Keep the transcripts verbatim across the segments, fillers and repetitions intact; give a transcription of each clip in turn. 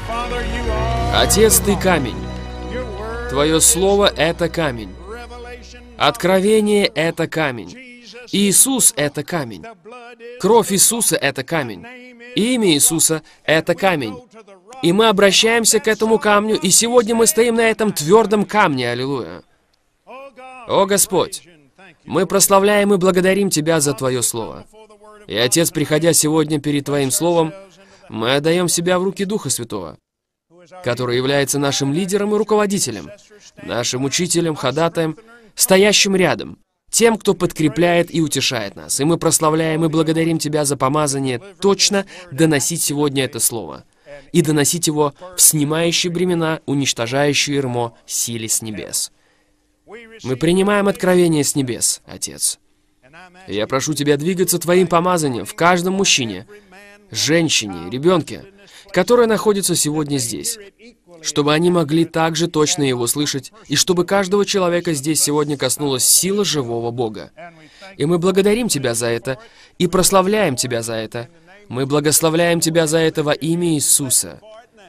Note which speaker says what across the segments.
Speaker 1: Отец, Ты камень. Твое Слово — это камень. Откровение — это камень. Иисус — это камень. Кровь Иисуса — это камень. Имя Иисуса — это камень. И мы обращаемся к этому камню, и сегодня мы стоим на этом твердом камне. Аллилуйя. О, Господь, мы прославляем и благодарим Тебя за Твое Слово. И, Отец, приходя сегодня перед Твоим Словом, мы отдаем себя в руки Духа Святого, который является нашим лидером и руководителем, нашим учителем, ходатаем, стоящим рядом, тем, кто подкрепляет и утешает нас. И мы прославляем и благодарим Тебя за помазание точно доносить сегодня это Слово и доносить его в снимающие бремена, уничтожающие ярмо силе с небес. Мы принимаем откровение с небес, Отец. И я прошу Тебя двигаться Твоим помазанием в каждом мужчине, женщине, ребенке, которые находятся сегодня здесь, чтобы они могли также точно его слышать, и чтобы каждого человека здесь сегодня коснулась сила живого Бога. И мы благодарим Тебя за это, и прославляем Тебя за это. Мы благословляем Тебя за это во имя Иисуса.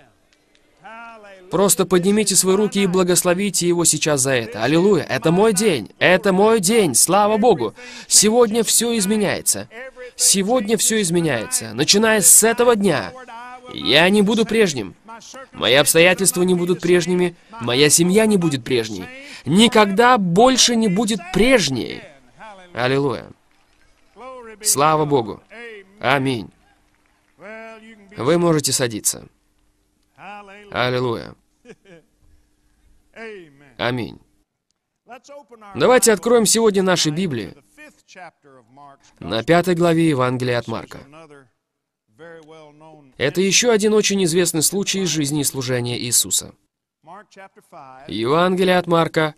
Speaker 1: Просто поднимите свои руки и благословите Его сейчас за это. Аллилуйя! Это мой день! Это мой день! Слава Богу! Сегодня все изменяется. Сегодня все изменяется. Начиная с этого дня, я не буду прежним. Мои обстоятельства не будут прежними. Моя семья не будет прежней. Никогда больше не будет прежней. Аллилуйя! Слава Богу! Аминь! Вы можете садиться. Аллилуйя! Аминь. Давайте откроем сегодня наши Библии на пятой главе Евангелия от Марка. Это еще один очень известный случай из жизни и служения Иисуса. Евангелие от Марка,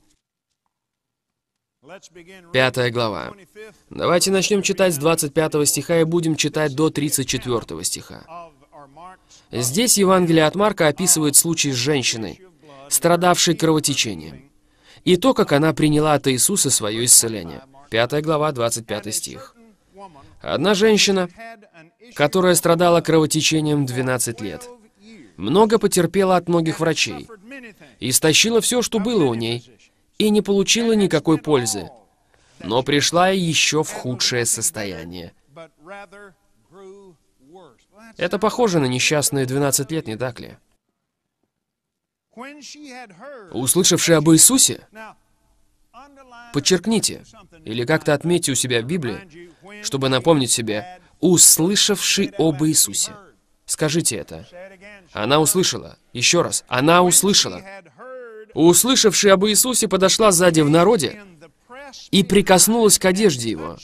Speaker 1: пятая глава. Давайте начнем читать с двадцать пятого стиха и будем читать до тридцать четвёртого стиха. Здесь Евангелие от Марка описывает случай с женщиной, страдавшей кровотечением, и то, как она приняла от Иисуса свое исцеление. пятая глава, двадцать пятый стих. Одна женщина, которая страдала кровотечением двенадцать лет, много потерпела от многих врачей, истощила все, что было у ней, и не получила никакой пользы, но пришла еще в худшее состояние. Это похоже на несчастные двенадцать лет, не так ли? Услышавши об Иисусе, подчеркните, или как-то отметьте у себя в Библии, чтобы напомнить себе, услышавший об Иисусе. Скажите это. Она услышала. Еще раз. Она услышала. Услышавший об Иисусе подошла сзади в народе и прикоснулась к одежде Его,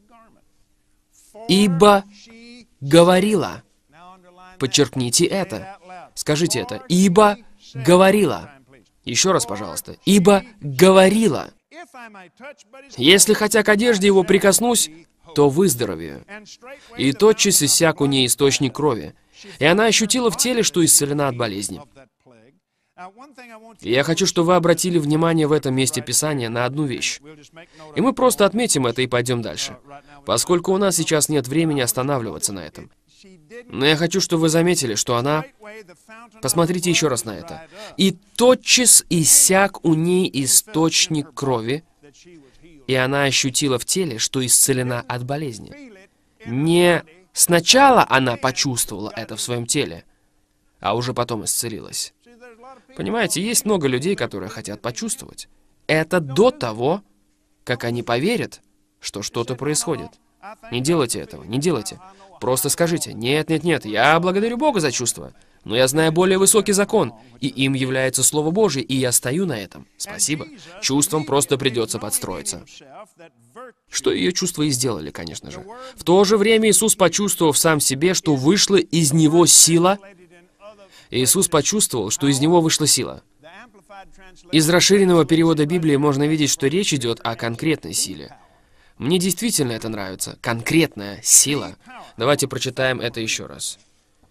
Speaker 1: ибо говорила. Подчеркните это. Скажите это. Ибо говорила. Еще раз, пожалуйста. Ибо говорила. Если хотя к одежде Его прикоснусь, то выздоровею. И тотчас иссяк у ней источник крови. И она ощутила в теле, что исцелена от болезни. И я хочу, чтобы вы обратили внимание в этом месте Писания на одну вещь. И мы просто отметим это и пойдем дальше, поскольку у нас сейчас нет времени останавливаться на этом. Но я хочу, чтобы вы заметили, что она... Посмотрите еще раз на это. «И тотчас иссяк у ней источник крови, и она ощутила в теле, что исцелена от болезни». Не сначала она почувствовала это в своем теле, а уже потом исцелилась. Понимаете, есть много людей, которые хотят почувствовать. Это до того, как они поверят, что что-то происходит. Не делайте этого, не делайте. Просто скажите: «Нет, нет, нет, я благодарю Бога за чувства, но я знаю более высокий закон, и им является Слово Божие, и я стою на этом. Спасибо. Чувствам просто придется подстроиться». Что ее чувства и сделали, конечно же. В то же время Иисус, почувствовав сам себе, что вышла из Него сила, Иисус почувствовал, что из Него вышла сила. Из расширенного перевода Библии можно видеть, что речь идет о конкретной силе. Мне действительно это нравится. Конкретная сила. Давайте прочитаем это еще раз.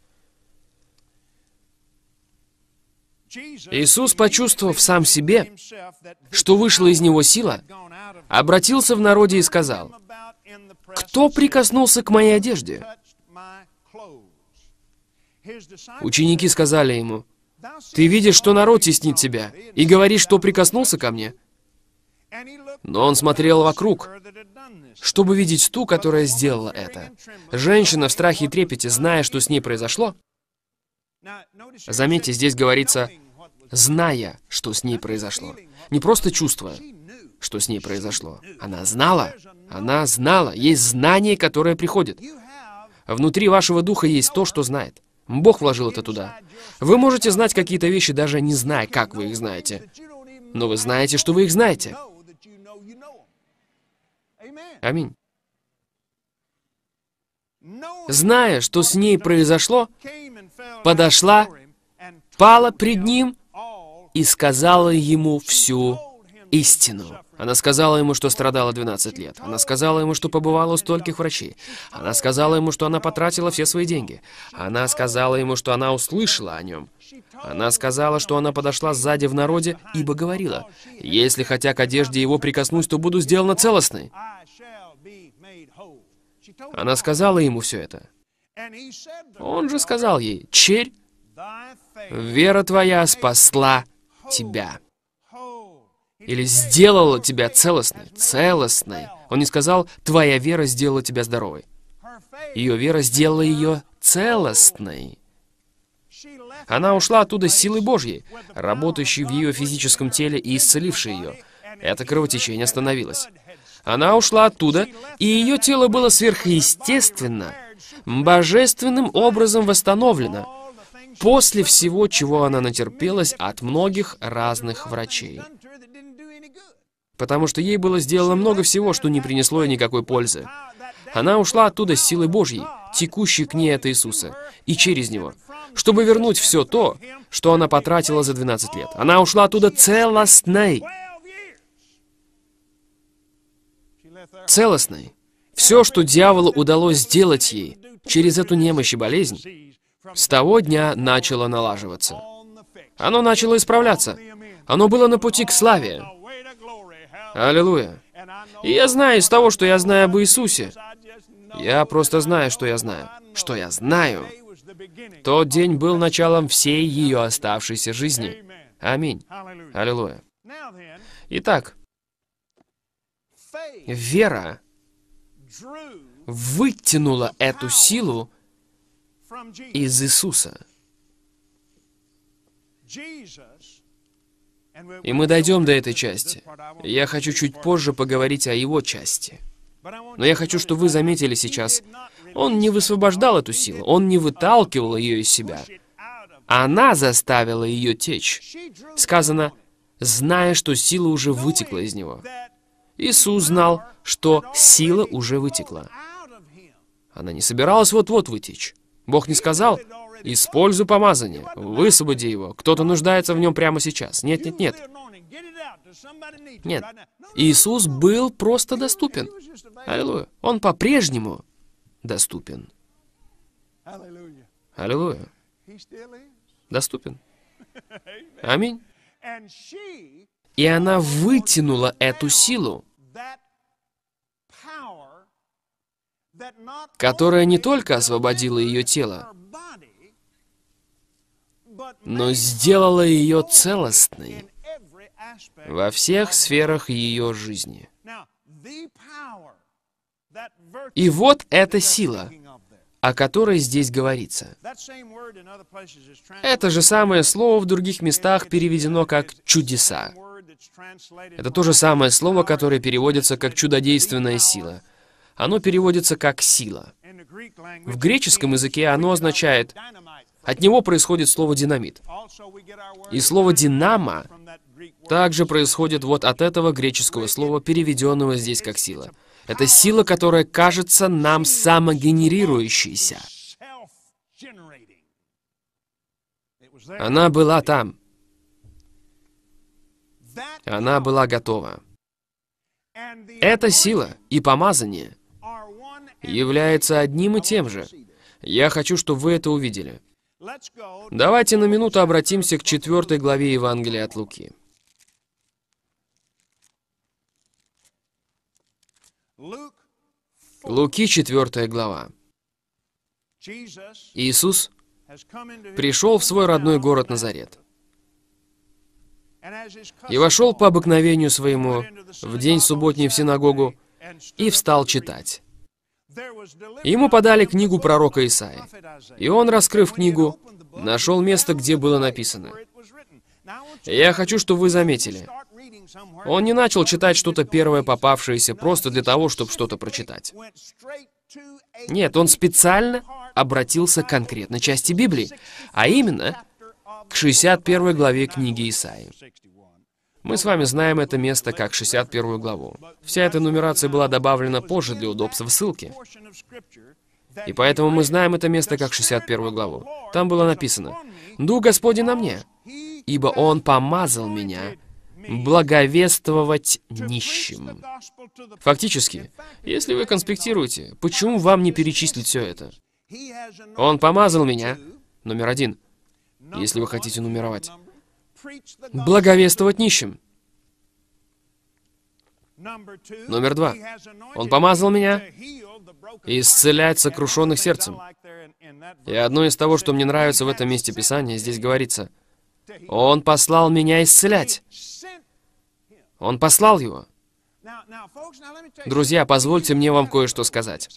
Speaker 1: Иисус, почувствовав сам себе, что вышла из Него сила, обратился в народе и сказал: «Кто прикоснулся к моей одежде?» Ученики сказали ему: «Ты видишь, что народ теснит тебя, и говоришь, что прикоснулся ко мне?» Но он смотрел вокруг, чтобы видеть ту, которая сделала это. Женщина в страхе и трепете, зная, что с ней произошло. Заметьте, здесь говорится, зная, что с ней произошло. Не просто чувствуя, что с ней произошло. Она знала. Она знала. Есть знание, которое приходит. Внутри вашего духа есть то, что знает. Бог вложил это туда. Вы можете знать какие-то вещи, даже не зная, как вы их знаете. Но вы знаете, что вы их знаете. Аминь. Зная, что с ней произошло, подошла, пала пред ним и сказала ему всю истину. Она сказала ему, что страдала двенадцать лет. Она сказала ему, что побывала у стольких врачей. Она сказала ему, что она потратила все свои деньги. Она сказала ему, что она услышала о нем. Она сказала, что она подошла сзади в народе, ибо говорила: «Если хотя к одежде его прикоснусь, то буду сделана целостной». Она сказала ему все это. Он же сказал ей: «Черь, вера твоя спасла тебя». Или сделала тебя целостной. Целостной. Он не сказал: «Твоя вера сделала тебя здоровой». Ее вера сделала ее целостной. Она ушла оттуда с силой Божьей, работающей в ее физическом теле и исцелившей ее. Это кровотечение остановилось. Она ушла оттуда, и ее тело было сверхъестественно, божественным образом восстановлено, после всего, чего она натерпелась от многих разных врачей. Потому что ей было сделано много всего, что не принесло ей никакой пользы. Она ушла оттуда с силой Божьей, текущей к ней от Иисуса, и через Него, чтобы вернуть все то, что она потратила за двенадцать лет. Она ушла оттуда целостной. Целостной. Все, что дьяволу удалось сделать ей через эту немощь и болезнь, с того дня начало налаживаться. Оно начало исправляться. Оно было на пути к славе. Аллилуйя. И я знаю из того, что я знаю об Иисусе. Я просто знаю, что я знаю. Что я знаю. Тот день был началом всей ее оставшейся жизни. Аминь. Аллилуйя. Итак, вера вытянула эту силу из Иисуса. И мы дойдем до этой части. Я хочу чуть позже поговорить о его части. Но я хочу, чтобы вы заметили сейчас, он не высвобождал эту силу, он не выталкивал ее из себя. Она заставила ее течь. Сказано, зная, что сила уже вытекла из него. Иисус знал, что сила уже вытекла. Она не собиралась вот-вот вытечь. Бог не сказал: «Используй помазание, высвободи его, кто-то нуждается в нем прямо сейчас». Нет, нет, нет. Нет. Иисус был просто доступен. Аллилуйя. Он по-прежнему доступен. Аллилуйя. Доступен. Аминь. И она вытянула эту силу, которая не только освободила ее тело, но сделала ее целостной во всех сферах ее жизни. И вот эта сила, о которой здесь говорится. Это же самое слово в других местах переведено как «чудеса». Это то же самое слово, которое переводится как «чудодейственная сила». Оно переводится как «сила». В греческом языке оно означает, от него происходит слово «динамит». И слово «динамо» также происходит вот от этого греческого слова, переведенного здесь как «сила». Это сила, которая кажется нам самогенерирующейся. Она была там. Она была готова. Эта сила и помазание является одним и тем же. Я хочу, чтобы вы это увидели. Давайте на минуту обратимся к четвёртой главе Евангелия от Луки. Луки, четвёртая глава. Иисус пришел в свой родной город Назарет и вошел по обыкновению своему в день субботний в синагогу и встал читать. Ему подали книгу пророка Исаии, и он, раскрыв книгу, нашел место, где было написано. Я хочу, чтобы вы заметили, он не начал читать что-то первое попавшееся просто для того, чтобы что-то прочитать. Нет, он специально обратился к конкретной части Библии, а именно к шестьдесят первой главе книги Исаии. Мы с вами знаем это место как шестьдесят первую главу. Вся эта нумерация была добавлена позже для удобства в ссылке. И поэтому мы знаем это место как шестьдесят первую главу. Там было написано: «Дух Господень на мне, ибо Он помазал меня благовествовать нищим». Фактически, если вы конспектируете, почему вам не перечислить все это? Он помазал меня, номер один, если вы хотите нумеровать, благовествовать нищим. Номер два. Он помазал меня исцелять сокрушенных сердцем. И одно из того, что мне нравится в этом месте Писания, здесь говорится: Он послал меня исцелять. Он послал его. Друзья, позвольте мне вам кое-что сказать.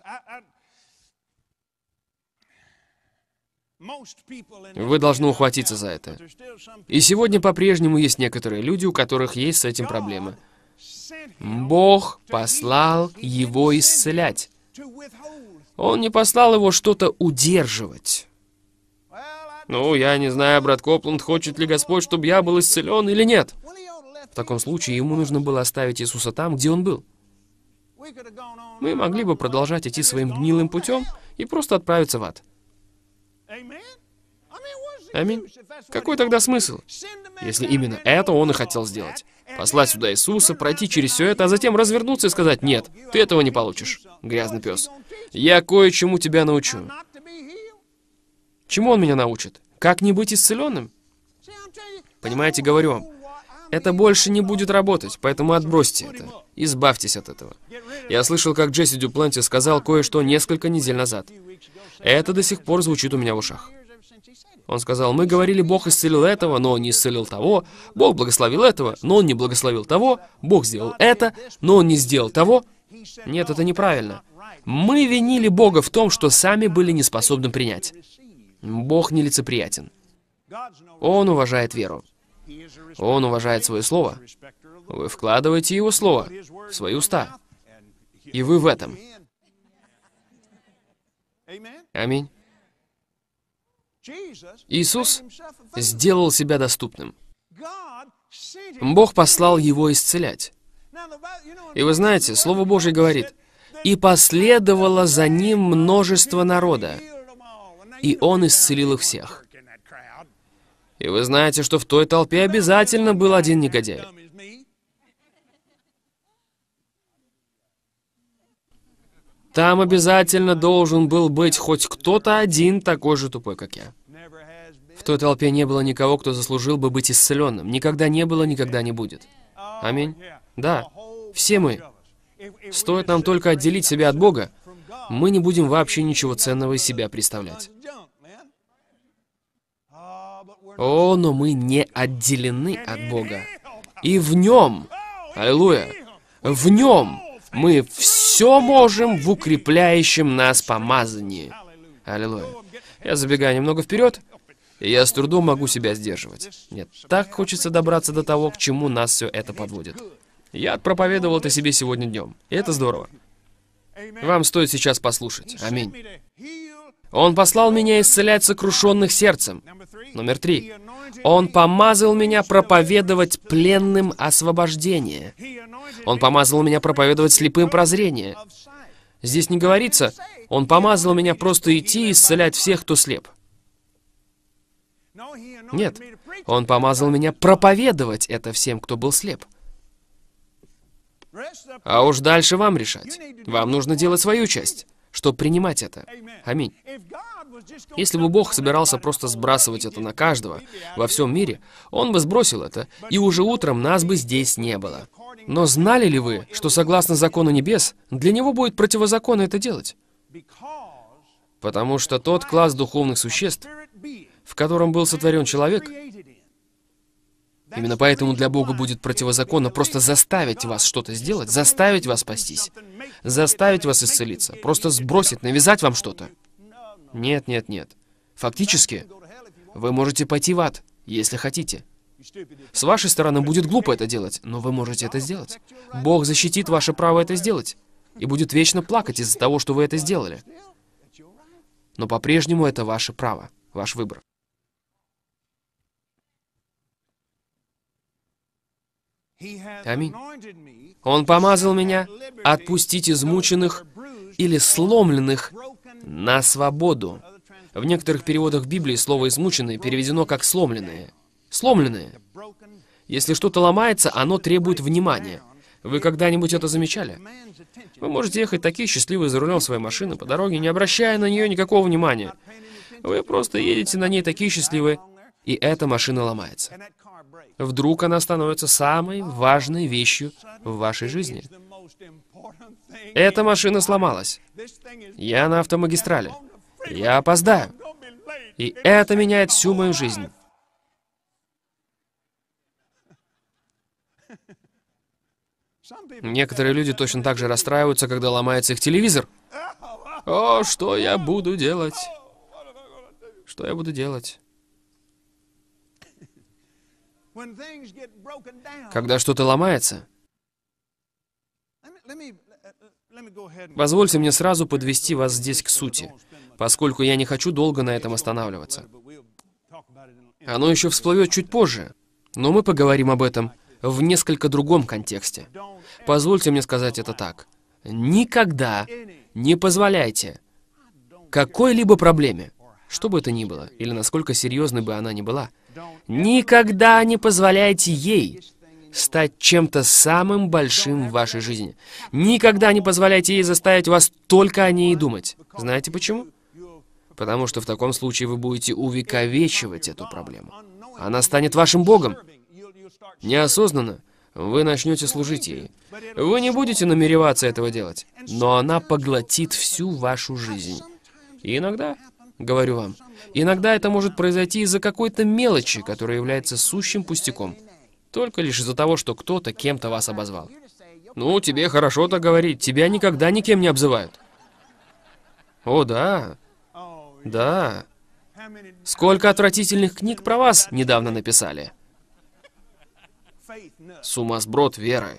Speaker 1: Вы должны ухватиться за это. И сегодня по-прежнему есть некоторые люди, у которых есть с этим проблемы. Бог послал его исцелять. Он не послал его что-то удерживать. Ну, я не знаю, брат Копланд, хочет ли Господь, чтобы я был исцелен или нет. В таком случае ему нужно было оставить Иисуса там, где он был. Мы могли бы продолжать идти своим гнилым путем и просто отправиться в ад. Аминь. Какой тогда смысл, если именно это он и хотел сделать? Послать сюда Иисуса, пройти через все это, а затем развернуться и сказать: «Нет, ты этого не получишь, грязный пес. Я кое-чему тебя научу». Чему он меня научит? Как не быть исцеленным? Понимаете, говорю вам, это больше не будет работать, поэтому отбросьте это. Избавьтесь от этого. Я слышал, как Джесси Дюпланти сказал кое-что несколько недель назад. Это до сих пор звучит у меня в ушах. Он сказал: мы говорили, Бог исцелил этого, но Он не исцелил того. Бог благословил этого, но Он не благословил того. Бог сделал это, но Он не сделал того. Нет, это неправильно. Мы винили Бога в том, что сами были не способны принять. Бог нелицеприятен. Он уважает веру. Он уважает свое слово. Вы вкладываете Его слово в свои уста. И вы в этом. Аминь. Иисус сделал себя доступным. Бог послал Его исцелять. И вы знаете, Слово Божье говорит: «И последовало за Ним множество народа, и Он исцелил их всех». И вы знаете, что в той толпе обязательно был один негодяй. Там обязательно должен был быть хоть кто-то один такой же тупой, как я. В той толпе не было никого, кто заслужил бы быть исцеленным. Никогда не было, никогда не будет. Аминь. Да, все мы. Стоит нам только отделить себя от Бога, мы не будем вообще ничего ценного из себя представлять. О, но мы не отделены от Бога. И в Нем, аллилуйя, в Нем мы все можем в укрепляющем нас помазании. Аллилуйя. Я забегаю немного вперед, и я с трудом могу себя сдерживать. Нет, так хочется добраться до того, к чему нас все это подводит. Я проповедовал это себе сегодня днем, и это здорово. Вам стоит сейчас послушать. Аминь. Он послал меня исцелять сокрушенных сердцем. Номер три. Он помазал меня проповедовать пленным освобождение. Он помазал меня проповедовать слепым прозрение. Здесь не говорится: Он помазал меня просто идти и исцелять всех, кто слеп. Нет. Он помазал меня проповедовать это всем, кто был слеп. А уж дальше вам решать. Вам нужно делать свою часть, чтобы принимать это. Аминь. Если бы Бог собирался просто сбрасывать это на каждого во всем мире, Он бы сбросил это, и уже утром нас бы здесь не было. Но знали ли вы, что согласно закону небес, для Него будет противозаконно это делать? Потому что тот класс духовных существ, в котором был сотворен человек. Именно поэтому для Бога будет противозаконно просто заставить вас что-то сделать, заставить вас спастись, заставить вас исцелиться, просто сбросить, навязать вам что-то. Нет, нет, нет. Фактически, вы можете пойти в ад, если хотите. С вашей стороны будет глупо это делать, но вы можете это сделать. Бог защитит ваше право это сделать и будет вечно плакать из-за того, что вы это сделали. Но по-прежнему это ваше право, ваш выбор. Аминь. Он помазал меня отпустить измученных или сломленных на свободу. В некоторых переводах Библии слово «измученные» переведено как «сломленные». Сломленные. Если что-то ломается, оно требует внимания. Вы когда-нибудь это замечали? Вы можете ехать такие счастливые за рулем своей машины по дороге, не обращая на нее никакого внимания. Вы просто едете на ней такие счастливые, и эта машина ломается. Вдруг она становится самой важной вещью в вашей жизни. Эта машина сломалась. Я на автомагистрали. Я опоздаю. И это меняет всю мою жизнь. Некоторые люди точно так же расстраиваются, когда ломается их телевизор. О, что я буду делать? Что я буду делать? Когда что-то ломается, позвольте мне сразу подвести вас здесь к сути, поскольку я не хочу долго на этом останавливаться. Оно еще всплывет чуть позже, но мы поговорим об этом в несколько другом контексте. Позвольте мне сказать это так. Никогда не позволяйте какой-либо проблеме, что бы это ни было, или насколько серьезной бы она ни была, никогда не позволяйте ей стать чем-то самым большим в вашей жизни. Никогда не позволяйте ей заставить вас только о ней думать. Знаете почему? Потому что в таком случае вы будете увековечивать эту проблему. Она станет вашим Богом. Неосознанно вы начнете служить ей. Вы не будете намереваться этого делать, но она поглотит всю вашу жизнь. И иногда, говорю вам, иногда это может произойти из-за какой-то мелочи, которая является сущим пустяком. Только лишь из-за того, что кто-то кем-то вас обозвал. Ну, тебе хорошо так говорить, тебя никогда никем не обзывают. О, да. Да. Сколько отвратительных книг про вас недавно написали. Сумасброд веры.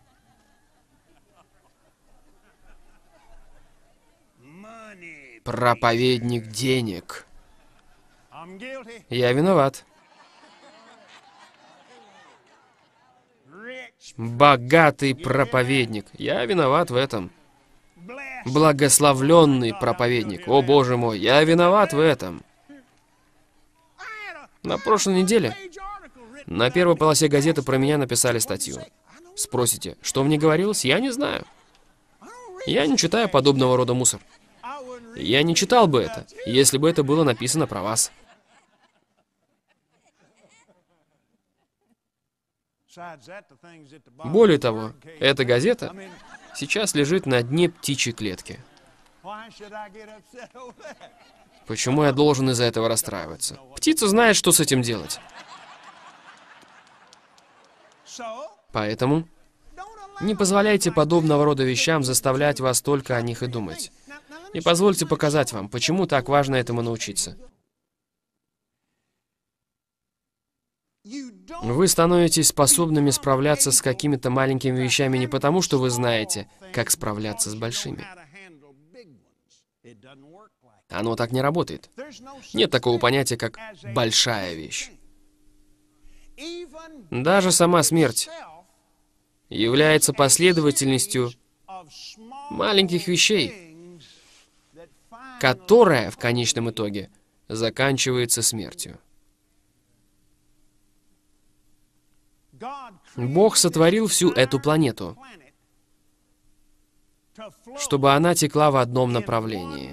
Speaker 1: Проповедник денег. Я виноват. Богатый проповедник. Я виноват в этом. Благословленный проповедник. О, Боже мой, я виноват в этом. На прошлой неделе на первой полосе газеты про меня написали статью. Спросите, что в ней говорилось? Я не знаю. Я не читаю подобного рода мусор. Я не читал бы это, если бы это было написано про вас. Более того, эта газета сейчас лежит на дне птичьей клетки. Почему я должен из-за этого расстраиваться? Птица знает, что с этим делать. Поэтому не позволяйте подобного рода вещам заставлять вас только о них и думать. И позвольте показать вам, почему так важно этому научиться. Вы становитесь способными справляться с какими-то маленькими вещами не потому, что вы знаете, как справляться с большими. Оно так не работает. Нет такого понятия, как «большая вещь». Даже сама смерть является последовательностью маленьких вещей, которая в конечном итоге заканчивается смертью. Бог сотворил всю эту планету, чтобы она текла в одном направлении.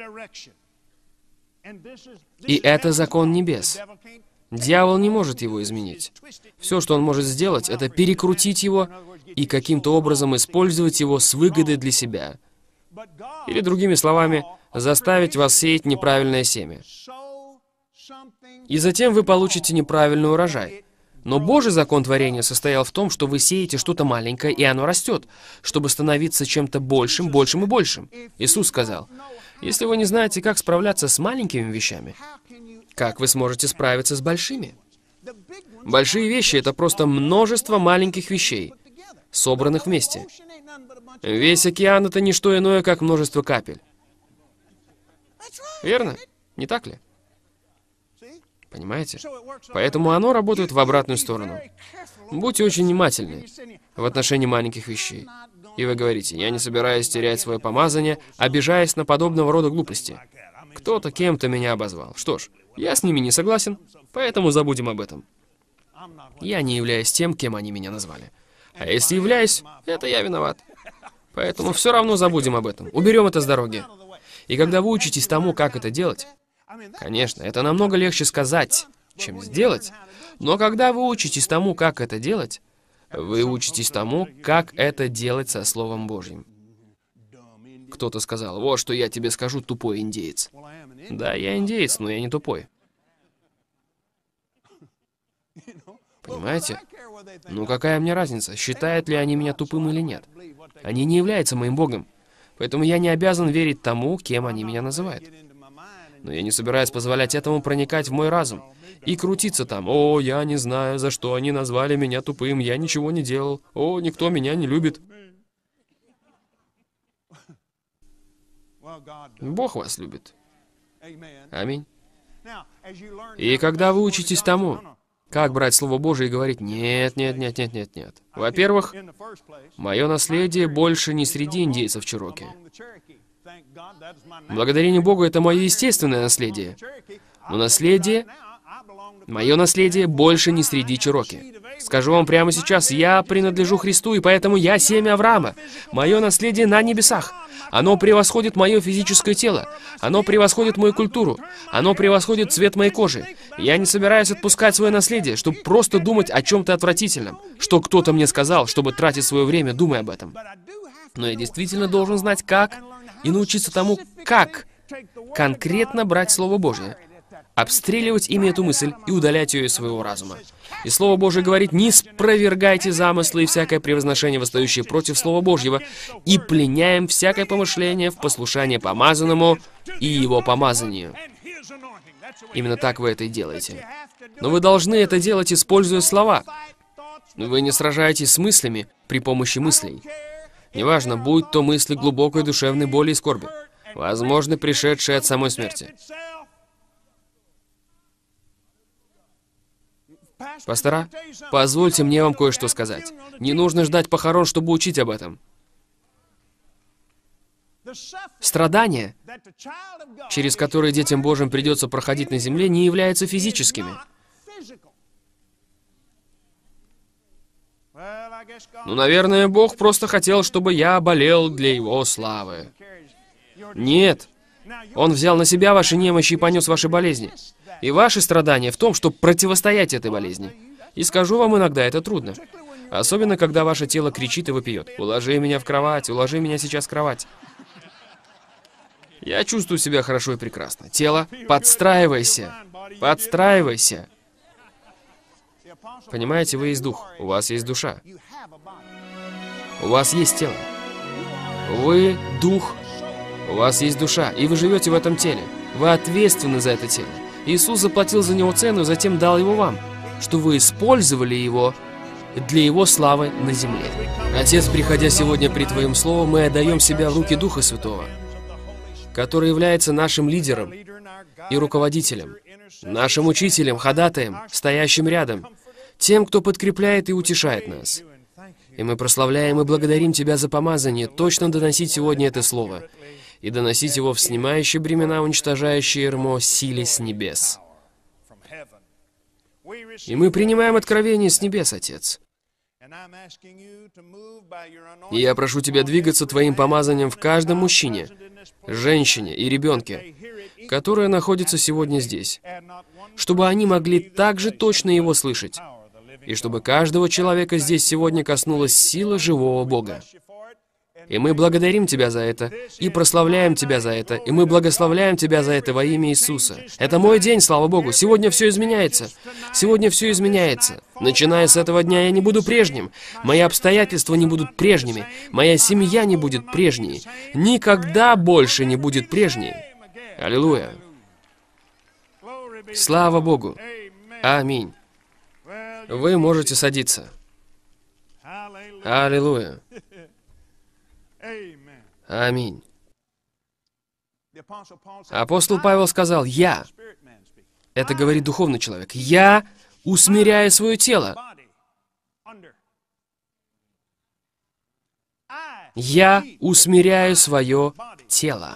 Speaker 1: И это закон небес. Дьявол не может его изменить. Все, что он может сделать, это перекрутить его и каким-то образом использовать его с выгодой для себя. Или, другими словами, заставить вас сеять неправильное семя. И затем вы получите неправильный урожай. Но Божий закон творения состоял в том, что вы сеете что-то маленькое, и оно растет, чтобы становиться чем-то большим, большим и большим. Иисус сказал, если вы не знаете, как справляться с маленькими вещами, как вы сможете справиться с большими? Большие вещи — это просто множество маленьких вещей, собранных вместе. Весь океан — это не что иное, как множество капель. Верно? Не так ли? Понимаете? Поэтому оно работает в обратную сторону. Будьте очень внимательны в отношении маленьких вещей. И вы говорите, я не собираюсь терять свое помазание, обижаясь на подобного рода глупости. Кто-то кем-то меня обозвал. Что ж, я с ними не согласен, поэтому забудем об этом. Я не являюсь тем, кем они меня назвали. А если являюсь, это я виноват. Поэтому все равно забудем об этом. Уберем это с дороги. И когда вы учитесь тому, как это делать, конечно, это намного легче сказать, чем сделать, но когда вы учитесь тому, как это делать, вы учитесь тому, как это делать со Словом Божьим. Кто-то сказал, вот что я тебе скажу, тупой индеец. Да, я индеец, но я не тупой. Понимаете? Ну какая мне разница, считают ли они меня тупым или нет? Они не являются моим Богом, поэтому я не обязан верить тому, кем они меня называют. Но я не собираюсь позволять этому проникать в мой разум и крутиться там. О, я не знаю, за что они назвали меня тупым, я ничего не делал. О, никто меня не любит. Бог вас любит. Аминь. И когда вы учитесь тому, как брать Слово Божие и говорить, нет, нет, нет, нет, нет, нет. Во-первых, мое наследие больше не среди индейцев Чероки. Благодарение Богу, это мое естественное наследие. Но наследие, мое наследие больше не среди Чероки. Скажу вам прямо сейчас, я принадлежу Христу, и поэтому я семя Авраама. Мое наследие на небесах. Оно превосходит мое физическое тело. Оно превосходит мою культуру. Оно превосходит цвет моей кожи. Я не собираюсь отпускать свое наследие, чтобы просто думать о чем-то отвратительном, что кто-то мне сказал, чтобы тратить свое время, думая об этом. Но я действительно должен знать, как, и научиться тому, как конкретно брать Слово Божье, обстреливать ими эту мысль и удалять ее из своего разума. И Слово Божие говорит, не спровергайте замыслы и всякое превозношение, восстающее против Слова Божьего, и пленяем всякое помышление в послушание помазанному и его помазанию. Именно так вы это и делаете. Но вы должны это делать, используя слова. Вы не сражаетесь с мыслями при помощи мыслей. Неважно, будь то мысли глубокой душевной боли и скорби, возможно, пришедшие от самой смерти. Пастора, позвольте мне вам кое-что сказать. Не нужно ждать похорон, чтобы учить об этом. Страдания, через которые детям Божьим придется проходить на земле, не являются физическими. Ну, наверное, Бог просто хотел, чтобы я болел для Его славы. Нет. Он взял на себя ваши немощи и понес ваши болезни. И ваши страдания в том, чтобы противостоять этой болезни. И скажу вам, иногда это трудно. Особенно, когда ваше тело кричит и вопиет. «Уложи меня в кровать, уложи меня сейчас в кровать». Я чувствую себя хорошо и прекрасно. Тело, подстраивайся. Подстраивайся. Понимаете, вы есть дух, у вас есть душа. У вас есть тело. Вы дух, у вас есть душа, и вы живете в этом теле. Вы ответственны за это тело. Иисус заплатил за него цену и затем дал его вам, что вы использовали его для Его славы на земле. Отец, приходя сегодня при Твоем Слове, мы отдаем себя в руки Духа Святого, который является нашим лидером и руководителем, нашим учителем, ходатаем, стоящим рядом, тем, кто подкрепляет и утешает нас. И мы прославляем и благодарим Тебя за помазание точно доносить сегодня это Слово и доносить его в снимающие бремена, уничтожающие ярмо силе с небес. И мы принимаем откровение с небес, Отец. И я прошу Тебя двигаться Твоим помазанием в каждом мужчине, женщине и ребенке, которые находятся сегодня здесь, чтобы они могли также точно его слышать, и чтобы каждого человека здесь сегодня коснулась сила живого Бога. И мы благодарим Тебя за это, и прославляем Тебя за это, и мы благословляем Тебя за это во имя Иисуса. Это мой день, слава Богу. Сегодня все изменяется. Сегодня все изменяется. Начиная с этого дня я не буду прежним. Мои обстоятельства не будут прежними. Моя семья не будет прежней. Никогда больше не будет прежней. Аллилуйя. Слава Богу. Аминь. Вы можете садиться. Аллилуйя. Аминь. Апостол Павел сказал, «Я», это говорит духовный человек, «Я усмиряю свое тело». Я усмиряю свое тело.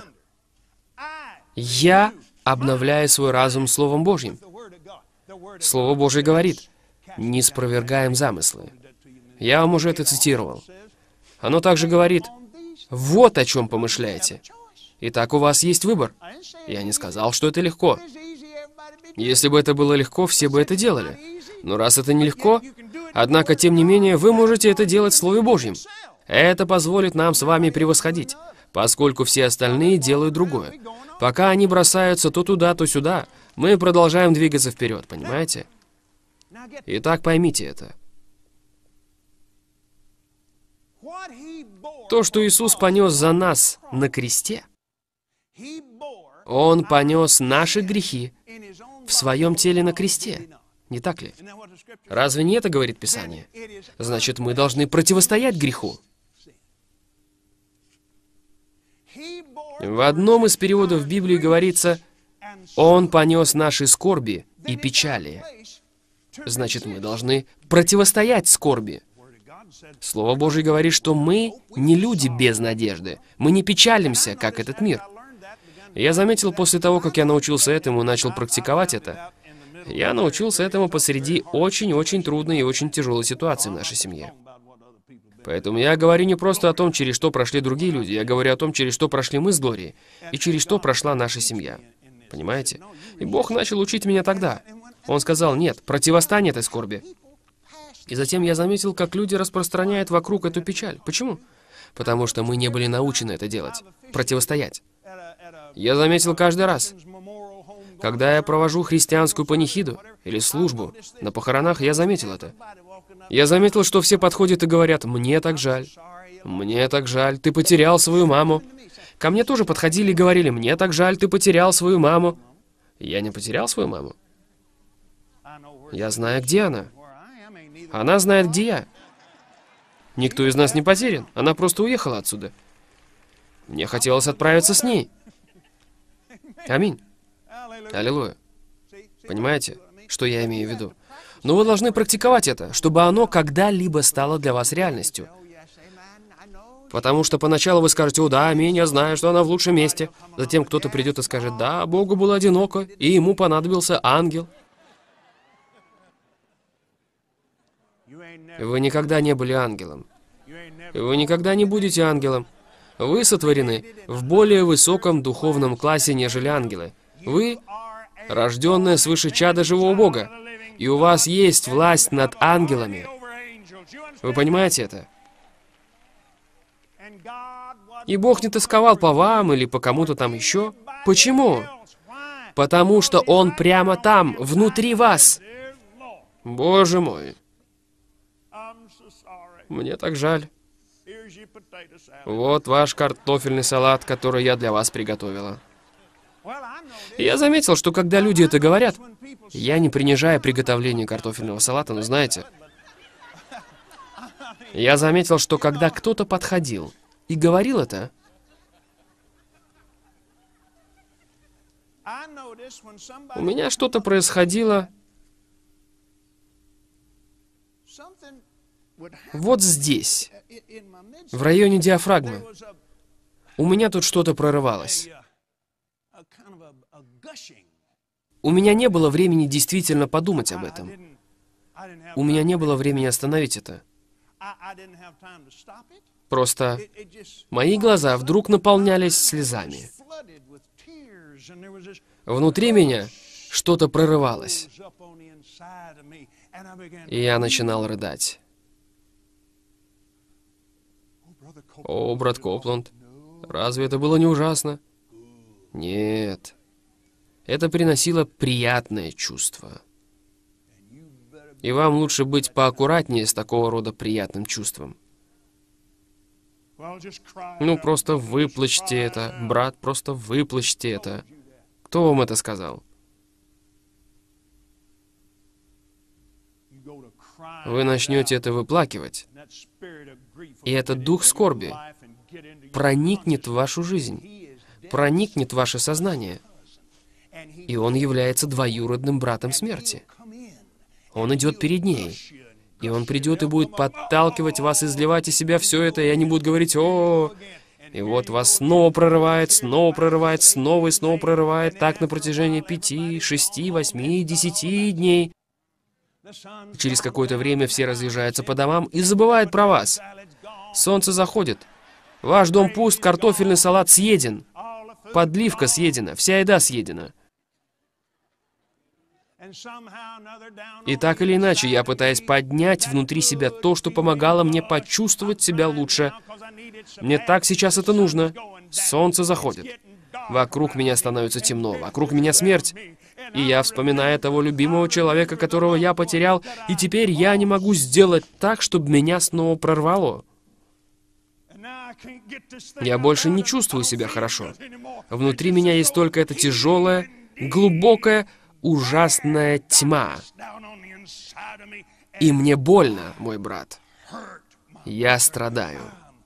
Speaker 1: Я обновляю свой разум Словом Божьим. Слово Божье говорит, «Не спровергаем замыслы». Я вам уже это цитировал. Оно также говорит, «Вот о чем помышляете». Итак, у вас есть выбор. Я не сказал, что это легко. Если бы это было легко, все бы это делали. Но раз это нелегко, однако, тем не менее, вы можете это делать в Слове Божьем. Это позволит нам с вами превосходить, поскольку все остальные делают другое. Пока они бросаются то туда, то сюда, мы продолжаем двигаться вперед, понимаете? Итак, поймите это. То, что Иисус понес за нас на кресте, Он понес наши грехи в Своем теле на кресте. Не так ли? Разве не это говорит Писание? Значит, мы должны противостоять греху. В одном из переводов Библии говорится, «Он понес наши скорби и печали». Значит, мы должны противостоять скорби. Слово Божье говорит, что мы не люди без надежды. Мы не печалимся, как этот мир. Я заметил после того, как я научился этому и начал практиковать это, я научился этому посреди очень-очень трудной и очень тяжелой ситуации в нашей семье. Поэтому я говорю не просто о том, через что прошли другие люди, я говорю о том, через что прошли мы с Глорией, и через что прошла наша семья. Понимаете? И Бог начал учить меня тогда. Он сказал, нет, противостань этой скорби. И затем я заметил, как люди распространяют вокруг эту печаль. Почему? Потому что мы не были научены это делать, противостоять. Я заметил каждый раз, когда я провожу христианскую панихиду или службу на похоронах, я заметил это. Я заметил, что все подходят и говорят, «Мне так жаль, мне так жаль, ты потерял свою маму». Ко мне тоже подходили и говорили, «Мне так жаль, ты потерял свою маму». Я не потерял свою маму. Я знаю, где она. Она знает, где я. Никто из нас не потерян. Она просто уехала отсюда. Мне хотелось отправиться с ней. Аминь. Аллилуйя. Понимаете, что я имею в виду? Но вы должны практиковать это, чтобы оно когда-либо стало для вас реальностью. Потому что поначалу вы скажете, «О, да, аминь, я знаю, что она в лучшем месте». Затем кто-то придет и скажет, «Да, Богу было одиноко, и ему понадобился ангел». Вы никогда не были ангелом. Вы никогда не будете ангелом. Вы сотворены в более высоком духовном классе, нежели ангелы. Вы — рожденное свыше чада живого Бога. И у вас есть власть над ангелами. Вы понимаете это? И Бог не тосковал по вам или по кому-то там еще. Почему? Потому что Он прямо там, внутри вас. Боже мой. Мне так жаль. Вот ваш картофельный салат, который я для вас приготовила. Я заметил, что когда люди это говорят, я не принижаю приготовление картофельного салата, но знаете, я заметил, что когда кто-то подходил и говорил это, у меня что-то происходило вот здесь, в районе диафрагмы. У меня тут что-то прорывалось. У меня не было времени действительно подумать об этом. У меня не было времени остановить это. Просто мои глаза вдруг наполнялись слезами. Внутри меня что-то прорывалось. И я начинал рыдать. О, брат Копланд, разве это было не ужасно? Нет. Это приносило приятное чувство. И вам лучше быть поаккуратнее с такого рода приятным чувством. Ну, просто выплачьте это, брат, просто выплачьте это. Кто вам это сказал? Вы начнете это выплакивать, и этот дух скорби проникнет в вашу жизнь, проникнет в ваше сознание, и он является двоюродным братом смерти. Он идет перед ней, и он придет и будет подталкивать вас, изливать из себя все это, и они будут говорить: «О!» И вот вас снова прорывает, снова прорывает, снова и снова прорывает, так на протяжении пяти, шести, восьми, десяти дней. Через какое-то время все разъезжаются по домам и забывают про вас. Солнце заходит. Ваш дом пуст, картофельный салат съеден. Подливка съедена, вся еда съедена. И так или иначе, я пытаюсь поднять внутри себя то, что помогало мне почувствовать себя лучше. Мне так сейчас это нужно. Солнце заходит. Вокруг меня становится темно, вокруг меня смерть. И я вспоминаю того любимого человека, которого я потерял, и теперь я не могу сделать так, чтобы меня снова прорвало. Я больше не чувствую себя хорошо. Внутри меня есть только эта тяжелая, глубокая, ужасная тьма. И мне больно, мой брат. Я страдаю.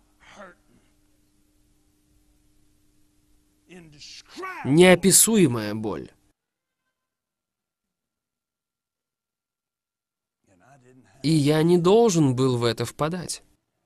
Speaker 1: Неописуемая боль. И я не должен был в это впадать.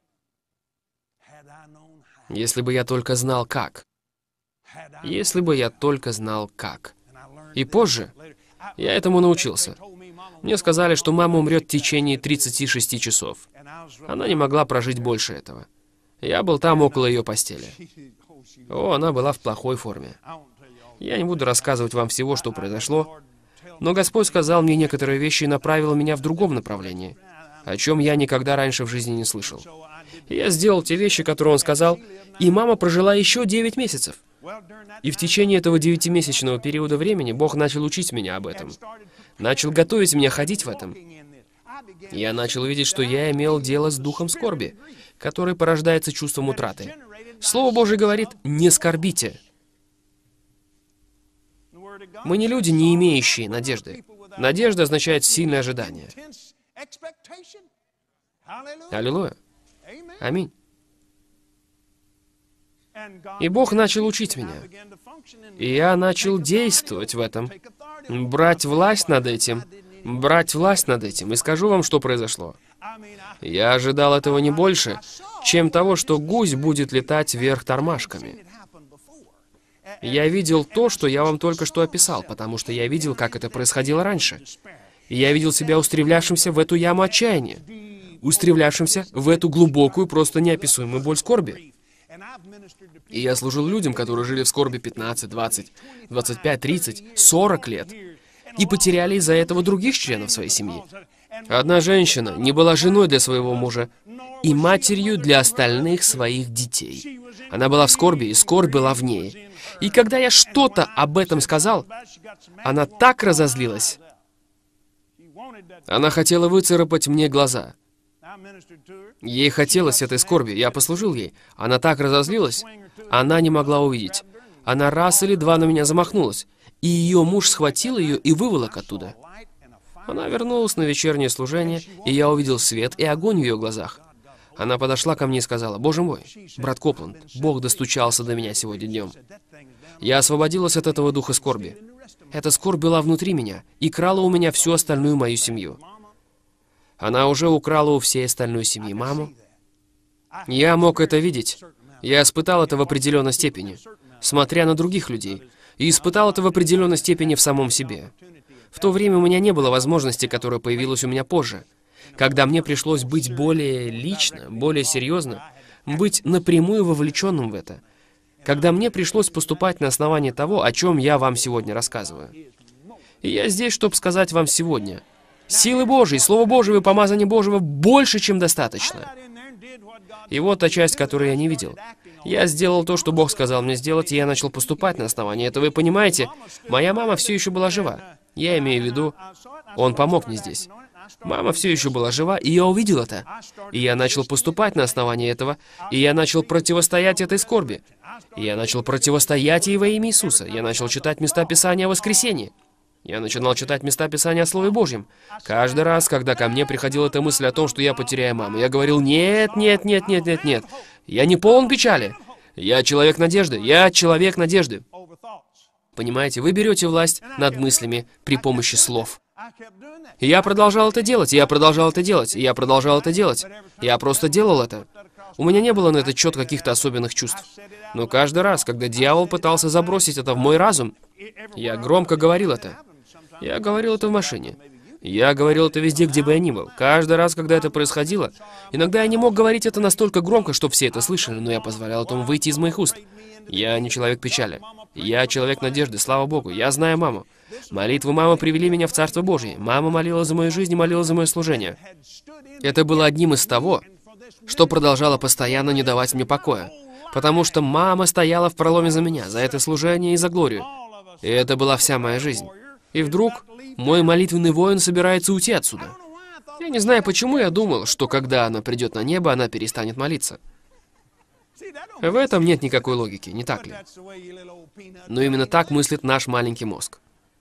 Speaker 1: Если бы я только знал как. Если бы я только знал как. И позже я этому научился. Мне сказали, что мама умрет в течение тридцати шести часов. Она не могла прожить больше этого. Я был там около ее постели. О, она была в плохой форме. Я не буду рассказывать вам всего, что произошло, но Господь сказал мне некоторые вещи и направил меня в другом направлении, о чем я никогда раньше в жизни не слышал. И я сделал те вещи, которые Он сказал, и мама прожила еще девять месяцев. И в течение этого девятимесячного периода времени Бог начал учить меня об этом. Начал готовить меня ходить в этом. Я начал видеть, что я имел дело с духом скорби, который порождается чувством утраты. Слово Божие говорит: «Не скорбите». Мы не люди, не имеющие надежды. Надежда означает сильное ожидание. Аллилуйя. Аминь. И Бог начал учить меня. И я начал действовать в этом. Брать власть над этим. Брать власть над этим. И скажу вам, что произошло. Я ожидал этого не больше, чем того, что гусь будет летать вверх тормашками. Я видел то, что я вам только что описал, потому что я видел, как это происходило раньше. И я видел себя устремлявшимся в эту яму отчаяния, устремлявшимся в эту глубокую, просто неописуемую боль скорби. И я служил людям, которые жили в скорби пятнадцать, двадцать, двадцать пять, тридцать, сорок лет, и потеряли из-за этого других членов своей семьи. Одна женщина не была женой для своего мужа и матерью для остальных своих детей. Она была в скорби, и скорбь была в ней. И когда я что-то об этом сказал, она так разозлилась. Она хотела выцарапать мне глаза. Ей хотелось этой скорби, я послужил ей. Она так разозлилась, она не могла увидеть. Она раз или два на меня замахнулась, и ее муж схватил ее и выволок оттуда. Она вернулась на вечернее служение, и я увидел свет и огонь в ее глазах. Она подошла ко мне и сказала: «Боже мой, брат Копланд, Бог достучался до меня сегодня днем. Я освободилась от этого духа скорби. Эта скорбь была внутри меня и крала у меня всю остальную мою семью». Она уже украла у всей остальной семьи маму. Я мог это видеть. Я испытал это в определенной степени, смотря на других людей, и испытал это в определенной степени в самом себе. В то время у меня не было возможности, которая появилась у меня позже, когда мне пришлось быть более лично, более серьезно, быть напрямую вовлеченным в это, когда мне пришлось поступать на основании того, о чем я вам сегодня рассказываю. И я здесь, чтобы сказать вам сегодня: силы Божьей, Слова Божьего и помазания Божьего больше, чем достаточно. И вот та часть, которую я не видел. Я сделал то, что Бог сказал мне сделать, и я начал поступать на основании этого. Вы понимаете, моя мама все еще была жива. Я имею в виду, Он помог мне здесь. Мама все еще была жива, и я увидел это. И я начал поступать на основании этого, и я начал противостоять этой скорби. И я начал противостоять ей во имя Иисуса. Я начал читать места Писания о воскресенье. Я начинал читать места Писания о Слове Божьем. Каждый раз, когда ко мне приходила эта мысль о том, что я потеряю маму, я говорил: нет, нет, нет, нет, нет, нет. Я не полон печали. Я человек надежды. Я человек надежды. Понимаете, вы берете власть над мыслями при помощи слов. И я продолжал это делать, и я продолжал это делать, и я продолжал это делать. Я просто делал это. У меня не было на этот счет каких-то особенных чувств. Но каждый раз, когда дьявол пытался забросить это в мой разум, я громко говорил это. Я говорил это в машине. Я говорил это везде, где бы я ни был. Каждый раз, когда это происходило, иногда я не мог говорить это настолько громко, чтобы все это слышали, но я позволял этому выйти из моих уст. Я не человек печали. Я человек надежды, слава Богу. Я знаю маму. Молитвы мамы привели меня в Царство Божие. Мама молила за мою жизнь и молила за мое служение. Это было одним из того, что продолжало постоянно не давать мне покоя. Потому что мама стояла в проломе за меня, за это служение и за глорию. И это была вся моя жизнь. И вдруг мой молитвенный воин собирается уйти отсюда. Я не знаю, почему я думал, что когда она придет на небо, она перестанет молиться. В этом нет никакой логики, не так ли? Но именно так мыслит наш маленький мозг.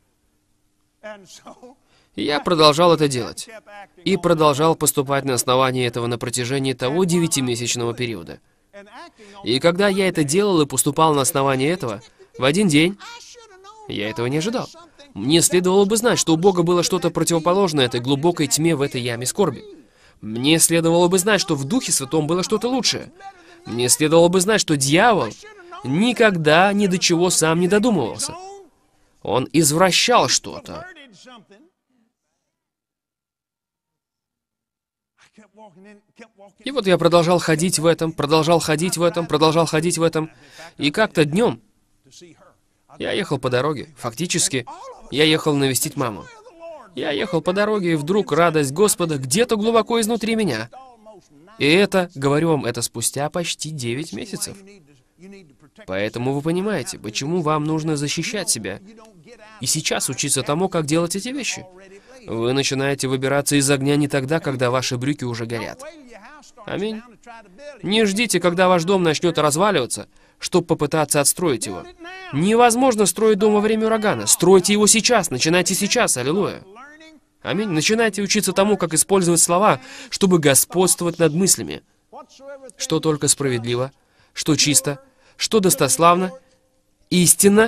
Speaker 1: И я продолжал это делать. И продолжал поступать на основании этого на протяжении того девятимесячного периода. И когда я это делал и поступал на основании этого, в один день я этого не ожидал. Мне следовало бы знать, что у Бога было что-то противоположное этой глубокой тьме в этой яме скорби. Мне следовало бы знать, что в Духе Святом было что-то лучшее. Мне следовало бы знать, что дьявол никогда ни до чего сам не додумывался. Он извращал что-то. И вот я продолжал ходить в этом, продолжал ходить в этом, продолжал ходить в этом. И как-то днем я ехал по дороге. Фактически, я ехал навестить маму. Я ехал по дороге, и вдруг радость Господа где-то глубоко изнутри меня. И это, говорю вам, это спустя почти девять месяцев. Поэтому вы понимаете, почему вам нужно защищать себя. И сейчас учиться тому, как делать эти вещи. Вы начинаете выбираться из огня не тогда, когда ваши брюки уже горят. Аминь. Не ждите, когда ваш дом начнет разваливаться, чтобы попытаться отстроить его. Невозможно строить дом во время урагана. Стройте его сейчас, начинайте сейчас, аллилуйя. Аминь. Начинайте учиться тому, как использовать слова, чтобы господствовать над мыслями. Что только справедливо, что чисто, что достославно, истинно.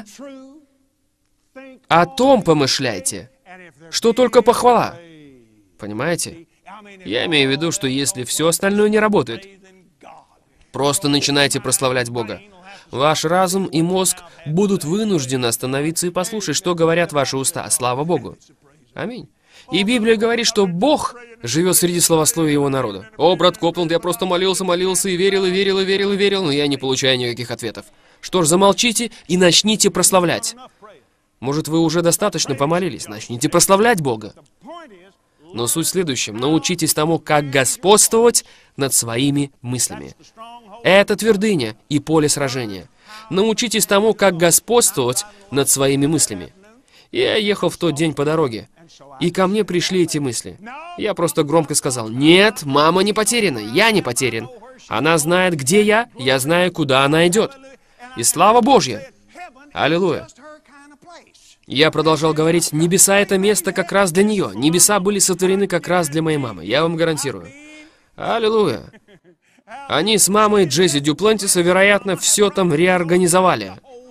Speaker 1: О том помышляйте, что только похвала. Понимаете? Я имею в виду, что если все остальное не работает, просто начинайте прославлять Бога. Ваш разум и мозг будут вынуждены остановиться и послушать, что говорят ваши уста. Слава Богу. Аминь. И Библия говорит, что Бог живет среди словословия Его народа. О, брат Копланд, я просто молился, молился и верил, и верил, и верил, и верил, но я не получаю никаких ответов. Что ж, замолчите и начните прославлять. Может, вы уже достаточно помолились, начните прославлять Бога. Но суть в следующем. Научитесь тому, как господствовать над своими мыслями. Это твердыня и поле сражения. Научитесь тому, как господствовать над своими мыслями. Я ехал в тот день по дороге, и ко мне пришли эти мысли. Я просто громко сказал: «Нет, мама не потеряна, я не потерян. Она знает, где я, я знаю, куда она идет. И слава Божья! Аллилуйя!» Я продолжал говорить: «Небеса — это место как раз для нее. Небеса были сотворены как раз для моей мамы, я вам гарантирую». Аллилуйя! Они с мамой Джесси Дюплантиса, вероятно, все там реорганизовали.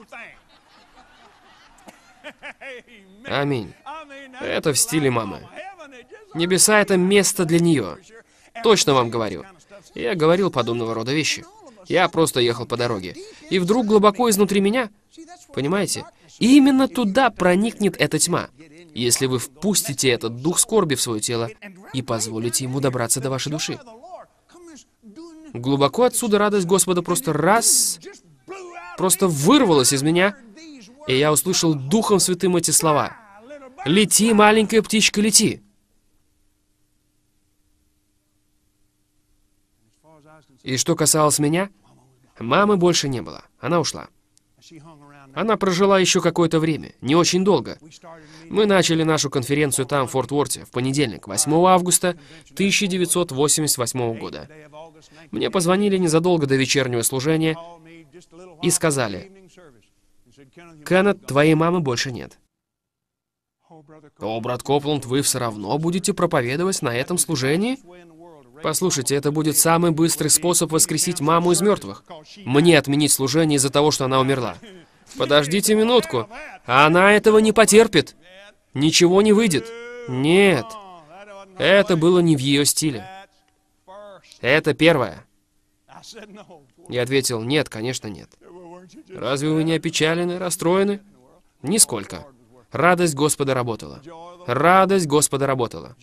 Speaker 1: Аминь. Это в стиле мамы. Небеса — это место для нее. Точно вам говорю. Я говорил подобного рода вещи. Я просто ехал по дороге. И вдруг глубоко изнутри меня, понимаете, именно туда проникнет эта тьма, если вы впустите этот дух скорби в свое тело и позволите ему добраться до вашей души. Глубоко отсюда радость Господа просто раз, просто вырвалась из меня, и я услышал Духом Святым эти слова: «Лети, маленькая птичка, лети». И что касалось меня, мамы больше не было. Она ушла. Она прожила еще какое-то время, не очень долго. Мы начали нашу конференцию там, в Форт Уорте, в понедельник, восьмого августа тысяча девятьсот восемьдесят восьмого года. Мне позвонили незадолго до вечернего служения и сказали: «Кеннет, твоей мамы больше нет». «О, брат Копланд, вы все равно будете проповедовать на этом служении?» «Послушайте, это будет самый быстрый способ воскресить маму из мертвых. Мне отменить служение из-за того, что она умерла». «Подождите минутку. Она этого не потерпит. Ничего не выйдет». «Нет, это было не в ее стиле. Это первое». Я ответил: «Нет, конечно, нет». «Разве вы не опечалены, расстроены?» «Нисколько. Радость Господа работала. Радость Господа работала».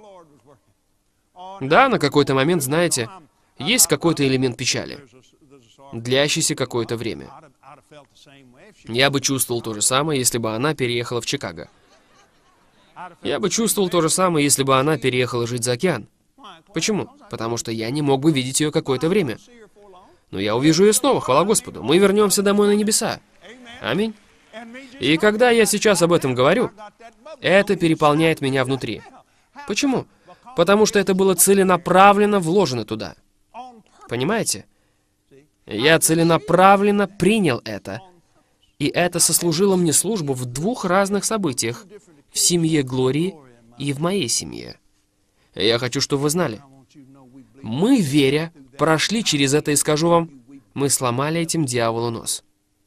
Speaker 1: Да, на какой-то момент, знаете, есть какой-то элемент печали, длящийся какое-то время. Я бы чувствовал то же самое, если бы она переехала в Чикаго. Я бы чувствовал то же самое, если бы она переехала жить за океан. Почему? Потому что я не мог бы видеть ее какое-то время. Но я увижу ее снова, хвала Господу. Мы вернемся домой на небеса. Аминь. И когда я сейчас об этом говорю, это переполняет меня внутри. Почему? Потому что это было целенаправленно вложено туда. Понимаете? Я целенаправленно принял это. И это сослужило мне службу в двух разных событиях. В семье Глории и в моей семье. Я хочу, чтобы вы знали. Мы, веря, прошли через это, и скажу вам, мы сломали этим дьяволу нос.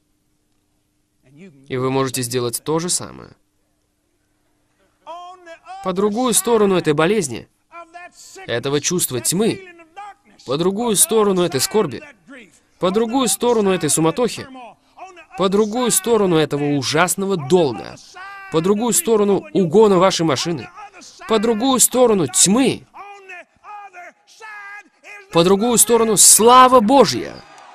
Speaker 1: И вы можете сделать то же самое. По другую сторону этой болезни, этого чувства тьмы, по другую сторону этой скорби, по другую сторону этой суматохи, по другую сторону этого ужасного долга, по другую сторону угона вашей машины, по другую сторону тьмы, по другую сторону слава Божья.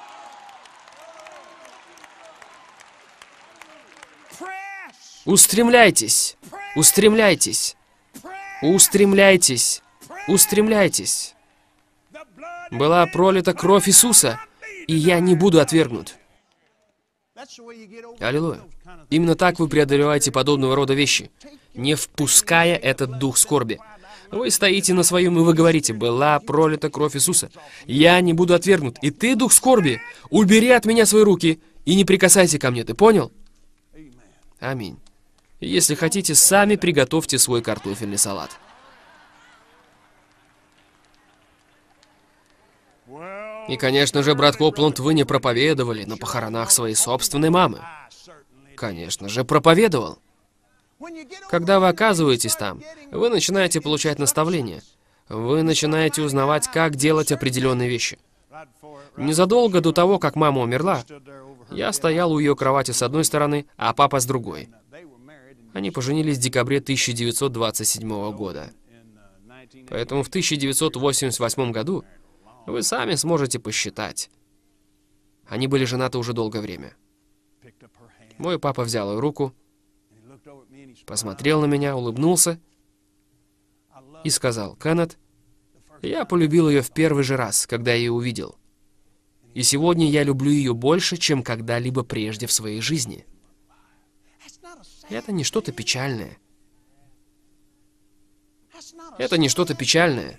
Speaker 1: Устремляйтесь, устремляйтесь, устремляйтесь, устремляйтесь. Была пролита кровь Иисуса, и я не буду отвергнут. Аллилуйя. Именно так вы преодолеваете подобного рода вещи, не впуская этот дух скорби. Вы стоите на своем, и вы говорите: была пролита кровь Иисуса. Я не буду отвергнут. И ты, дух скорби, убери от меня свои руки и не прикасайся ко мне. Ты понял? Аминь. Если хотите, сами приготовьте свой картофельный салат. И, конечно же, брат Копланд, вы не проповедовали на похоронах своей собственной мамы. Конечно же, проповедовал. Когда вы оказываетесь там, вы начинаете получать наставления. Вы начинаете узнавать, как делать определенные вещи. Незадолго до того, как мама умерла, я стоял у ее кровати с одной стороны, а папа с другой. Они поженились в декабре тысяча девятьсот двадцать седьмого года. Поэтому в тысяча девятьсот восемьдесят восьмом году вы сами сможете посчитать. Они были женаты уже долгое время. Мой папа взял ее руку, посмотрел на меня, улыбнулся и сказал: «Кеннет, я полюбил ее в первый же раз, когда я ее увидел. И сегодня я люблю ее больше, чем когда-либо прежде в своей жизни». Это не что-то печальное. Это не что-то печальное.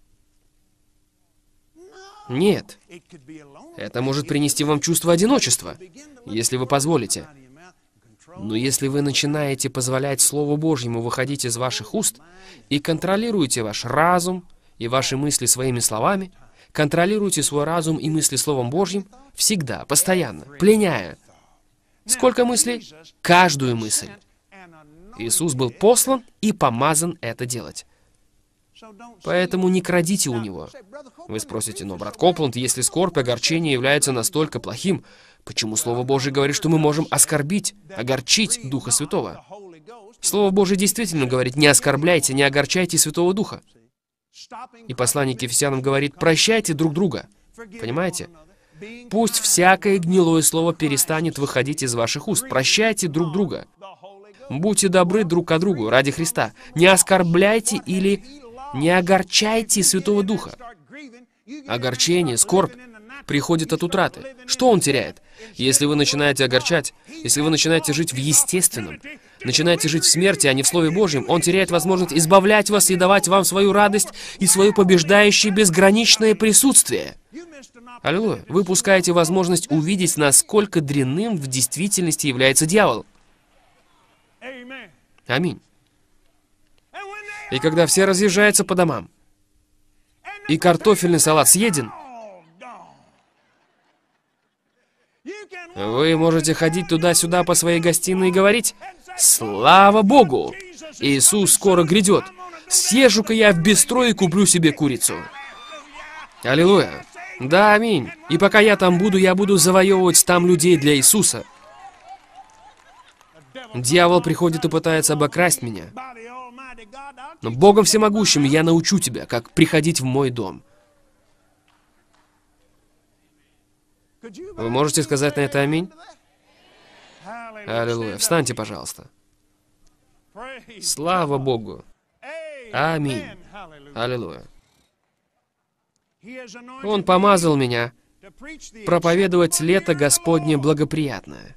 Speaker 1: Нет. Это может принести вам чувство одиночества, если вы позволите. Но если вы начинаете позволять Слову Божьему выходить из ваших уст и контролируете ваш разум и ваши мысли своими словами, контролируйте свой разум и мысли Словом Божьим всегда, постоянно, пленяя. Сколько мыслей? Каждую мысль. Иисус был послан и помазан это делать. Поэтому не крадите у Него. Вы спросите: но, брат Копланд, если скорбь, огорчение является настолько плохим, почему Слово Божие говорит, что мы можем оскорбить, огорчить Духа Святого? Слово Божие действительно говорит: не оскорбляйте, не огорчайте Святого Духа. И послание к Ефесянам говорит: прощайте друг друга. Понимаете? Пусть всякое гнилое слово перестанет выходить из ваших уст. Прощайте друг друга. Будьте добры друг к другу ради Христа. Не оскорбляйте или не огорчайте Святого Духа. Огорчение, скорбь приходит от утраты. Что он теряет? Если вы начинаете огорчать, если вы начинаете жить в естественном, начинаете жить в смерти, а не в Слове Божьем, он теряет возможность избавлять вас и давать вам свою радость и свое побеждающее безграничное присутствие. Аллилуйя. Вы упускаете возможность увидеть, насколько дрянным в действительности является дьявол. Аминь. И когда все разъезжаются по домам, и картофельный салат съеден, вы можете ходить туда-сюда по своей гостиной и говорить: «Слава Богу! Иисус скоро грядет! Съезжу-ка я в бистро и куплю себе курицу!» Аллилуйя! Да, аминь. И пока я там буду, я буду завоевывать там людей для Иисуса. Дьявол приходит и пытается обокрасть меня. Но Богом Всемогущим я научу тебя, как приходить в мой дом. Вы можете сказать на это аминь? Аллилуйя. Встаньте, пожалуйста. Слава Богу. Аминь. Аллилуйя. Он помазал меня проповедовать лето Господне благоприятное.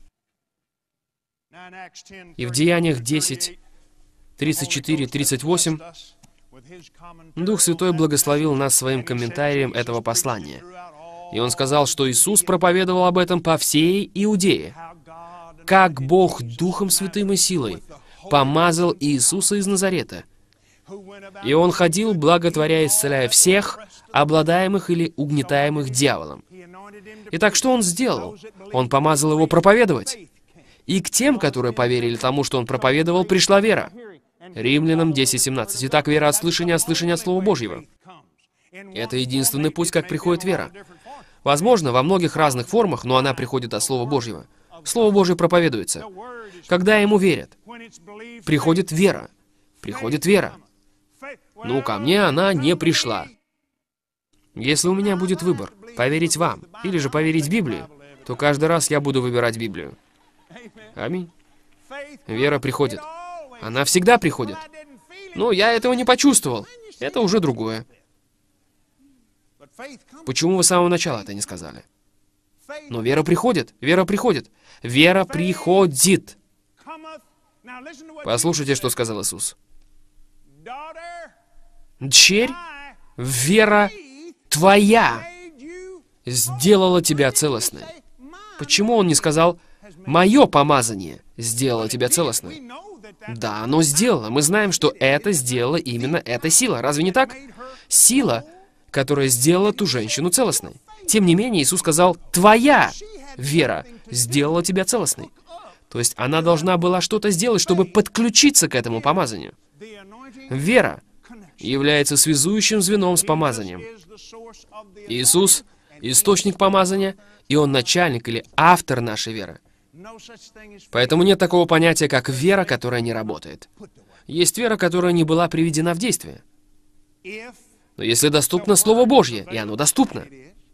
Speaker 1: И в Деяниях десять, тридцать четыре, тридцать восемь Дух Святой благословил нас своим комментарием этого послания. И Он сказал, что Иисус проповедовал об этом по всей Иудее, как Бог Духом Святым и силой помазал Иисуса из Назарета. И Он ходил, благотворя, исцеляя всех, обладаемых или угнетаемых дьяволом. Итак, что Он сделал? Он помазал Его проповедовать. И к тем, которые поверили тому, что Он проповедовал, пришла вера. Римлянам десять семнадцать. Итак, вера от слышания, от слышания от Слова Божьего. Это единственный путь, как приходит вера. Возможно, во многих разных формах, но она приходит от Слова Божьего. Слово Божье проповедуется. Когда Ему верят, приходит вера. Приходит вера. Ну, ко мне она не пришла. Если у меня будет выбор, поверить вам или же поверить в Библию, то каждый раз я буду выбирать Библию. Аминь. Вера приходит. Она всегда приходит. Но я этого не почувствовал. Это уже другое. Почему вы с самого начала это не сказали? Но вера приходит. Вера приходит. Вера приходит. Послушайте, что сказал Иисус. Дщерь, вера твоя сделала тебя целостной. Почему Он не сказал: «Мое помазание сделало тебя целостной»? Да, оно сделало. Мы знаем, что это сделала именно эта сила. Разве не так? Сила, которая сделала ту женщину целостной. Тем не менее, Иисус сказал: «Твоя вера сделала тебя целостной». То есть она должна была что-то сделать, чтобы подключиться к этому помазанию. Вера является связующим звеном с помазанием. Иисус — источник помазания, и Он начальник или автор нашей веры. Поэтому нет такого понятия, как вера, которая не работает. Есть вера, которая не была приведена в действие. Но если доступно Слово Божье, и оно доступно,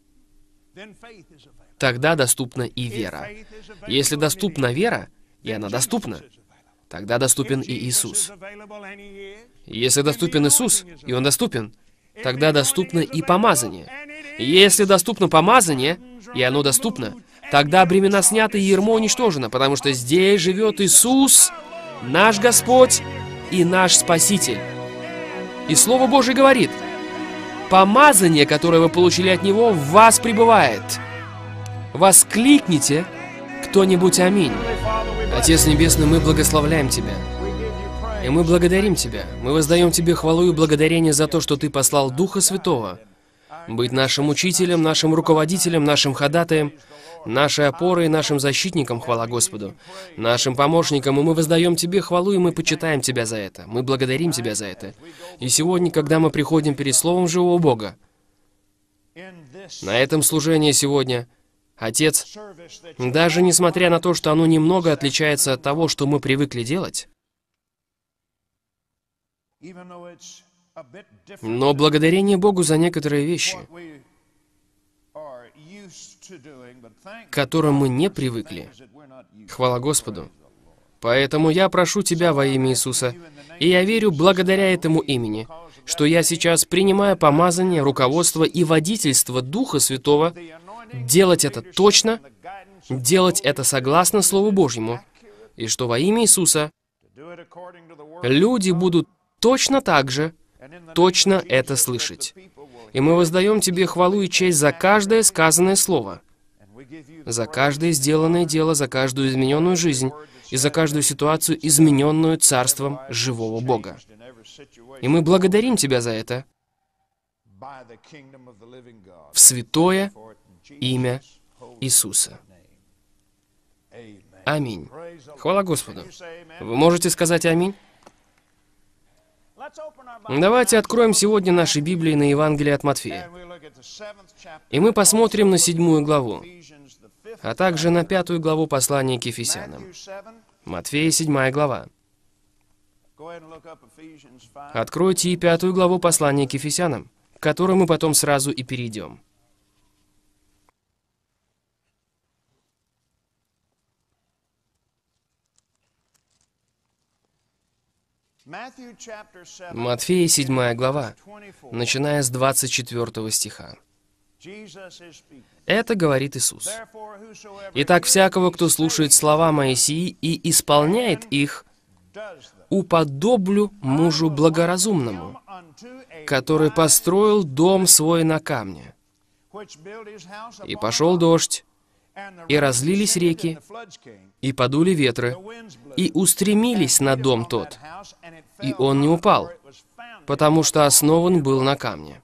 Speaker 1: тогда доступна и вера. Если доступна вера, и она доступна, тогда доступен и Иисус. Если доступен Иисус, и Он доступен, тогда доступно и помазание. Если доступно помазание, и оно доступно, тогда бремена сняты и ярмо уничтожено, потому что здесь живет Иисус, наш Господь и наш Спаситель. И Слово Божие говорит: помазание, которое вы получили от Него, в вас пребывает. Воскликните кто-нибудь аминь. Отец Небесный, мы благословляем Тебя. И мы благодарим Тебя. Мы воздаем Тебе хвалу и благодарение за то, что Ты послал Духа Святого быть нашим учителем, нашим руководителем, нашим ходатаем, нашей опорой, нашим защитником, хвала Господу, нашим помощником, и мы воздаем Тебе хвалу, и мы почитаем Тебя за это. Мы благодарим Тебя за это. И сегодня, когда мы приходим перед Словом живого Бога, на этом служении сегодня, Отец, даже несмотря на то, что оно немного отличается от того, что мы привыкли делать, но благодарение Богу за некоторые вещи, к которым мы не привыкли. Хвала Господу. Поэтому я прошу Тебя во имя Иисуса, и я верю благодаря этому имени, что я сейчас принимаю помазание, руководство и водительство Духа Святого делать это точно, делать это согласно Слову Божьему, и что во имя Иисуса люди будут точно так же, точно это слышать. И мы воздаем Тебе хвалу и честь за каждое сказанное слово, за каждое сделанное дело, за каждую измененную жизнь и за каждую ситуацию, измененную Царством живого Бога. И мы благодарим Тебя за это в святое имя Иисуса. Аминь. Хвала Господу. Вы можете сказать аминь? Давайте откроем сегодня наши Библии на Евангелие от Матфея. И мы посмотрим на седьмую главу, а также на пятую главу послания к Ефесянам. Матфея, седьмая глава. Откройте и пятую главу послания к Ефесянам, к которой мы потом сразу и перейдем. Матфея, седьмая глава, начиная с двадцать четвёртого стиха. Это говорит Иисус. «Итак, всякого, кто слушает слова Моисии и исполняет их, уподоблю мужу благоразумному, который построил дом свой на камне. И пошел дождь, и разлились реки, и подули ветры, и устремились на дом тот, и он не упал, потому что основан был на камне.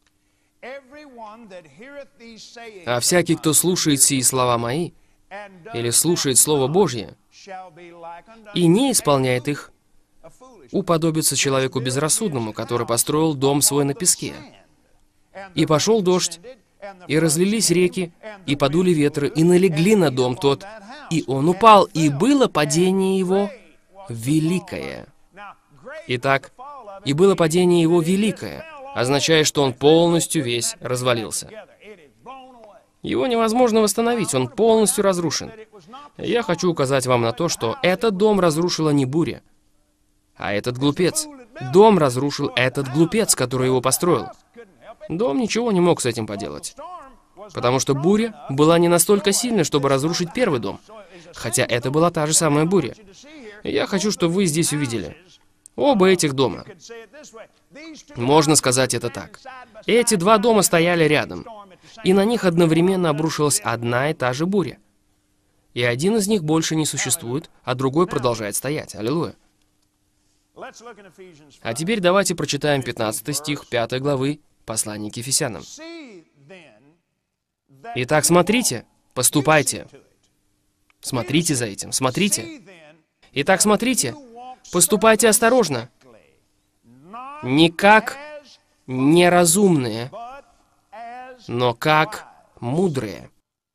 Speaker 1: А всякий, кто слушает сии слова мои, или слушает Слово Божье, и не исполняет их, уподобится человеку безрассудному, который построил дом свой на песке. И пошел дождь, и разлились реки, и подули ветры, и налегли на дом тот, и он упал, и было падение его великое». Итак, и было падение его великое, означая, что он полностью весь развалился. Его невозможно восстановить, он полностью разрушен. Я хочу указать вам на то, что этот дом разрушила не буря, а этот глупец. Дом разрушил этот глупец, который его построил. Дом ничего не мог с этим поделать, потому что буря была не настолько сильна, чтобы разрушить первый дом, хотя это была та же самая буря. Я хочу, чтобы вы здесь увидели оба этих дома. Можно сказать это так. Эти два дома стояли рядом, и на них одновременно обрушилась одна и та же буря. И один из них больше не существует, а другой продолжает стоять. Аллилуйя. А теперь давайте прочитаем пятнадцатый стих пятой главы послания к Ефесянам. «Итак, смотрите, поступайте». Смотрите за этим, смотрите. Итак, смотрите, поступайте осторожно. Не как неразумные, но как мудрые.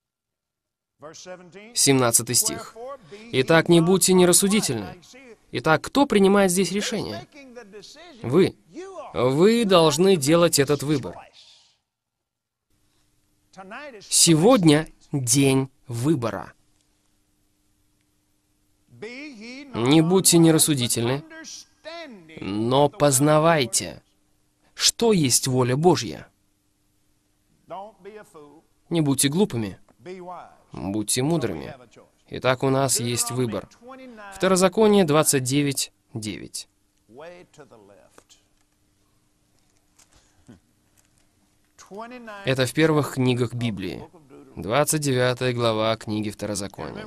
Speaker 1: семнадцатый стих. «Итак, не будьте нерассудительны». Итак, кто принимает здесь решение? Вы. Вы должны делать этот выбор. Сегодня день выбора. Не будьте нерассудительны, но познавайте, что есть воля Божья. Не будьте глупыми, будьте мудрыми. Итак, у нас есть выбор. Второзаконие двадцать девять, девять. Это в первых книгах Библии. двадцать девятая глава книги Второзакония.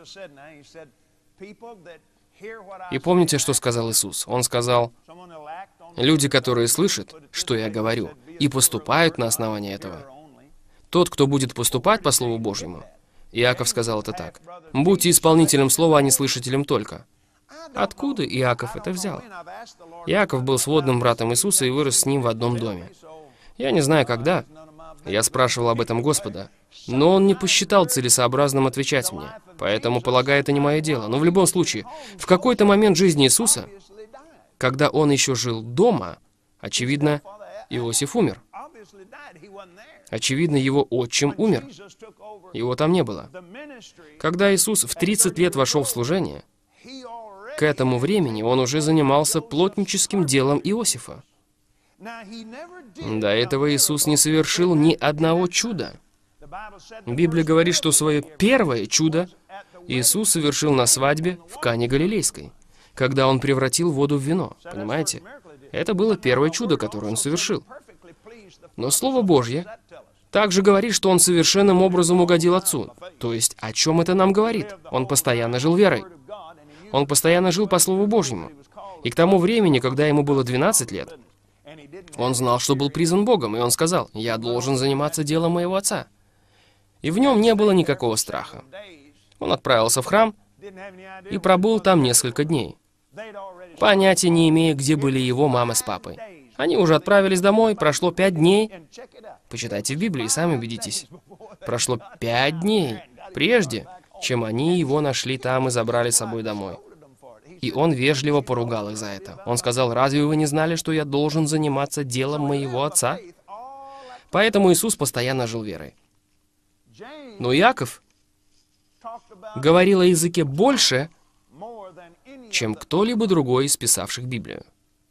Speaker 1: И помните, что сказал Иисус? Он сказал: «Люди, которые слышат, что я говорю, и поступают на основании этого, тот, кто будет поступать по Слову Божьему». Иаков сказал это так: «Будьте исполнителем слова, а не слышателем только». Откуда Иаков это взял? Иаков был сводным братом Иисуса и вырос с ним в одном доме. Я не знаю, когда. Я спрашивал об этом Господа, но он не посчитал целесообразным отвечать мне, поэтому, полагаю, это не мое дело. Но в любом случае, в какой-то момент жизни Иисуса, когда он еще жил дома, очевидно, Иосиф умер. Очевидно, его отчим умер. Его там не было. Когда Иисус в тридцать лет вошел в служение, к этому времени он уже занимался плотническим делом Иосифа. До этого Иисус не совершил ни одного чуда. Библия говорит, что свое первое чудо Иисус совершил на свадьбе в Кане Галилейской, когда Он превратил воду в вино. Понимаете? Это было первое чудо, которое Он совершил. Но Слово Божье также говорит, что Он совершенным образом угодил Отцу. То есть, о чем это нам говорит? Он постоянно жил верой. Он постоянно жил по Слову Божьему. И к тому времени, когда ему было двенадцать лет, он знал, что был призван Богом, и он сказал: «Я должен заниматься делом моего Отца». И в нем не было никакого страха. Он отправился в храм и пробыл там несколько дней, понятия не имея, где были его мама с папой. Они уже отправились домой, прошло пять дней. Почитайте в Библии, сами убедитесь. Прошло пять дней, прежде чем они его нашли там и забрали с собой домой. И он вежливо поругал их за это. Он сказал: «Разве вы не знали, что я должен заниматься делом моего Отца?» Поэтому Иисус постоянно жил верой. Но Иаков говорил о языке больше, чем кто-либо другой из писавших Библию.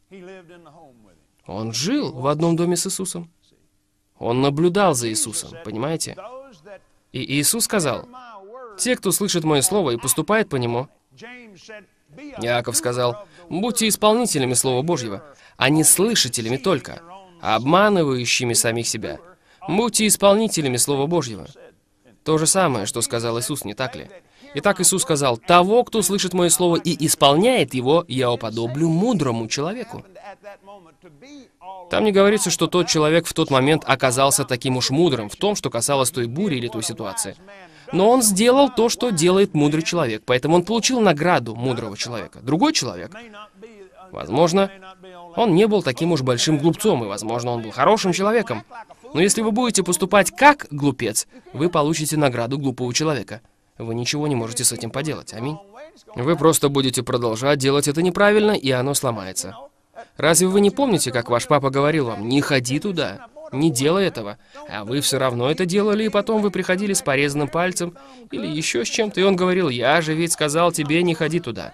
Speaker 1: Он жил в одном доме с Иисусом. Он наблюдал за Иисусом, понимаете? И Иисус сказал: «Те, кто слышит Мое Слово и поступает по нему». Иаков сказал: «Будьте исполнителями Слова Божьего, а не слышателями только, обманывающими самих себя. Будьте исполнителями Слова Божьего». То же самое, что сказал Иисус, не так ли? Итак, Иисус сказал: «Того, кто слышит Мое Слово и исполняет его, я уподоблю мудрому человеку». Там не говорится, что тот человек в тот момент оказался таким уж мудрым в том, что касалось той бури или той ситуации. Но он сделал то, что делает мудрый человек, поэтому он получил награду мудрого человека. Другой человек, возможно, он не был таким уж большим глупцом, и, возможно, он был хорошим человеком. Но если вы будете поступать как глупец, вы получите награду глупого человека. Вы ничего не можете с этим поделать. Аминь. Вы просто будете продолжать делать это неправильно, и оно сломается. Разве вы не помните, как ваш папа говорил вам: «Не ходи туда, не делай этого», а вы все равно это делали, и потом вы приходили с порезанным пальцем или еще с чем-то, и он говорил: «Я же ведь сказал тебе, не ходи туда».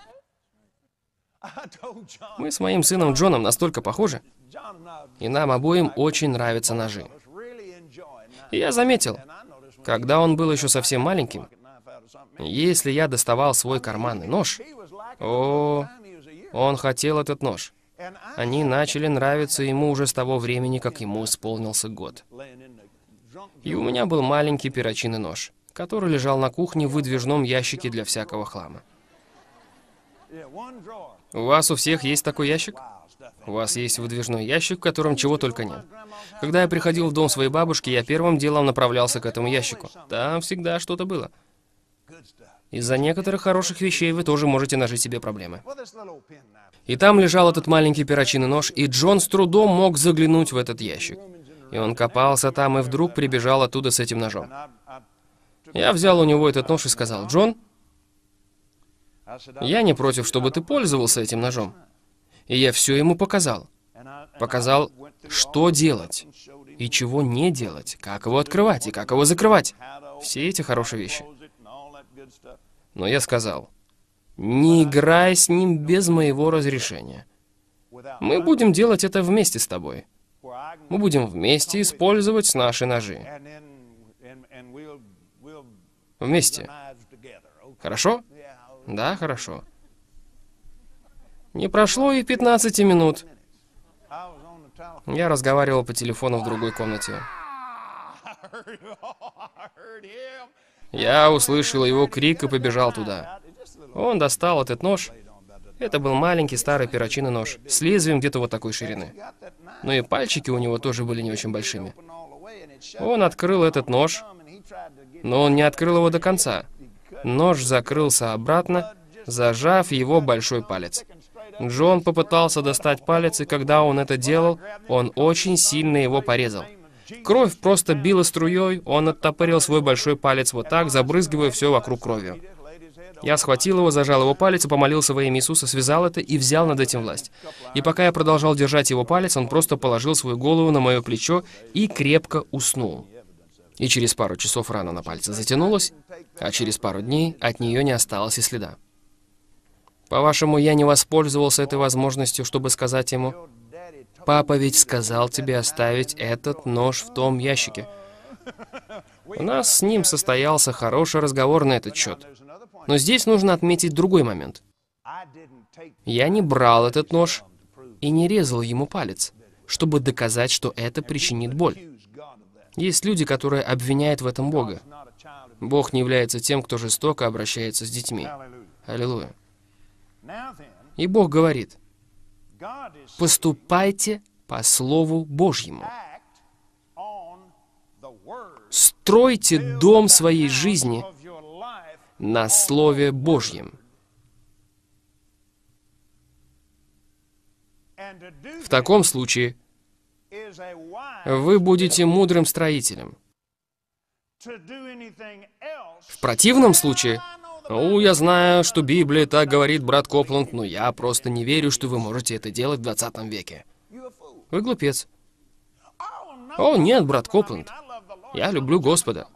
Speaker 1: Мы с моим сыном Джоном настолько похожи, и нам обоим очень нравятся ножи. И я заметил, когда он был еще совсем маленьким, если я доставал свой карманный нож, о, он хотел этот нож. Они начали нравиться ему уже с того времени, как ему исполнился год. И у меня был маленький перочинный нож, который лежал на кухне в выдвижном ящике для всякого хлама. У вас у всех есть такой ящик? У вас есть выдвижной ящик, в котором чего только нет. Когда я приходил в дом своей бабушки, я первым делом направлялся к этому ящику. Там всегда что-то было. Из-за некоторых хороших вещей вы тоже можете нажить себе проблемы. И там лежал этот маленький перочинный нож, и Джон с трудом мог заглянуть в этот ящик. И он копался там, и вдруг прибежал оттуда с этим ножом. Я взял у него этот нож и сказал: «Джон, я не против, чтобы ты пользовался этим ножом». И я все ему показал. Показал, что делать и чего не делать, как его открывать и как его закрывать. Все эти хорошие вещи. Но я сказал: «Не играй с ним без моего разрешения. Мы будем делать это вместе с тобой. Мы будем вместе использовать наши ножи. Вместе. Хорошо? Да, хорошо». Не прошло и пятнадцати минут. Я разговаривал по телефону в другой комнате. Я услышал его крик и побежал туда. Он достал этот нож. Это был маленький старый перочинный нож с лезвием где-то вот такой ширины. Но и пальчики у него тоже были не очень большими. Он открыл этот нож, но он не открыл его до конца. Нож закрылся обратно, зажав его большой палец. Джон попытался достать палец, и когда он это делал, он очень сильно его порезал. Кровь просто била струей, он оттопырил свой большой палец вот так, забрызгивая все вокруг кровью. Я схватил его, зажал его палец и помолился во имя Иисуса, связал это и взял над этим власть. И пока я продолжал держать его палец, он просто положил свою голову на мое плечо и крепко уснул. И через пару часов рана на пальце затянулась, а через пару дней от нее не осталось и следа. По-вашему, я не воспользовался этой возможностью, чтобы сказать ему: Папа ведь сказал тебе оставить этот нож в том ящике. У нас с ним состоялся хороший разговор на этот счет. Но здесь нужно отметить другой момент. Я не брал этот нож и не резал ему палец, чтобы доказать, что это причинит боль. Есть люди, которые обвиняют в этом Бога. Бог не является тем, кто жестоко обращается с детьми. Аллилуйя. И Бог говорит: поступайте по Слову Божьему. Стройте дом своей жизни на Слове Божьем. В таком случае вы будете мудрым строителем. В противном случае, «О, я знаю, что Библия так говорит, брат Копланд, но я просто не верю, что вы можете это делать в двадцатом веке». Вы глупец. «О, нет, брат Копланд, я люблю Господа».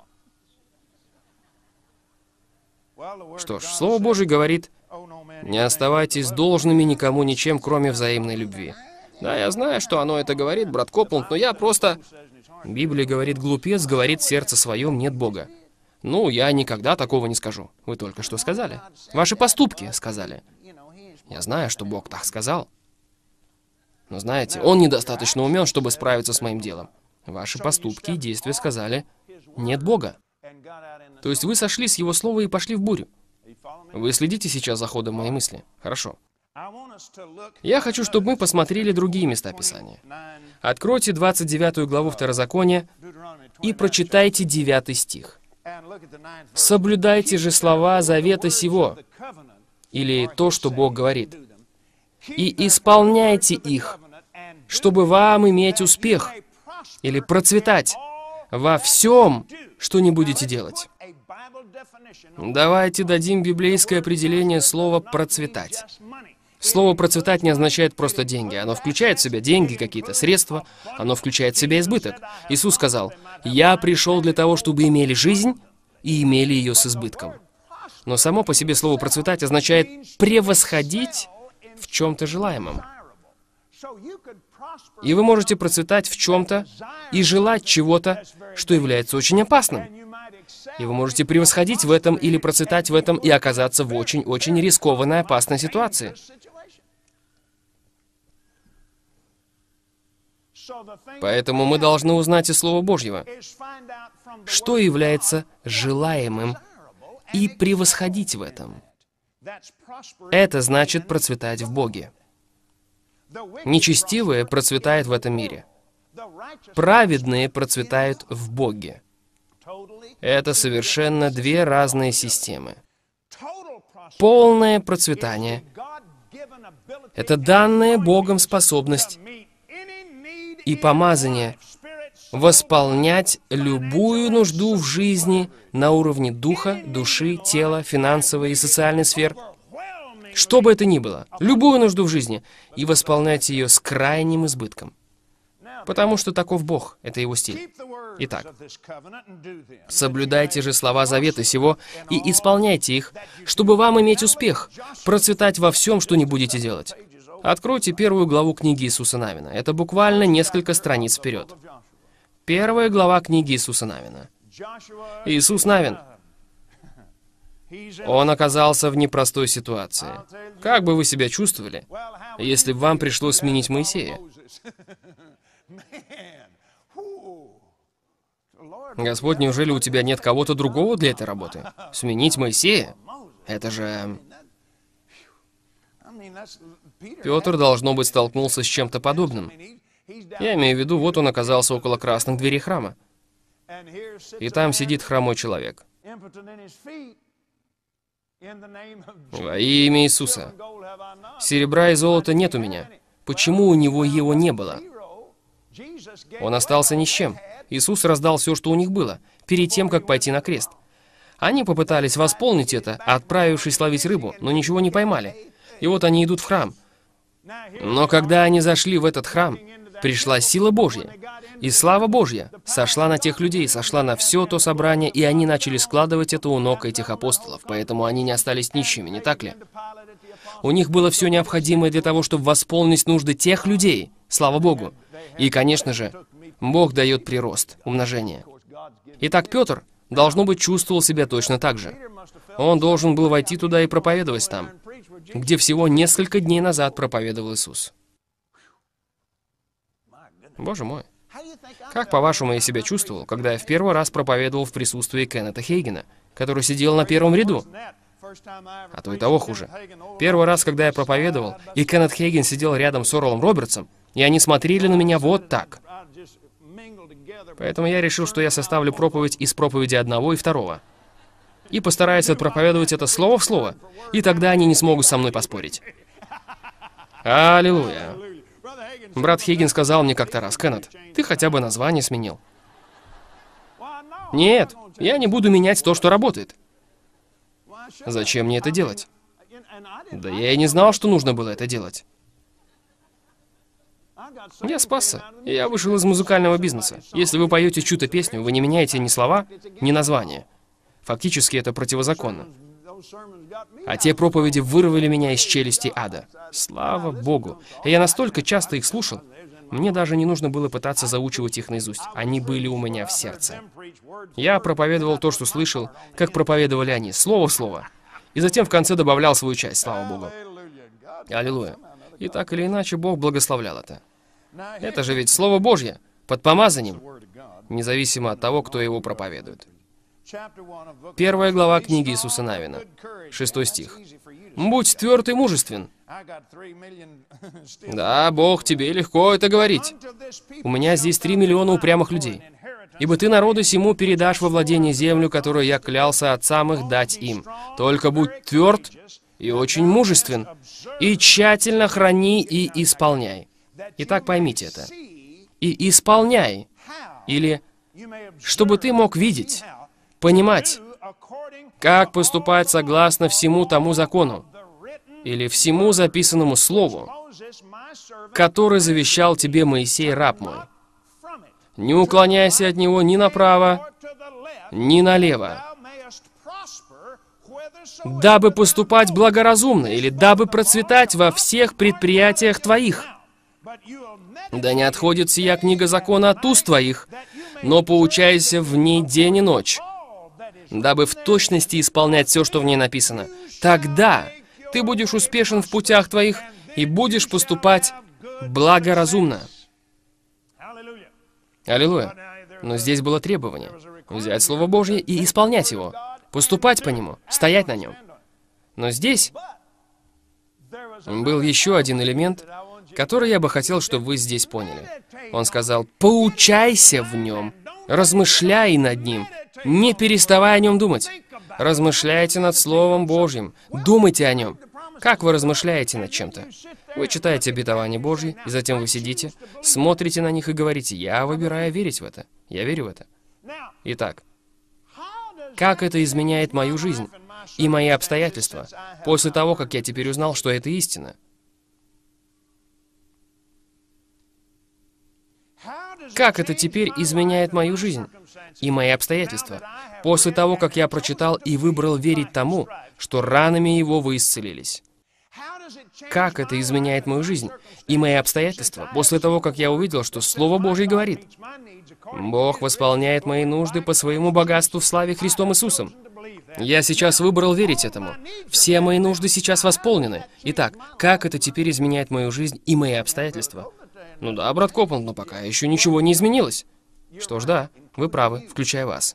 Speaker 1: Что ж, Слово Божье говорит: «Не оставайтесь должными никому ничем, кроме взаимной любви». Да, я знаю, что оно это говорит, брат Копланд, но я просто... Библия говорит: глупец говорит в сердце своем, нет Бога. Ну, я никогда такого не скажу. Вы только что сказали. Ваши поступки сказали. Я знаю, что Бог так сказал. Но знаете, Он недостаточно умен, чтобы справиться с моим делом. Ваши поступки и действия сказали: нет Бога. То есть вы сошли с Его слова и пошли в бурю. Вы следите сейчас за ходом моей мысли? Хорошо. Я хочу, чтобы мы посмотрели другие места Писания. Откройте двадцать девятую главу Второзакония и прочитайте девятый стих. «Соблюдайте же слова завета сего», или то, что Бог говорит, «и исполняйте их, чтобы вам иметь успех», или процветать во всем, что не будете делать. Давайте дадим библейское определение слова «процветать». Слово «процветать» не означает просто деньги. Оно включает в себя деньги, какие-то средства. Оно включает в себя избыток. Иисус сказал: «Я пришел для того, чтобы имели жизнь и имели ее с избытком». Но само по себе слово «процветать» означает превосходить в чем-то желаемом. И вы можете процветать в чем-то и желать чего-то, что является очень опасным. И вы можете превосходить в этом или процветать в этом и оказаться в очень-очень рискованной, опасной ситуации. Поэтому мы должны узнать из Слова Божьего, что является желаемым, и превосходить в этом. Это значит процветать в Боге. Нечестивые процветают в этом мире. Праведные процветают в Боге. Это совершенно две разные системы. Полное процветание — это данная Богом способность и помазание восполнять любую нужду в жизни на уровне духа, души, тела, финансовой и социальной сфер, что бы это ни было, любую нужду в жизни, и восполнять ее с крайним избытком. Потому что таков Бог, это Его стиль. Итак, соблюдайте же слова завета сего и исполняйте их, чтобы вам иметь успех, процветать во всем, что не будете делать. Откройте первую главу книги Иисуса Навина. Это буквально несколько страниц вперед. Первая глава книги Иисуса Навина. Иисус Навин. Он оказался в непростой ситуации. Как бы вы себя чувствовали, если бы вам пришлось сменить Моисея? Господь, неужели у тебя нет кого-то другого для этой работы? Сменить Моисея? Это же... Петр, должно быть, столкнулся с чем-то подобным. Я имею в виду, вот он оказался около красных дверей храма. И там сидит хромой человек. Во имя Иисуса. Серебра и золота нет у меня. Почему у него его не было? Он остался ни с чем. Иисус раздал все, что у них было, перед тем, как пойти на крест. Они попытались восполнить это, отправившись ловить рыбу, но ничего не поймали. И вот они идут в храм. Но когда они зашли в этот храм, пришла сила Божья. И слава Божья сошла на тех людей, сошла на все то собрание, и они начали складывать это у ног этих апостолов. Поэтому они не остались нищими, не так ли? У них было все необходимое для того, чтобы восполнить нужды тех людей, Слава Богу. И, конечно же, Бог дает прирост, умножение. Итак, Петр, должно быть, чувствовал себя точно так же. Он должен был войти туда и проповедовать там, где всего несколько дней назад проповедовал Иисус. Боже мой. Как, по-вашему, я себя чувствовал, когда я в первый раз проповедовал в присутствии Кеннета Хейгена, который сидел на первом ряду? А то и того хуже. Первый раз, когда я проповедовал, и Кеннет Хейген сидел рядом с Оралом Робертсом, и они смотрели на меня вот так. Поэтому я решил, что я составлю проповедь из проповеди одного и второго. И постараюсь отпроповедовать это слово в слово, и тогда они не смогут со мной поспорить. Аллилуйя. Брат Хейген сказал мне как-то раз: «Кеннет, ты хотя бы название сменил». Нет, я не буду менять то, что работает. Зачем мне это делать? Да я и не знал, что нужно было это делать. Я спасся, и я вышел из музыкального бизнеса. Если вы поете чью-то песню, вы не меняете ни слова, ни название. Фактически это противозаконно. А те проповеди вырвали меня из челюсти ада. Слава Богу. И я настолько часто их слушал, мне даже не нужно было пытаться заучивать их наизусть. Они были у меня в сердце. Я проповедовал то, что слышал, как проповедовали они, слово в слово. И затем в конце добавлял свою часть, слава Богу. Аллилуйя. И так или иначе, Бог благословлял это. Это же ведь Слово Божье, под помазанием, независимо от того, кто его проповедует. Первая глава книги Иисуса Навина, шестой стих. «Будь тверд и мужествен». Да, Бог, тебе легко это говорить. У меня здесь три миллиона упрямых людей. «Ибо ты народу сему передашь во владение землю, которую я клялся отцам их дать им. Только будь тверд и очень мужествен, и тщательно храни и исполняй». Итак, поймите это. «И исполняй», или «чтобы ты мог видеть, понимать, как поступать согласно всему тому закону, или всему записанному слову, который завещал тебе Моисей, раб мой. Не уклоняйся от него ни направо, ни налево, дабы поступать благоразумно, или дабы процветать во всех предприятиях твоих. Да не отходит сия книга закона от уст твоих, но поучайся в ней день и ночь, дабы в точности исполнять все, что в ней написано. Тогда ты будешь успешен в путях твоих и будешь поступать благоразумно». Аллилуйя. Но здесь было требование взять Слово Божье и исполнять его, поступать по нему, стоять на нем. Но здесь был еще один элемент, который я бы хотел, чтобы вы здесь поняли. Он сказал: «Поучайся в нем, размышляй над ним, не переставай о нем думать». Размышляйте над Словом Божьим, думайте о нем. Как вы размышляете над чем-то? Вы читаете обетования Божьи, и затем вы сидите, смотрите на них и говорите: «Я выбираю верить в это. Я верю в это». Итак, как это изменяет мою жизнь и мои обстоятельства после того, как я теперь узнал, что это истина? Как это теперь изменяет мою жизнь и мои обстоятельства после того, как я прочитал и выбрал верить тому, что ранами его вы исцелились? Как это изменяет мою жизнь и мои обстоятельства после того, как я увидел, что Слово Божье говорит: «Бог восполняет мои нужды по своему богатству в славе Христом Иисусом». Я сейчас выбрал верить этому. Все мои нужды сейчас восполнены. Итак, как это теперь изменяет мою жизнь и мои обстоятельства? Ну да, брат Копланд, но пока еще ничего не изменилось. Что ж, да, вы правы, включая вас.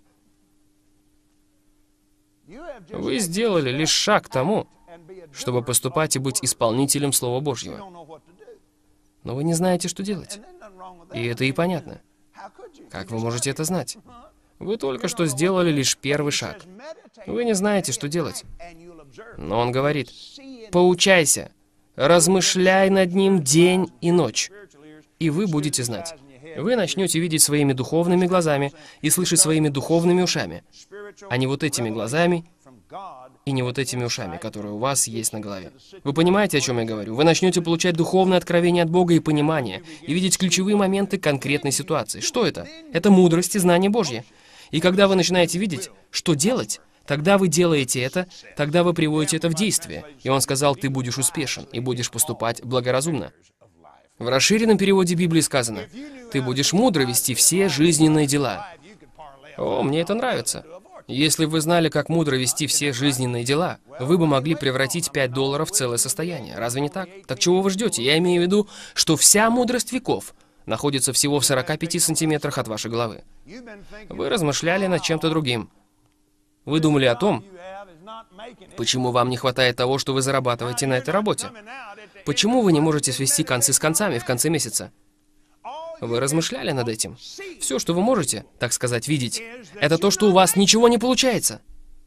Speaker 1: Вы сделали лишь шаг к тому, чтобы поступать и быть исполнителем Слова Божьего. Но вы не знаете, что делать. И это и понятно. Как вы можете это знать? Вы только что сделали лишь первый шаг. Вы не знаете, что делать. Но он говорит: «Поучайся, размышляй над ним день и ночь, и вы будете знать». Вы начнете видеть своими духовными глазами и слышать своими духовными ушами, а не вот этими глазами и не вот этими ушами, которые у вас есть на голове. Вы понимаете, о чем я говорю? Вы начнете получать духовное откровение от Бога и понимание, и видеть ключевые моменты конкретной ситуации. Что это? Это мудрость и знание Божье. И когда вы начинаете видеть, что делать, тогда вы делаете это, тогда вы приводите это в действие. И он сказал: «Ты будешь успешен и будешь поступать благоразумно». В расширенном переводе Библии сказано: «Ты будешь мудро вести все жизненные дела». О, мне это нравится. Если бы вы знали, как мудро вести все жизненные дела, вы бы могли превратить пять долларов в целое состояние. Разве не так? Так чего вы ждете? Я имею в виду, что вся мудрость веков находится всего в сорока пяти сантиметрах от вашей головы. Вы размышляли над чем-то другим. Вы думали о том, почему вам не хватает того, что вы зарабатываете на этой работе. Почему вы не можете свести концы с концами в конце месяца? Вы размышляли над этим. Все, что вы можете, так сказать, видеть, это то, что у вас ничего не получается.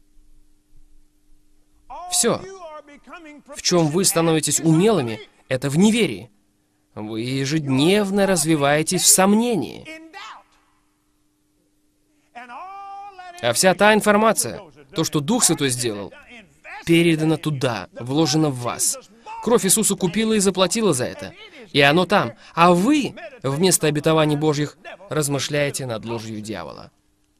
Speaker 1: Все. В чем вы становитесь умелыми, это в неверии. Вы ежедневно развиваетесь в сомнении. А вся та информация, то, что Дух Святой сделал, передано туда, вложено в вас. Кровь Иисуса купила и заплатила за это. И оно там. А вы, вместо обетований Божьих, размышляете над ложью дьявола.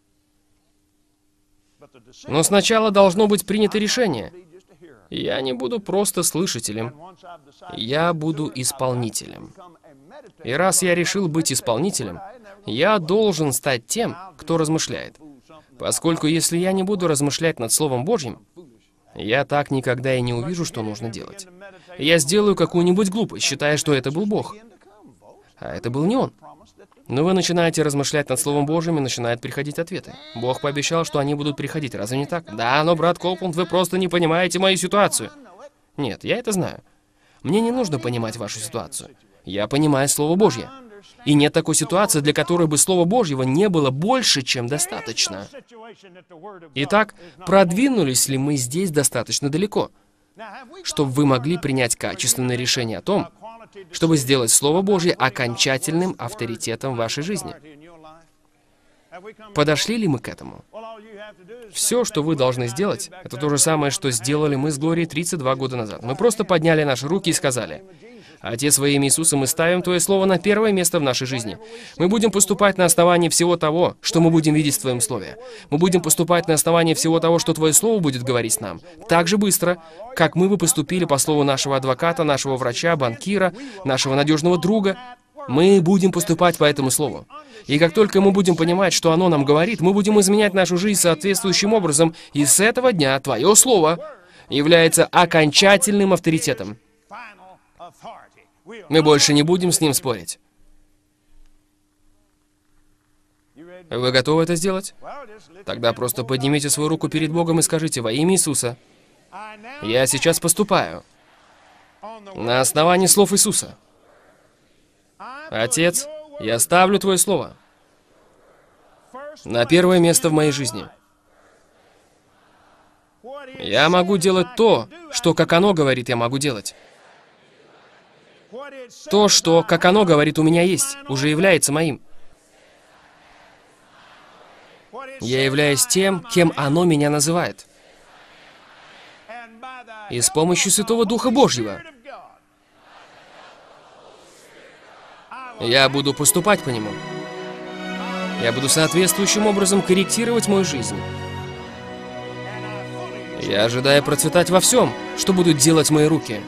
Speaker 1: Но сначала должно быть принято решение. Я не буду просто слышателем. Я буду исполнителем. И раз я решил быть исполнителем, я должен стать тем, кто размышляет. Поскольку если я не буду размышлять над Словом Божьим, я так никогда и не увижу, что нужно делать. Я сделаю какую-нибудь глупость, считая, что это был Бог. А это был не Он. Но вы начинаете размышлять над Словом Божьим, и начинают приходить ответы. Бог пообещал, что они будут приходить. Разве не так? Да, но, брат Копланд, вы просто не понимаете мою ситуацию. Нет, я это знаю. Мне не нужно понимать вашу ситуацию. Я понимаю Слово Божье. И нет такой ситуации, для которой бы Слова Божьего не было больше, чем достаточно. Итак, продвинулись ли мы здесь достаточно далеко, чтобы вы могли принять качественное решение о том, чтобы сделать Слово Божье окончательным авторитетом в вашей жизни? Подошли ли мы к этому? Все, что вы должны сделать, это то же самое, что сделали мы с Глорией тридцать два года назад. Мы просто подняли наши руки и сказали: «Отец, во имя Иисуса, мы ставим Твое Слово на первое место в нашей жизни. Мы будем поступать на основании всего того, что мы будем видеть в Твоем Слове. Мы будем поступать на основании всего того, что Твое Слово будет говорить нам. Так же быстро, как мы бы поступили по слову нашего адвоката, нашего врача, банкира, нашего надежного друга. Мы будем поступать по этому Слову. И как только мы будем понимать, что оно нам говорит, мы будем изменять нашу жизнь соответствующим образом, и с этого дня Твое Слово является окончательным авторитетом. Мы больше не будем с ним спорить». Вы готовы это сделать? Тогда просто поднимите свою руку перед Богом и скажите: «Во имя Иисуса, я сейчас поступаю на основании слов Иисуса. Отец, я ставлю Твое Слово на первое место в моей жизни. Я могу делать то, что, как оно говорит, я могу делать. То, что, как оно говорит, у меня есть, уже является моим. Я являюсь тем, кем оно меня называет. И с помощью Святого Духа Божьего я буду поступать по нему. Я буду соответствующим образом корректировать мою жизнь. Я ожидаю процветать во всем, что будут делать мои руки.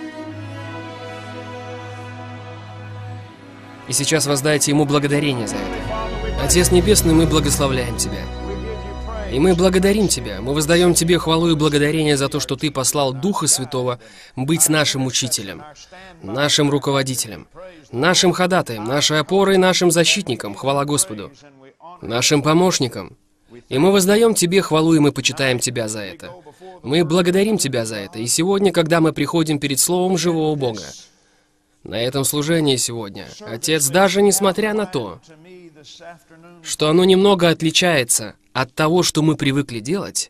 Speaker 1: И сейчас воздайте Ему благодарение за это. Отец Небесный, мы благословляем Тебя. И мы благодарим Тебя. Мы воздаем Тебе хвалу и благодарение за то, что Ты послал Духа Святого быть нашим учителем, нашим руководителем, нашим ходатаем, нашей опорой, нашим защитником, хвала Господу, нашим помощником. И мы воздаем Тебе хвалу, и мы почитаем Тебя за это. Мы благодарим Тебя за это. И сегодня, когда мы приходим перед Словом живого Бога, на этом служении сегодня, Отец, даже несмотря на то, что оно немного отличается от того, что мы привыкли делать,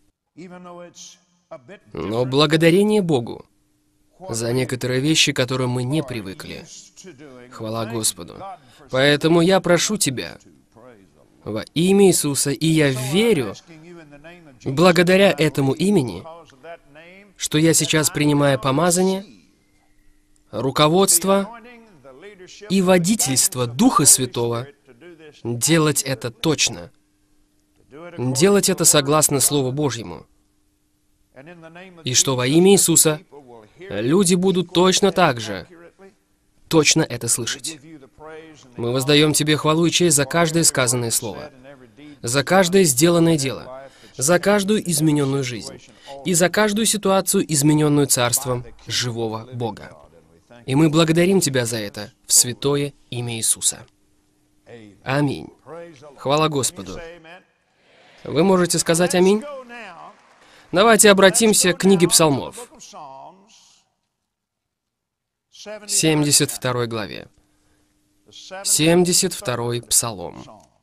Speaker 1: но благодарение Богу за некоторые вещи, к которым мы не привыкли. Хвала Господу. Поэтому я прошу Тебя во имя Иисуса, и я верю, благодаря этому имени, что я сейчас принимаю помазание, руководство и водительство Духа Святого делать это точно, делать это согласно Слову Божьему, и что во имя Иисуса люди будут точно так же точно это слышать. Мы воздаем Тебе хвалу и честь за каждое сказанное слово, за каждое сделанное дело, за каждую измененную жизнь и за каждую ситуацию, измененную Царством живого Бога. И мы благодарим Тебя за это в святое имя Иисуса. Аминь. Хвала Господу. Вы можете сказать аминь? Давайте обратимся к книге Псалмов, семьдесят второй главе. семьдесят второй Псалом.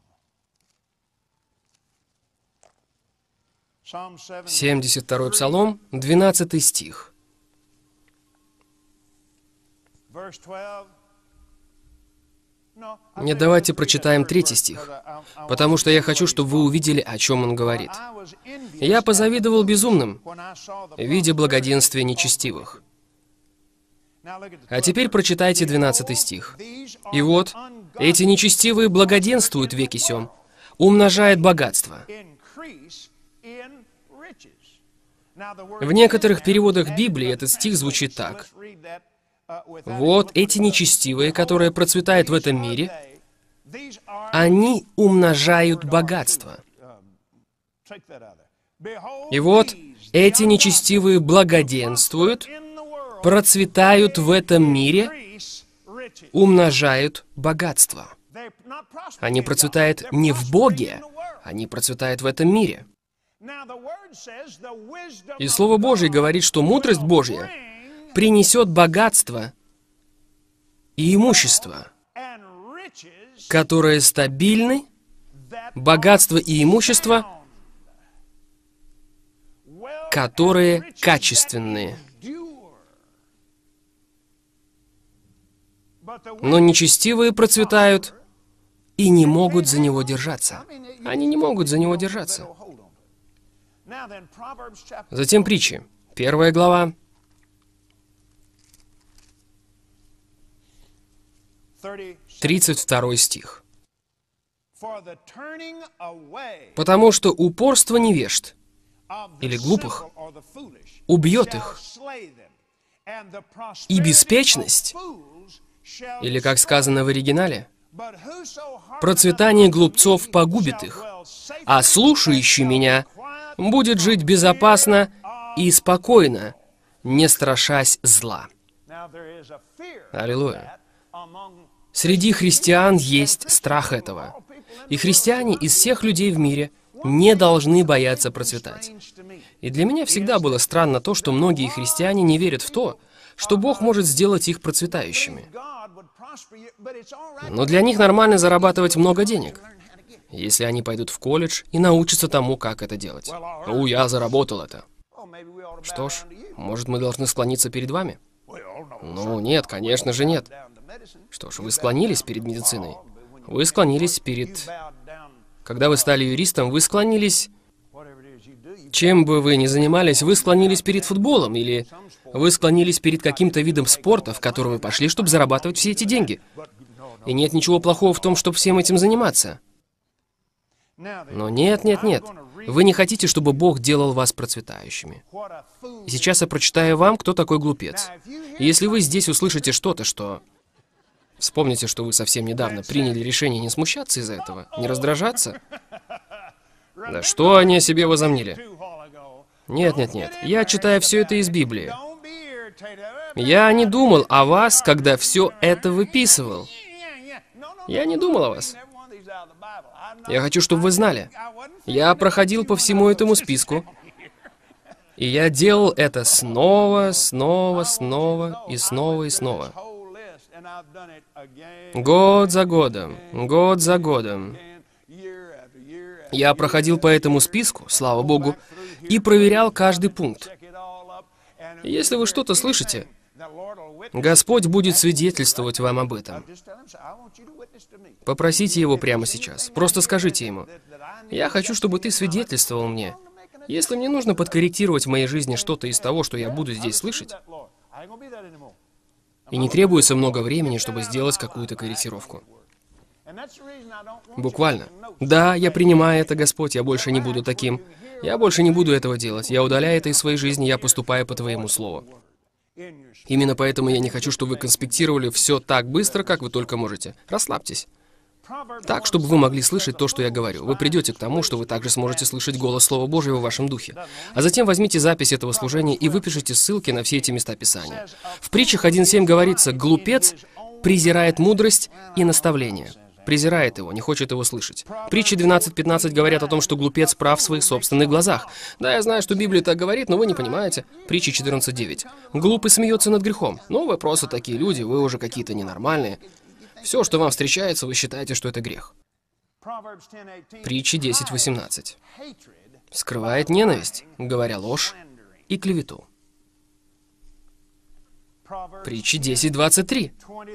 Speaker 1: семьдесят второй Псалом, двенадцатый стих. Нет, давайте прочитаем третий стих, потому что я хочу, чтобы вы увидели, о чем он говорит. «Я позавидовал безумным, видя благоденствие нечестивых». А теперь прочитайте двенадцатый стих. «И вот, эти нечестивые благоденствуют веки сём, умножает богатство». В некоторых переводах Библии этот стих звучит так. «Вот эти нечестивые, которые процветают в этом мире, они умножают богатство». И вот эти нечестивые благоденствуют, процветают в этом мире, умножают богатство. Они процветают не в Боге, они процветают в этом мире. И Слово Божье говорит, что мудрость Божья принесет богатство и имущество, которые стабильны, богатство и имущество, которые качественные. Но нечестивые процветают и не могут за него держаться. Они не могут за него держаться. Затем притчи. Первая глава. тридцать второй стих. «Потому что упорство невежд или глупых убьет их, и беспечность, или, как сказано в оригинале, процветание глупцов погубит их, а слушающий меня будет жить безопасно и спокойно, не страшась зла». Аллилуйя. Среди христиан есть страх этого. И христиане из всех людей в мире не должны бояться процветать. И для меня всегда было странно то, что многие христиане не верят в то, что Бог может сделать их процветающими. Но для них нормально зарабатывать много денег, если они пойдут в колледж и научатся тому, как это делать. «Ну, я заработал это». Что ж, может, мы должны склониться перед вами? Ну, нет, конечно же нет. Что ж, вы склонились перед медициной. Вы склонились перед... Когда вы стали юристом, вы склонились... Чем бы вы ни занимались, вы склонились перед футболом, или вы склонились перед каким-то видом спорта, в который вы пошли, чтобы зарабатывать все эти деньги. И нет ничего плохого в том, чтобы всем этим заниматься. Но нет, нет, нет. Вы не хотите, чтобы Бог делал вас процветающими. И сейчас я прочитаю вам, кто такой глупец. И если вы здесь услышите что-то, что... Вспомните, что вы совсем недавно приняли решение не смущаться из-за этого, не раздражаться. Да что они о себе возомнили? Нет, нет, нет. Я читаю все это из Библии. Я не думал о вас, когда все это выписывал. Я не думал о вас. Я хочу, чтобы вы знали. Я проходил по всему этому списку, и я делал это снова, снова, снова и снова и снова. Год за годом, год за годом. Я проходил по этому списку, слава Богу, и проверял каждый пункт. Если вы что-то слышите, Господь будет свидетельствовать вам об этом. Попросите Его прямо сейчас. Просто скажите Ему: «Я хочу, чтобы Ты свидетельствовал мне. Если мне нужно подкорректировать в моей жизни что-то из того, что я буду здесь слышать, и не требуется много времени, чтобы сделать какую-то корректировку». Буквально. «Да, я принимаю это, Господь, я больше не буду таким. Я больше не буду этого делать. Я удаляю это из своей жизни, я поступаю по Твоему Слову». Именно поэтому я не хочу, чтобы вы конспектировали все так быстро, как вы только можете. Расслабьтесь. Так, чтобы вы могли слышать то, что я говорю. Вы придете к тому, что вы также сможете слышать голос Слова Божьего в вашем духе. А затем возьмите запись этого служения и выпишите ссылки на все эти места Писания. В притчах один семь говорится: «Глупец презирает мудрость и наставление». Презирает его, не хочет его слышать. Притчи двенадцать пятнадцать говорят о том, что глупец прав в своих собственных глазах. Да, я знаю, что Библия так говорит, но вы не понимаете. Притчи четырнадцать девять. Глупый смеется над грехом. Ну, вы просто такие люди, вы уже какие-то ненормальные. Все, что вам встречается, вы считаете, что это грех. Притчи десять восемнадцать. Скрывает ненависть, говоря ложь и клевету. Притчи десять двадцать три.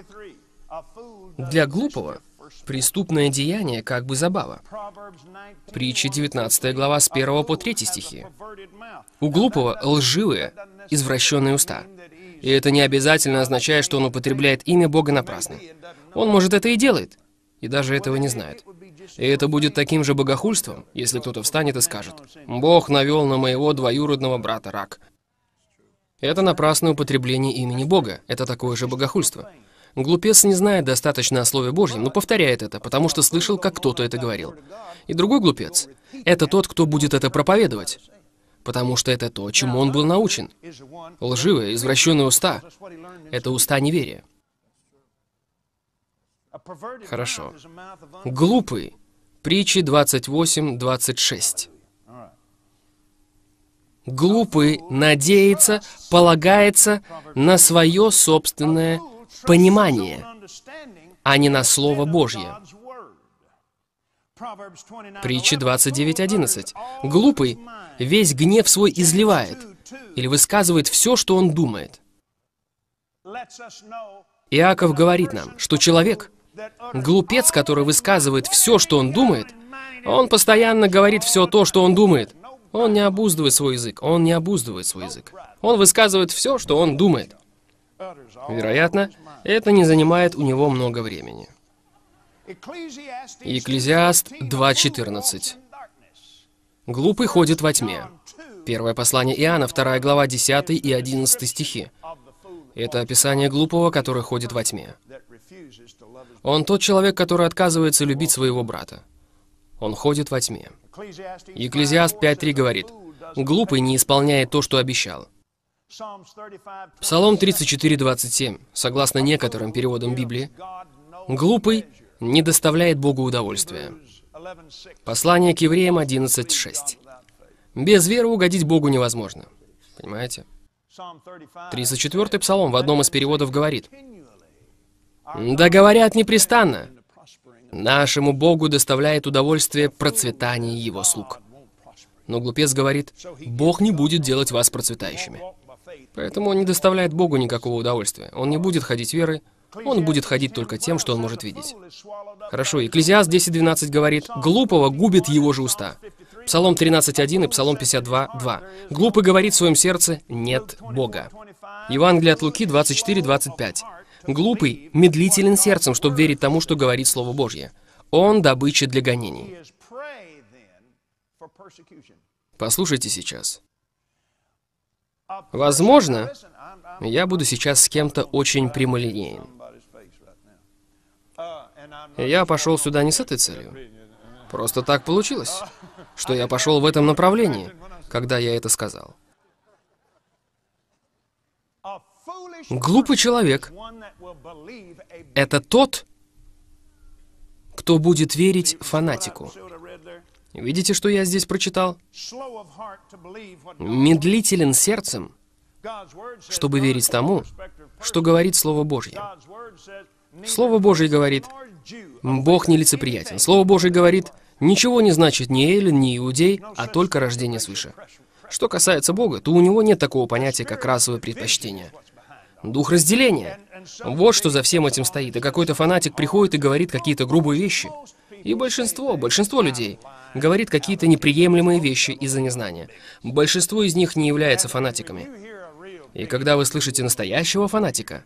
Speaker 1: Для глупого преступное деяние как бы забава. Притча девятнадцатая глава с первого по третий стихи. У глупого лживые, извращенные уста. И это не обязательно означает, что он употребляет имя Бога напрасно. Он, может, это и делает, и даже этого не знает. И это будет таким же богохульством, если кто-то встанет и скажет: «Бог навел на моего двоюродного брата рак». Это напрасное употребление имени Бога. Это такое же богохульство. Глупец не знает достаточно о Слове Божьем, но повторяет это, потому что слышал, как кто-то это говорил. И другой глупец — это тот, кто будет это проповедовать, потому что это то, чему он был научен. Лживые, извращенные уста — это уста неверия. Хорошо. Глупый. Притчи двадцать восемь двадцать шесть. Глупый надеется, полагается на свое собственное понимание, а не на Слово Божье. Притча двадцать девять одиннадцать. Глупый весь гнев свой изливает или высказывает все, что он думает. Иаков говорит нам, что человек, глупец, который высказывает все, что он думает, он постоянно говорит все то, что он думает. Он не обуздывает свой язык, он не обуздывает свой язык. Он высказывает все, что он думает. Вероятно, это не занимает у него много времени. Екклезиаст два четырнадцать. Глупый ходит во тьме. Первое послание Иоанна, вторая глава, десятый и одиннадцатый стихи. Это описание глупого, который ходит во тьме. Он тот человек, который отказывается любить своего брата. Он ходит во тьме. Екклезиаст пять три говорит: «Глупый не исполняет то, что обещал». Псалом тридцать четыре двадцать семь. Согласно некоторым переводам Библии, глупый не доставляет Богу удовольствия. Послание к евреям одиннадцать шесть. Без веры угодить Богу невозможно. Понимаете? тридцать четвёртый псалом в одном из переводов говорит: «Да говорят непрестанно, нашему Богу доставляет удовольствие процветание Его слуг». Но глупец говорит: «Бог не будет делать вас процветающими». Поэтому он не доставляет Богу никакого удовольствия. Он не будет ходить верой, он будет ходить только тем, что он может видеть. Хорошо, Екклезиаст десять двенадцать говорит: «Глупого губит его же уста». Псалом тринадцать один и Псалом пятьдесят два два. «Глупый говорит в своем сердце: нет Бога». Евангелие от Луки двадцать четыре двадцать пять. «Глупый медлителен сердцем, чтобы верить тому, что говорит Слово Божье. Он добыча для гонений». Послушайте сейчас. Возможно, я буду сейчас с кем-то очень прямолинеен. Я пошел сюда не с этой целью. Просто так получилось, что я пошел в этом направлении, когда я это сказал. Глупый человек — это тот, кто будет верить фанатику. Видите, что я здесь прочитал? Медлителен сердцем, чтобы верить тому, что говорит Слово Божье. Слово Божье говорит: Бог нелицеприятен. Слово Божье говорит: ничего не значит ни эллин, ни иудей, а только рождение свыше. Что касается Бога, то у него нет такого понятия, как расовое предпочтение. Дух разделения. Вот что за всем этим стоит. И какой-то фанатик приходит и говорит какие-то грубые вещи. И большинство, большинство людей говорит какие-то неприемлемые вещи из-за незнания. Большинство из них не являются фанатиками. И когда вы слышите настоящего фанатика,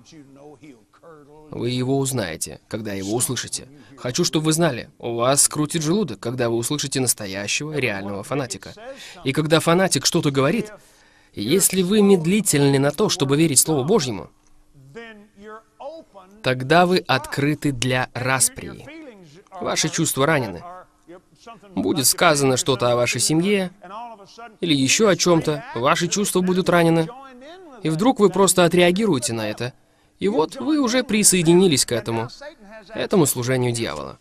Speaker 1: вы его узнаете, когда его услышите. Хочу, чтобы вы знали, у вас скрутит желудок, когда вы услышите настоящего, реального фанатика. И когда фанатик что-то говорит, Если вы медлительны на то, чтобы верить Слову Божьему, тогда вы открыты для распри. Ваши чувства ранены. Будет сказано что-то о вашей семье или еще о чем-то, ваши чувства будут ранены, и вдруг вы просто отреагируете на это, и вот вы уже присоединились к этому, этому служению дьявола.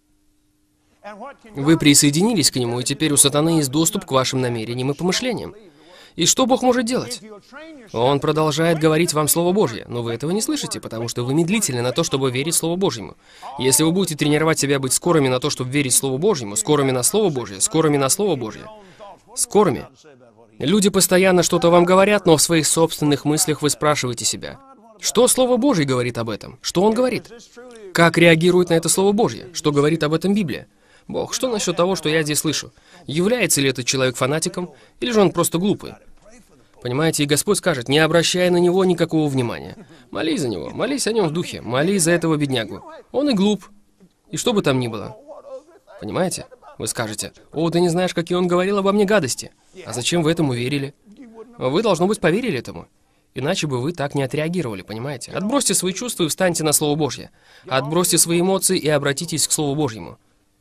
Speaker 1: Вы присоединились к нему, и теперь у сатаны есть доступ к вашим намерениям и помышлениям. И что Бог может делать? Он продолжает говорить вам Слово Божье, но вы этого не слышите, потому что вы медлительны на то, чтобы верить Слову Божьему. Если вы будете тренировать себя быть скорыми на то, чтобы верить Слову Божьему, скорыми на Слово Божье, скорыми на Слово Божье, скорыми. Люди постоянно что-то вам говорят, но в своих собственных мыслях вы спрашиваете себя, что Слово Божье говорит об этом? Что Он говорит? Как реагирует на это Слово Божье? Что говорит об этом Библия? Бог, что насчет того, что я здесь слышу? Является ли этот человек фанатиком, или же он просто глупый? Понимаете, и Господь скажет, не обращая на него никакого внимания. Молись за него, молись о нем в духе, молись за этого беднягу. Он и глуп. И что бы там ни было. Понимаете? Вы скажете, о, ты не знаешь, какие он говорил обо мне гадости. А зачем вы этому верили? Вы, должно быть, поверили этому. Иначе бы вы так не отреагировали, понимаете? Отбросьте свои чувства и встаньте на Слово Божье. Отбросьте свои эмоции и обратитесь к Слову Божьему.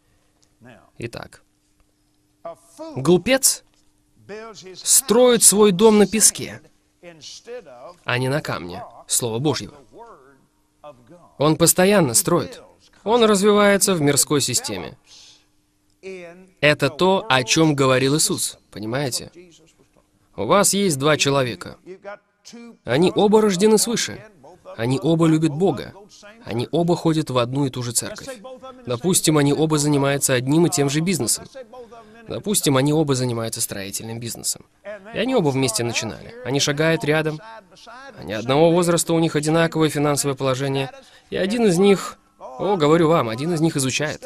Speaker 1: Итак, глупец строит свой дом на песке, а не на камне Слова Божьего. Он постоянно строит. Он развивается в мирской системе. Это то, о чем говорил Иисус, понимаете? У вас есть два человека. Они оба рождены свыше. Они оба любят Бога. Они оба ходят в одну и ту же церковь. Допустим, они оба занимаются одним и тем же бизнесом. Допустим, они оба занимаются строительным бизнесом. И они оба вместе начинали. Они шагают рядом. Они одного возраста, у них одинаковое финансовое положение. И один из них, о, говорю вам, один из них изучает.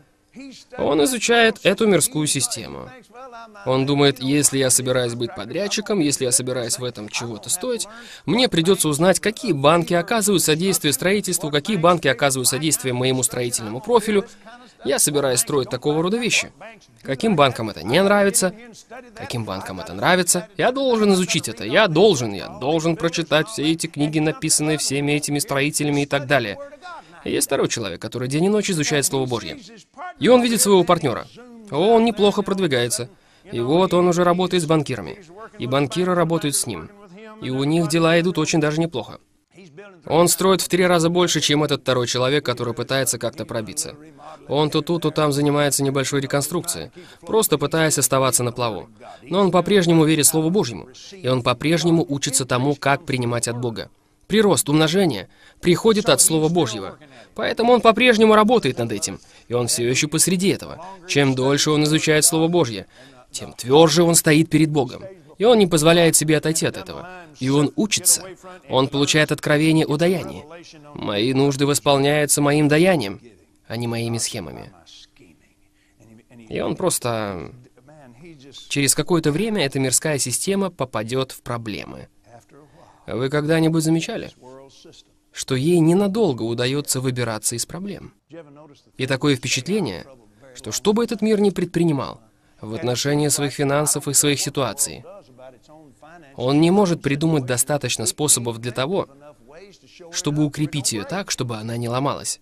Speaker 1: Он изучает эту мирскую систему. Он думает, если я собираюсь быть подрядчиком, если я собираюсь в этом чего-то стоить, мне придется узнать, какие банки оказывают содействие строительству, какие банки оказывают содействие моему строительному профилю. Я собираюсь строить такого рода вещи. Каким банкам это не нравится, каким банкам это нравится. Я должен изучить это, я должен, я должен прочитать все эти книги, написанные всеми этими строителями и так далее. И есть второй человек, который день и ночь изучает Слово Божье. И он видит своего партнера. О, он неплохо продвигается. И вот он уже работает с банкирами. И банкиры работают с ним. И у них дела идут очень даже неплохо. Он строит в три раза больше, чем этот второй человек, который пытается как-то пробиться. Он то тут, то там занимается небольшой реконструкцией, просто пытаясь оставаться на плаву. Но он по-прежнему верит Слову Божьему, и он по-прежнему учится тому, как принимать от Бога. Прирост, умножение приходит от Слова Божьего. Поэтому он по-прежнему работает над этим, и он все еще посреди этого. Чем дольше он изучает Слово Божье, тем тверже он стоит перед Богом. И он не позволяет себе отойти от этого. И он учится. Он получает откровение о даянии. Мои нужды восполняются моим даянием, а не моими схемами. И он просто... Через какое-то время эта мирская система попадет в проблемы. Вы когда-нибудь замечали, что ей ненадолго удается выбираться из проблем? И такое впечатление, что что бы этот мир ни предпринимал в отношении своих финансов и своих ситуаций, он не может придумать достаточно способов для того, чтобы укрепить ее так, чтобы она не ломалась.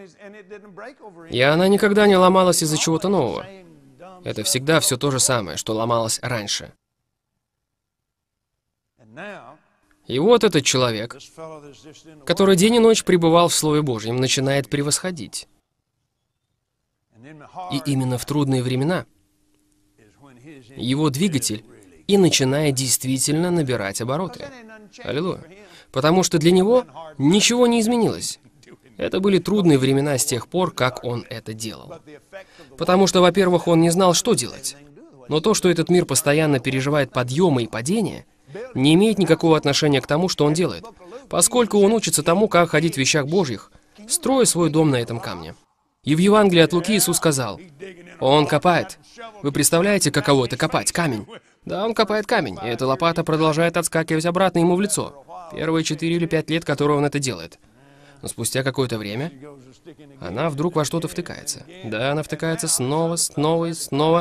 Speaker 1: И она никогда не ломалась из-за чего-то нового. Это всегда все то же самое, что ломалось раньше. И вот этот человек, который день и ночь пребывал в Слове Божьем, начинает превосходить. И именно в трудные времена его двигатель и начинает действительно набирать обороты. Аллилуйя. Потому что для него ничего не изменилось. Это были трудные времена с тех пор, как он это делал. Потому что, во-первых, он не знал, что делать. Но то, что этот мир постоянно переживает подъемы и падения, не имеет никакого отношения к тому, что он делает, поскольку он учится тому, как ходить в вещах Божьих, строя свой дом на этом камне. И в Евангелии от Луки Иисус сказал, «Он копает». Вы представляете, каково это копать камень? Да, он копает камень, и эта лопата продолжает отскакивать обратно ему в лицо. Первые четыре или пять лет, которые он это делает. Но спустя какое-то время она вдруг во что-то втыкается. Да, она втыкается снова, снова и снова.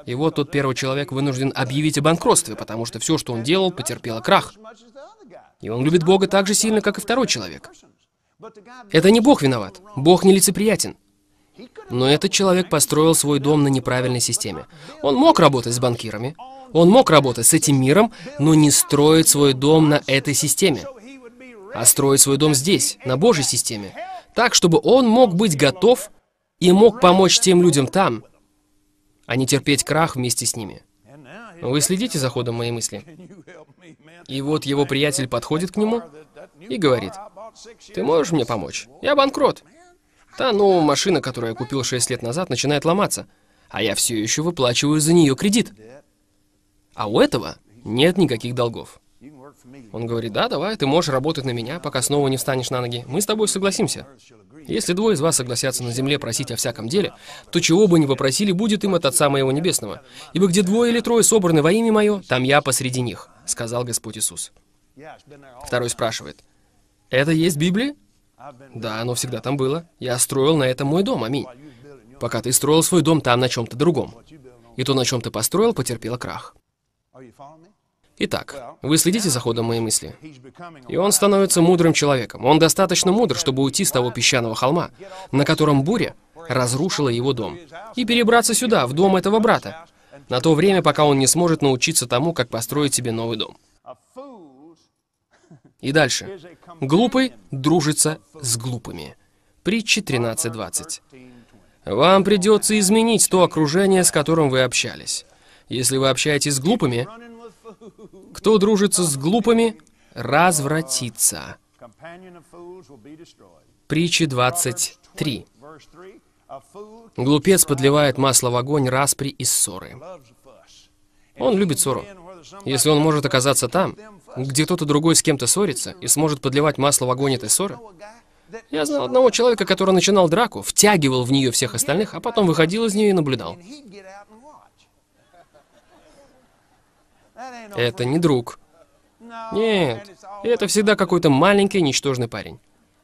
Speaker 1: И вот тот первый человек вынужден объявить о банкротстве, потому что все, что он делал, потерпело крах. И он любит Бога так же сильно, как и второй человек. Это не Бог виноват. Бог нелицеприятен. Но этот человек построил свой дом на неправильной системе. Он мог работать с банкирами, он мог работать с этим миром, но не строить свой дом на этой системе, а строить свой дом здесь, на Божьей системе, так, чтобы он мог быть готов и мог помочь тем людям там, а не терпеть крах вместе с ними. Вы следите за ходом моей мысли? И вот его приятель подходит к нему и говорит: «Ты можешь мне помочь? Я банкрот. Та новая машина, которую я купил шесть лет назад, начинает ломаться, а я все еще выплачиваю за нее кредит. А у этого нет никаких долгов». Он говорит: «Да, давай, ты можешь работать на меня, пока снова не встанешь на ноги. Мы с тобой согласимся. Если двое из вас согласятся на земле просить о всяком деле, то чего бы ни попросили, будет им от Отца Моего Небесного. Ибо где двое или трое собраны во имя Мое, там я посреди них», — сказал Господь Иисус. Второй спрашивает: «Это есть Библия?» «Да, оно всегда там было. Я строил на этом мой дом, аминь. Пока ты строил свой дом там на чем-то другом. И то, на чем ты построил, потерпело крах». Итак, вы следите за ходом моей мысли. И он становится мудрым человеком. Он достаточно мудр, чтобы уйти с того песчаного холма, на котором буря разрушила его дом, и перебраться сюда, в дом этого брата, на то время, пока он не сможет научиться тому, как построить себе новый дом. И дальше. Глупый дружится с глупыми. Притчи тринадцать двадцать. Вам придется изменить то окружение, с которым вы общались. Если вы общаетесь с глупыми, кто дружится с глупыми, развратится. Притчи двадцать три. Глупец подливает масло в огонь распри и ссоры. Он любит ссору. Если он может оказаться там, где кто-то другой с кем-то ссорится, и сможет подливать масло в огонь этой ссоры. Я знал одного человека, который начинал драку, втягивал в нее всех остальных, а потом выходил из нее и наблюдал. Это не друг. Нет, это всегда какой-то маленький, ничтожный парень.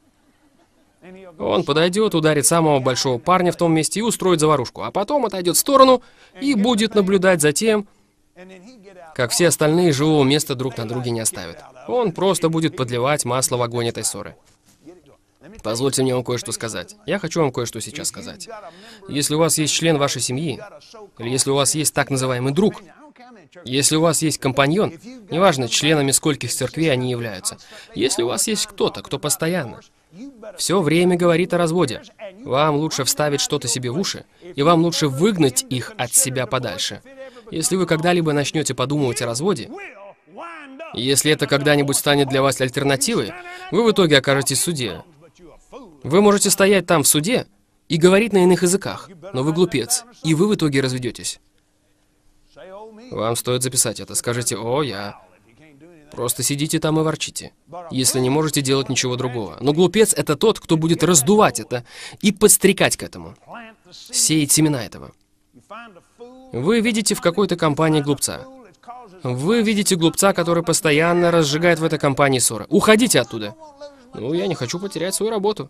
Speaker 1: Он подойдет, ударит самого большого парня в том месте и устроит заварушку, а потом отойдет в сторону и будет наблюдать за тем, как все остальные живого места друг на друге не оставят. Он просто будет подливать масло в огонь этой ссоры. Позвольте мне вам кое-что сказать. Я хочу вам кое-что сейчас сказать. Если у вас есть член вашей семьи, или если у вас есть так называемый друг, если у вас есть компаньон, неважно, членами скольких церквей они являются, если у вас есть кто-то, кто постоянно все время говорит о разводе, вам лучше вставить что-то себе в уши, и вам лучше выгнать их от себя подальше. Если вы когда-либо начнете подумывать о разводе, если это когда-нибудь станет для вас альтернативой, вы в итоге окажетесь в суде. Вы можете стоять там в суде и говорить на иных языках, но вы глупец, и вы в итоге разведетесь. Вам стоит записать это. Скажите: «О, я...» Просто сидите там и ворчите, если не можете делать ничего другого. Но глупец — это тот, кто будет раздувать это и подстрекать к этому, сеять семена этого. Вы видите в какой-то компании глупца. Вы видите глупца, который постоянно разжигает в этой компании ссоры. Уходите оттуда. Ну, я не хочу потерять свою работу.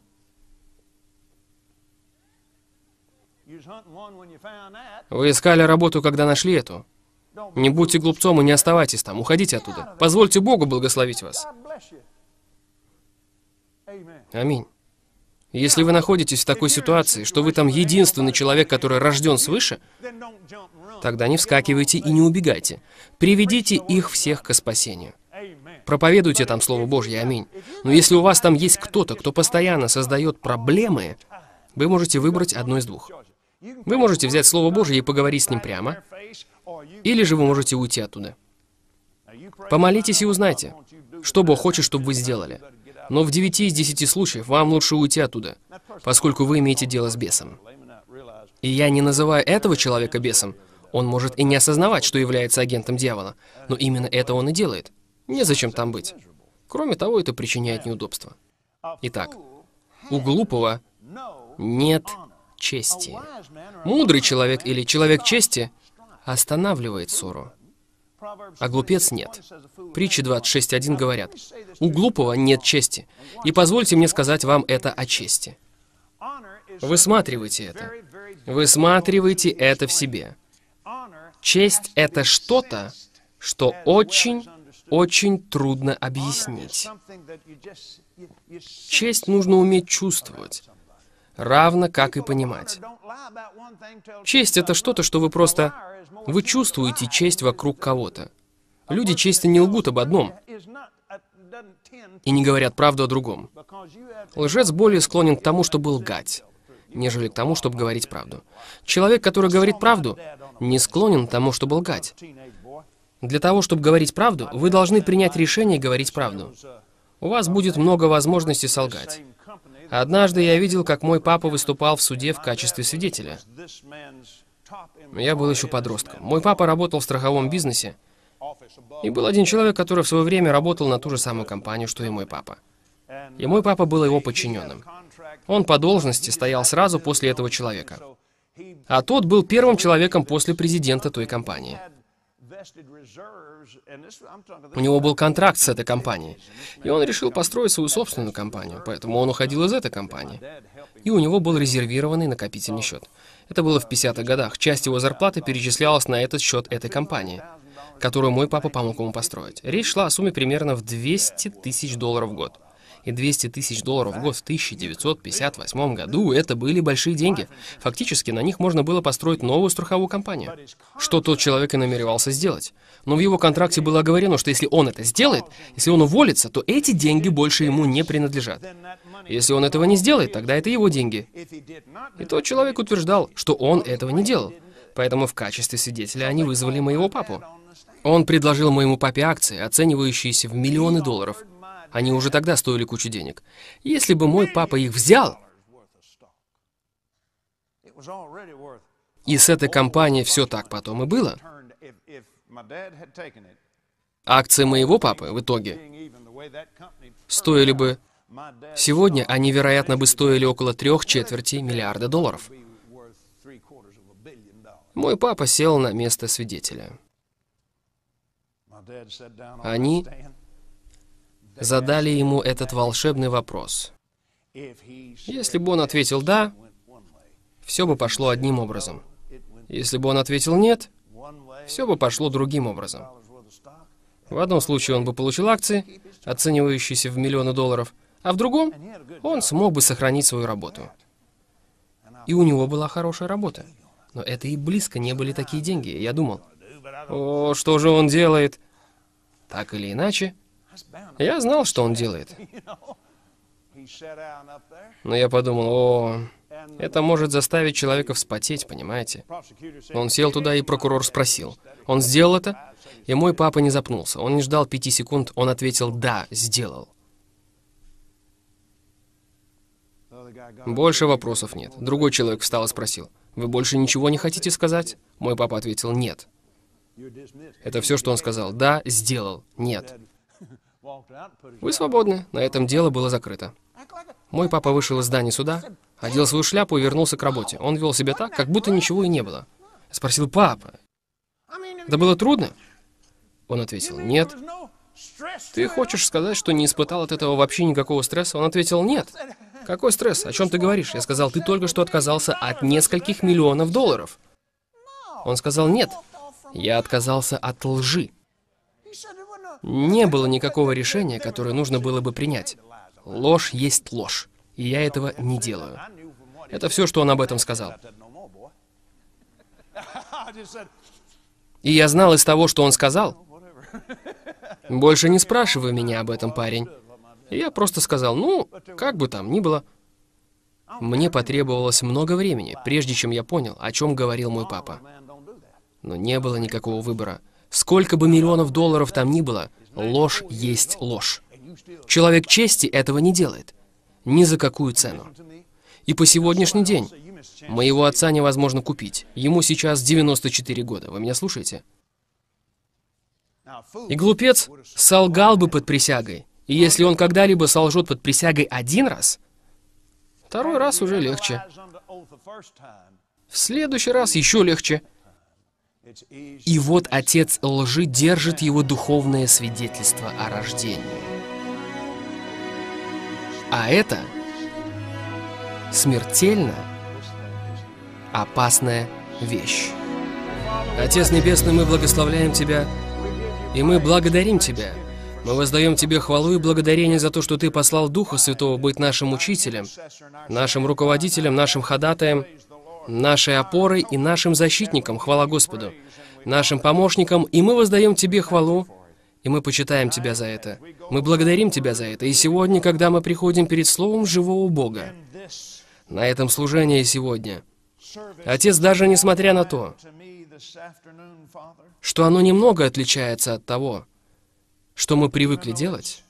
Speaker 1: Вы искали работу, когда нашли эту. Не будьте глупцом и не оставайтесь там. Уходите оттуда. Позвольте Богу благословить вас. Аминь. Если вы находитесь в такой ситуации, что вы там единственный человек, который рожден свыше, тогда не вскакивайте и не убегайте. Приведите их всех к спасению. Проповедуйте там Слово Божье, аминь. Но если у вас там есть кто-то, кто постоянно создает проблемы, вы можете выбрать одно из двух. Вы можете взять Слово Божье и поговорить с ним прямо, или же вы можете уйти оттуда. Помолитесь и узнайте, что Бог хочет, чтобы вы сделали. Но в девяти из десяти случаев вам лучше уйти оттуда, поскольку вы имеете дело с бесом. И я не называю этого человека бесом. Он может и не осознавать, что является агентом дьявола, но именно это он и делает. Незачем там быть. Кроме того, это причиняет неудобства. Итак, у глупого нет чести. Мудрый человек или человек чести останавливает ссору, а глупец нет. Притчи двадцать шесть один говорят: «У глупого нет чести». И позвольте мне сказать вам это о чести. Высматривайте это. Высматривайте это в себе. Честь — это что-то, что очень, очень трудно объяснить. Честь нужно уметь чувствовать, равно как и понимать. Честь — это что-то, что вы просто... Вы чувствуете честь вокруг кого-то. Люди честно не лгут об одном и не говорят правду о другом. Лжец более склонен к тому, чтобы лгать, нежели к тому, чтобы говорить правду. Человек, который говорит правду, не склонен к тому, чтобы лгать. Для того, чтобы говорить правду, вы должны принять решение говорить правду. У вас будет много возможностей солгать. Однажды я видел, как мой папа выступал в суде в качестве свидетеля. Я был еще подростком. Мой папа работал в страховом бизнесе, и был один человек, который в свое время работал на ту же самую компанию, что и мой папа. И мой папа был его подчиненным. Он по должности стоял сразу после этого человека. А тот был первым человеком после президента той компании. У него был контракт с этой компанией, и он решил построить свою собственную компанию, поэтому он уходил из этой компании. И у него был резервированный накопительный счет. Это было в пятидесятых годах. Часть его зарплаты перечислялась на этот счет этой компании, которую мой папа помог ему построить. Речь шла о сумме примерно в двести тысяч долларов в год. И двести тысяч долларов в год в тысяча девятьсот пятьдесят восьмом году — это были большие деньги. Фактически, на них можно было построить новую страховую компанию. Что тот человек и намеревался сделать. Но в его контракте было оговорено, что если он это сделает, если он уволится, то эти деньги больше ему не принадлежат. Если он этого не сделает, тогда это его деньги. И тот человек утверждал, что он этого не делал. Поэтому в качестве свидетеля они вызвали моего папу. Он предложил моему папе акции, оценивающиеся в миллионы долларов. Они уже тогда стоили кучу денег. Если бы мой папа их взял, и с этой компанией все так потом и было, акции моего папы в итоге стоили бы... Сегодня они, вероятно, бы стоили около трех четверти миллиарда долларов. Мой папа сел на место свидетеля. Они задали ему этот волшебный вопрос. Если бы он ответил «да», все бы пошло одним образом. Если бы он ответил «нет», все бы пошло другим образом. В одном случае он бы получил акции, оценивающиеся в миллионы долларов, а в другом он смог бы сохранить свою работу. И у него была хорошая работа. Но это и близко не были такие деньги. Я думал, о, что же он делает? Так или иначе, я знал, что он делает. Но я подумал, о, это может заставить человека вспотеть, понимаете? Он сел туда, и прокурор спросил. Он сделал это? И мой папа не запнулся. Он не ждал пяти секунд, он ответил «да, сделал». Больше вопросов нет. Другой человек встал и спросил: «Вы больше ничего не хотите сказать?» Мой папа ответил: «Нет». Это все, что он сказал. «Да, сделал. Нет». Вы свободны. На этом дело было закрыто. Мой папа вышел из здания суда, одел свою шляпу и вернулся к работе. Он вел себя так, как будто ничего и не было. Я спросил: «Папа, это было трудно?» Он ответил: «Нет». «Ты хочешь сказать, что не испытал от этого вообще никакого стресса?» Он ответил: «Нет». «Какой стресс? О чем ты говоришь?» Я сказал: «Ты только что отказался от нескольких миллионов долларов». Он сказал: «Нет, я отказался от лжи». Не было никакого решения, которое нужно было бы принять. Ложь есть ложь, и я этого не делаю. Это все, что он об этом сказал. И я знал из того, что он сказал. Больше не спрашивай меня об этом, парень. И я просто сказал: ну, как бы там ни было. Мне потребовалось много времени, прежде чем я понял, о чем говорил мой папа. Но не было никакого выбора. Сколько бы миллионов долларов там ни было, ложь есть ложь. Человек чести этого не делает. Ни за какую цену. И по сегодняшний день моего отца невозможно купить. Ему сейчас девяносто четыре года. Вы меня слушаете? И глупец солгал бы под присягой. И если он когда-либо солжет под присягой один раз, второй раз уже легче. В следующий раз еще легче. И вот отец лжи держит его духовное свидетельство о рождении. А это смертельно опасная вещь. Отец Небесный, мы благословляем Тебя, и мы благодарим Тебя. Мы воздаем Тебе хвалу и благодарение за то, что Ты послал Духа Святого быть нашим учителем, нашим руководителем, нашим ходатаем, нашей опорой и нашим защитником, хвала Господу, нашим помощником, и мы воздаем Тебе хвалу, и мы почитаем Тебя за это. Мы благодарим Тебя за это. И сегодня, когда мы приходим перед Словом живого Бога, на этом служении сегодня, Отец, даже несмотря на то, что оно немного отличается от того, что мы привыкли делать,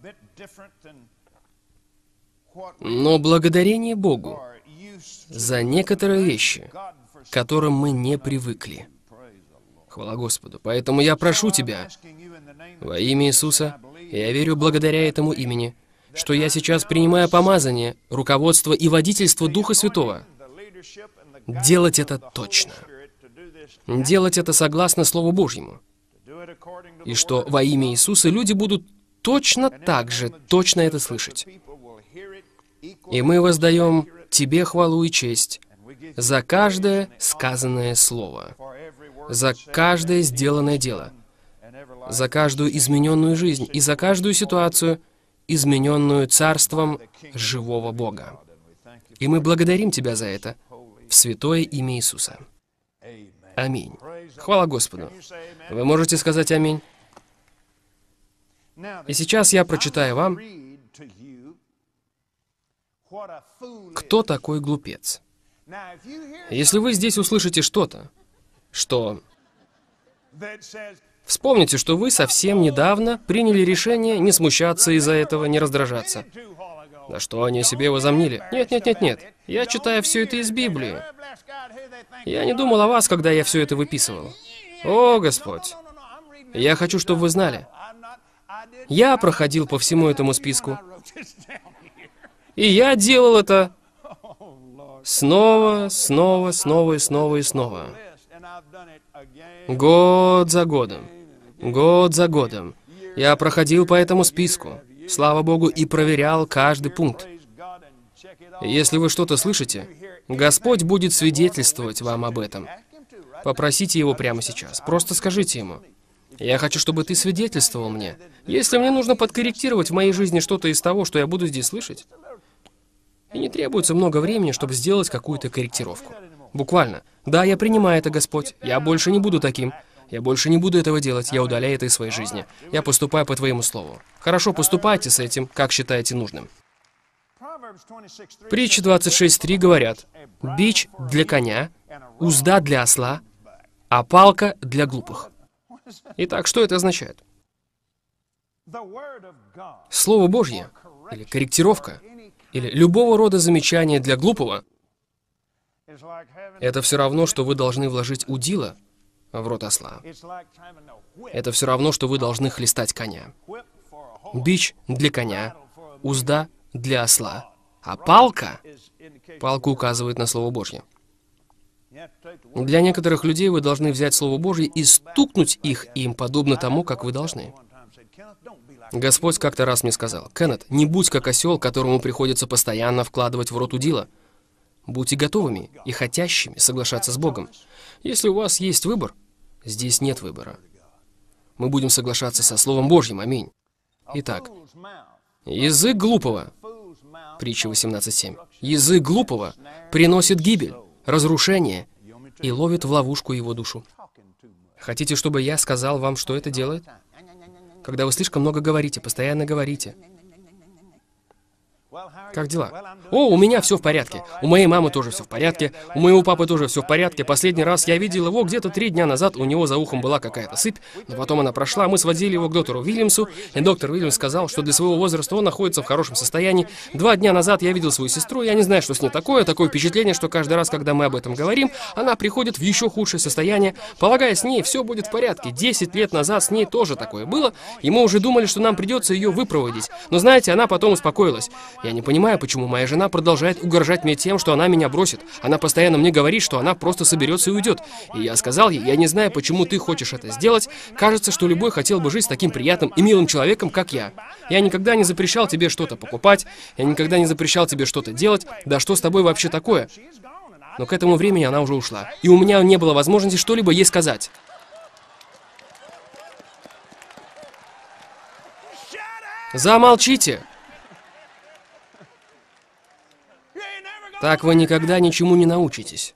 Speaker 1: но благодарение Богу за некоторые вещи, к которым мы не привыкли. Хвала Господу. Поэтому я прошу Тебя, во имя Иисуса, я верю благодаря этому имени, что я сейчас принимаю помазание, руководство и водительство Духа Святого, делать это точно, делать это согласно Слову Божьему, и что во имя Иисуса люди будут точно так же, точно это слышать. И мы воздаем Тебе хвалу и честь за каждое сказанное слово, за каждое сделанное дело, за каждую измененную жизнь и за каждую ситуацию, измененную Царством живого Бога. И мы благодарим Тебя за это в святое имя Иисуса. Аминь. Хвала Господу. Вы можете сказать аминь? И сейчас я прочитаю вам, кто такой глупец. Если вы здесь услышите что-то, что... Вспомните, что вы совсем недавно приняли решение не смущаться из-за этого, не раздражаться. Да что они о себе возомнили? Нет, нет, нет, нет. Я читаю все это из Библии. Я не думал о вас, когда я все это выписывал. О, Господь! Я хочу, чтобы вы знали. Я проходил по всему этому списку. И я делал это снова, снова, снова и снова и снова. Год за годом. Год за годом. Я проходил по этому списку, слава Богу, и проверял каждый пункт. Если вы что-то слышите, Господь будет свидетельствовать вам об этом. Попросите Его прямо сейчас. Просто скажите Ему: «Я хочу, чтобы Ты свидетельствовал мне. Если мне нужно подкорректировать в моей жизни что-то из того, что я буду здесь слышать». И не требуется много времени, чтобы сделать какую-то корректировку. Буквально. «Да, я принимаю это, Господь. Я больше не буду таким. Я больше не буду этого делать. Я удаляю это из своей жизни. Я поступаю по Твоему Слову». Хорошо, поступайте с этим, как считаете нужным. Притчи двадцать шесть три говорят: «Бич для коня, узда для осла, а палка для глупых». Итак, что это означает? Слово Божье, или корректировка, или любого рода замечание для глупого — это все равно, что вы должны вложить удила в рот осла. Это все равно, что вы должны хлестать коня. Бич для коня, узда для осла, а палка, палка указывает на Слово Божье. Для некоторых людей вы должны взять Слово Божье и стукнуть их им, подобно тому, как вы должны. Господь как-то раз мне сказал: «Кеннет, не будь как осел, которому приходится постоянно вкладывать в рот удила. Будьте готовыми и хотящими соглашаться с Богом. Если у вас есть выбор, здесь нет выбора. Мы будем соглашаться со Словом Божьим, аминь». Итак, язык глупого, притча восемнадцать семь, язык глупого приносит гибель, разрушение и ловит в ловушку его душу. Хотите, чтобы я сказал вам, что это делает? Когда вы слишком много говорите, постоянно говорите. Как дела? О, у меня все в порядке. У моей мамы тоже все в порядке. У моего папы тоже все в порядке. Последний раз я видел его где-то три дня назад. У него за ухом была какая-то сыпь, но потом она прошла. Мы сводили его к доктору Уильямсу, и доктор Уильямс сказал, что для своего возраста он находится в хорошем состоянии. Два дня назад я видел свою сестру. Я не знаю, что с ней такое. Такое впечатление, что каждый раз, когда мы об этом говорим, она приходит в еще худшее состояние. Полагая, с ней все будет в порядке. Десять лет назад с ней тоже такое было, и мы уже думали, что нам придется ее выпроводить. Но знаете, она потом успокоилась. Я не понимаю, почему моя жена продолжает угрожать мне тем, что она меня бросит. Она постоянно мне говорит, что она просто соберется и уйдет. И я сказал ей: я не знаю, почему ты хочешь это сделать. Кажется, что любой хотел бы жить с таким приятным и милым человеком, как я. Я никогда не запрещал тебе что-то покупать. Я никогда не запрещал тебе что-то делать. Да что с тобой вообще такое? Но к этому времени она уже ушла, и у меня не было возможности что-либо ей сказать. Замолчите! Так вы никогда ничему не научитесь.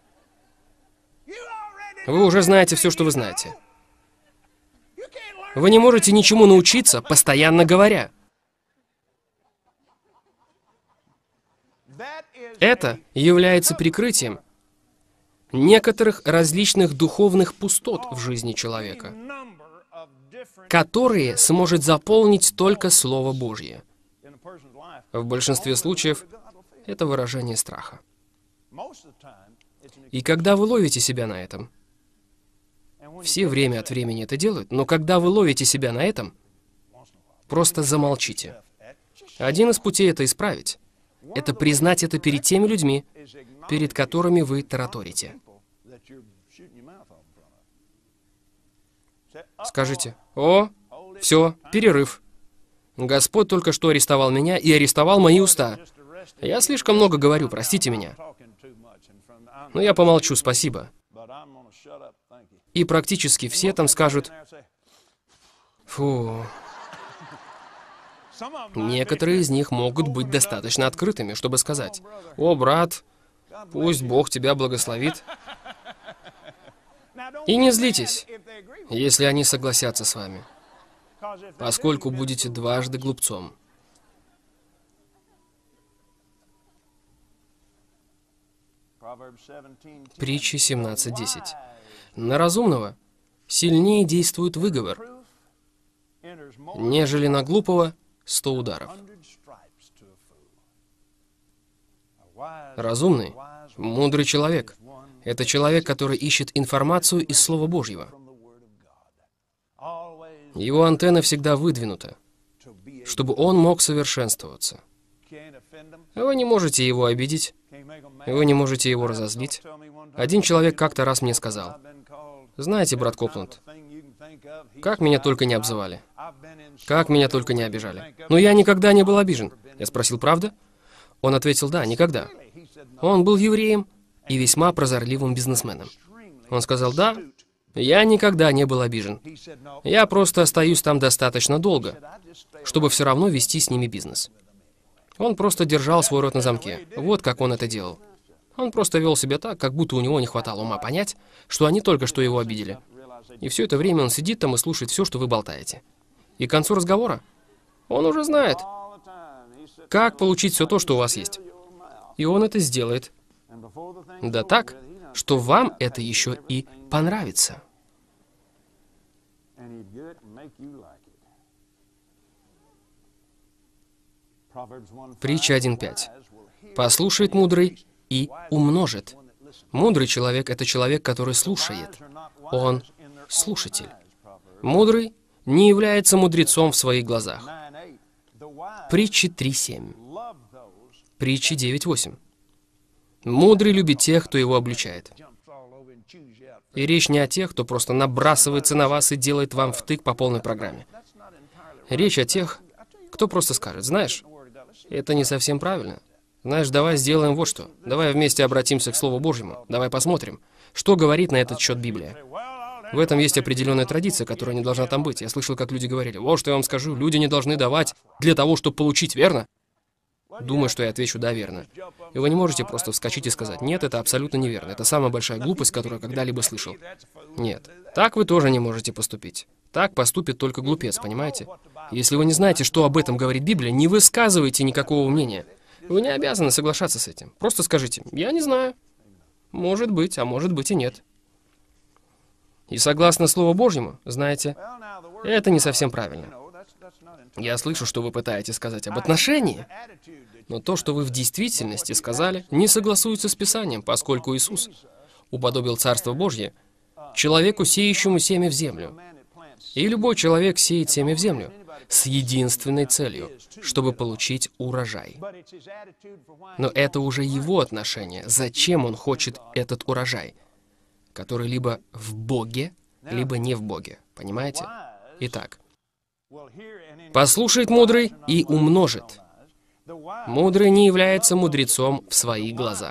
Speaker 1: Вы уже знаете все, что вы знаете. Вы не можете ничему научиться, постоянно говоря. Это является прикрытием некоторых различных духовных пустот в жизни человека, которые сможет заполнить только Слово Божье. В большинстве случаев это выражение страха. И когда вы ловите себя на этом, все время от времени это делают, но когда вы ловите себя на этом, просто замолчите. Один из путей это исправить. Это признать это перед теми людьми, перед которыми вы тараторите. Скажите: «О, все, перерыв. Господь только что арестовал меня и арестовал мои уста. Я слишком много говорю, простите меня. Но я помолчу, спасибо». И практически все там скажут: «Фу». Некоторые из них могут быть достаточно открытыми, чтобы сказать: «О, брат, пусть Бог тебя благословит». И не злитесь, если они согласятся с вами, поскольку будете дважды глупцом. Притча семнадцать десять. На разумного сильнее действует выговор, нежели на глупого сто ударов. Разумный, мудрый человек — это человек, который ищет информацию из Слова Божьего. Его антенна всегда выдвинута, чтобы он мог совершенствоваться. Вы не можете его обидеть, вы не можете его разозлить. Один человек как-то раз мне сказал: «Знаете, брат Копланд, как меня только не обзывали, как меня только не обижали. Но я никогда не был обижен». Я спросил: «Правда?» Он ответил: «Да, никогда». Он был евреем и весьма прозорливым бизнесменом. Он сказал: «Да, я никогда не был обижен. Я просто остаюсь там достаточно долго, чтобы все равно вести с ними бизнес». Он просто держал свой рот на замке. Вот как он это делал. Он просто вел себя так, как будто у него не хватало ума понять, что они только что его обидели. И все это время он сидит там и слушает все, что вы болтаете. И к концу разговора он уже знает, как получить все то, что у вас есть. И он это сделает. Да так, что вам это еще и понравится. Притча один пять. «Послушает мудрый и умножит». Мудрый человек — это человек, который слушает. Он слушатель. Мудрый не является мудрецом в своих глазах. Притчи три семь. Притчи девять восемь. Мудрый любит тех, кто его обличает. И речь не о тех, кто просто набрасывается на вас и делает вам втык по полной программе. Речь о тех, кто просто скажет: «Знаешь, это не совсем правильно. Знаешь, давай сделаем вот что. Давай вместе обратимся к Слову Божьему. Давай посмотрим, что говорит на этот счет Библия». В этом есть определенная традиция, которая не должна там быть. Я слышал, как люди говорили: «Вот что я вам скажу, люди не должны давать для того, чтобы получить, верно?» Думаю, что я отвечу: «Да, верно». И вы не можете просто вскочить и сказать: «Нет, это абсолютно неверно. Это самая большая глупость, которую я когда-либо слышал». Нет. Так вы тоже не можете поступить. Так поступит только глупец, понимаете? Если вы не знаете, что об этом говорит Библия, не высказывайте никакого мнения. Вы не обязаны соглашаться с этим. Просто скажите: «Я не знаю. Может быть, а может быть и нет». И согласно Слову Божьему, знаете, это не совсем правильно. Я слышу, что вы пытаетесь сказать об отношении, но то, что вы в действительности сказали, не согласуется с Писанием, поскольку Иисус уподобил Царство Божье человеку, сеющему семя в землю. И любой человек сеет семя в землю с единственной целью, чтобы получить урожай. Но это уже его отношение. Зачем он хочет этот урожай, который либо в Боге, либо не в Боге. Понимаете? Итак, послушает мудрый и умножит. Мудрый не является мудрецом в своих глазах.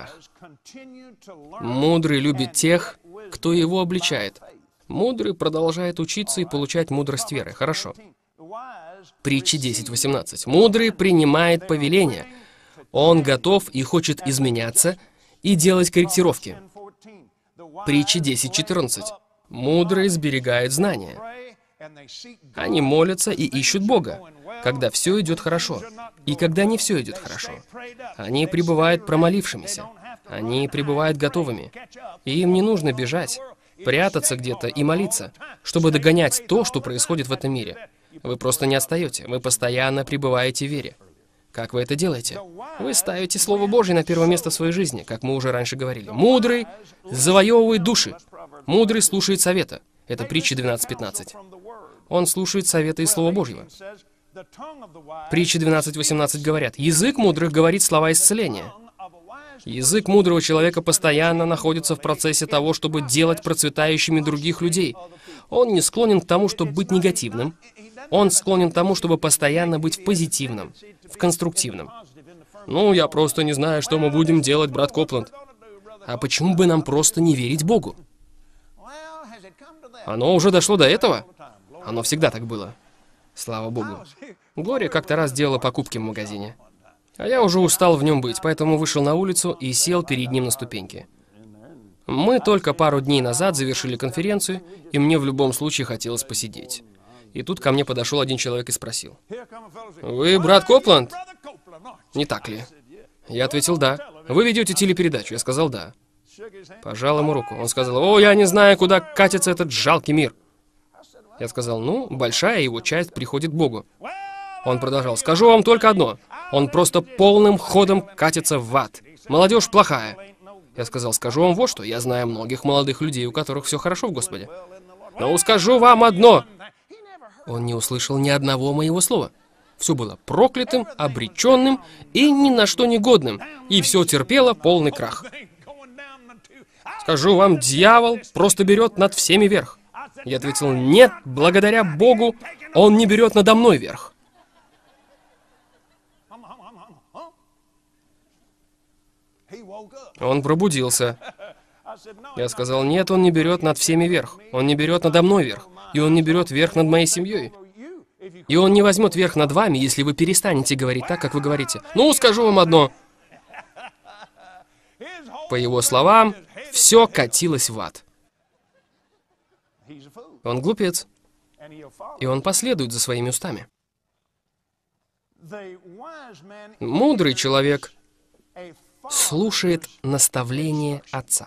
Speaker 1: Мудрый любит тех, кто его обличает. Мудрый продолжает учиться и получать мудрость веры. Хорошо. Притчи десять восемнадцать. Мудрый принимает повеления. Он готов и хочет изменяться и делать корректировки. Притчи десять четырнадцать. Мудрый сберегает знания. Они молятся и ищут Бога, когда все идет хорошо, и когда не все идет хорошо. Они пребывают промолившимися. Они пребывают готовыми. И им не нужно бежать, прятаться где-то и молиться, чтобы догонять то, что происходит в этом мире. Вы просто не отстаете. Вы постоянно пребываете в вере. Как вы это делаете? Вы ставите Слово Божье на первое место в своей жизни, как мы уже раньше говорили. Мудрый завоевывает души. Мудрый слушает совета. Это притча двенадцать пятнадцать. Он слушает совета из Слова Божьего. Притчи двенадцать восемнадцать говорят: «Язык мудрых говорит слова исцеления». Язык мудрого человека постоянно находится в процессе того, чтобы делать процветающими других людей. Он не склонен к тому, чтобы быть негативным. Он склонен к тому, чтобы постоянно быть в позитивном, в конструктивном. «Ну, я просто не знаю, что мы будем делать, брат Копланд». А почему бы нам просто не верить Богу? Оно уже дошло до этого? Оно всегда так было. Слава Богу. Глория как-то раз делала покупки в магазине. А я уже устал в нем быть, поэтому вышел на улицу и сел перед ним на ступеньки. Мы только пару дней назад завершили конференцию, и мне в любом случае хотелось посидеть. И тут ко мне подошел один человек и спросил: «Вы брат Копланд? Не так ли?» Я ответил: «Да». «Вы ведете телепередачу?» Я сказал: «Да». Пожал ему руку. Он сказал: «О, я не знаю, куда катится этот жалкий мир». Я сказал: «Ну, большая его часть приходит к Богу». Он продолжал: «Скажу вам только одно. Он просто полным ходом катится в ад. Молодежь плохая». Я сказал: «Скажу вам вот что. Я знаю многих молодых людей, у которых все хорошо в Господе. Но скажу вам одно». Он не услышал ни одного моего слова. Все было проклятым, обреченным и ни на что негодным. И все терпело полный крах. «Скажу вам, дьявол просто берет над всеми верх». Я ответил: «Нет, благодаря Богу, он не берет надо мной верх». Он пробудился. Я сказал: «Нет, он не берет над всеми верх. Он не берет надо мной верх. И он не берет верх над моей семьей. И он не возьмет верх над вами, если вы перестанете говорить так, как вы говорите. Ну, скажу вам одно». По его словам, все катилось в ад. Он глупец. И он последует за своими устами. Мудрый человек слушает наставление Отца.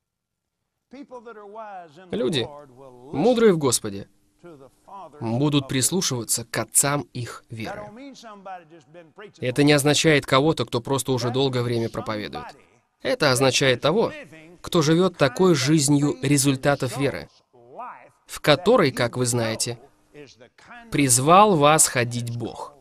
Speaker 1: Люди, мудрые в Господе, будут прислушиваться к отцам их веры. Это не означает кого-то, кто просто уже долгое время проповедует. Это означает того, кто живет такой жизнью результатов веры, в которой, как вы знаете, призвал вас ходить Бог.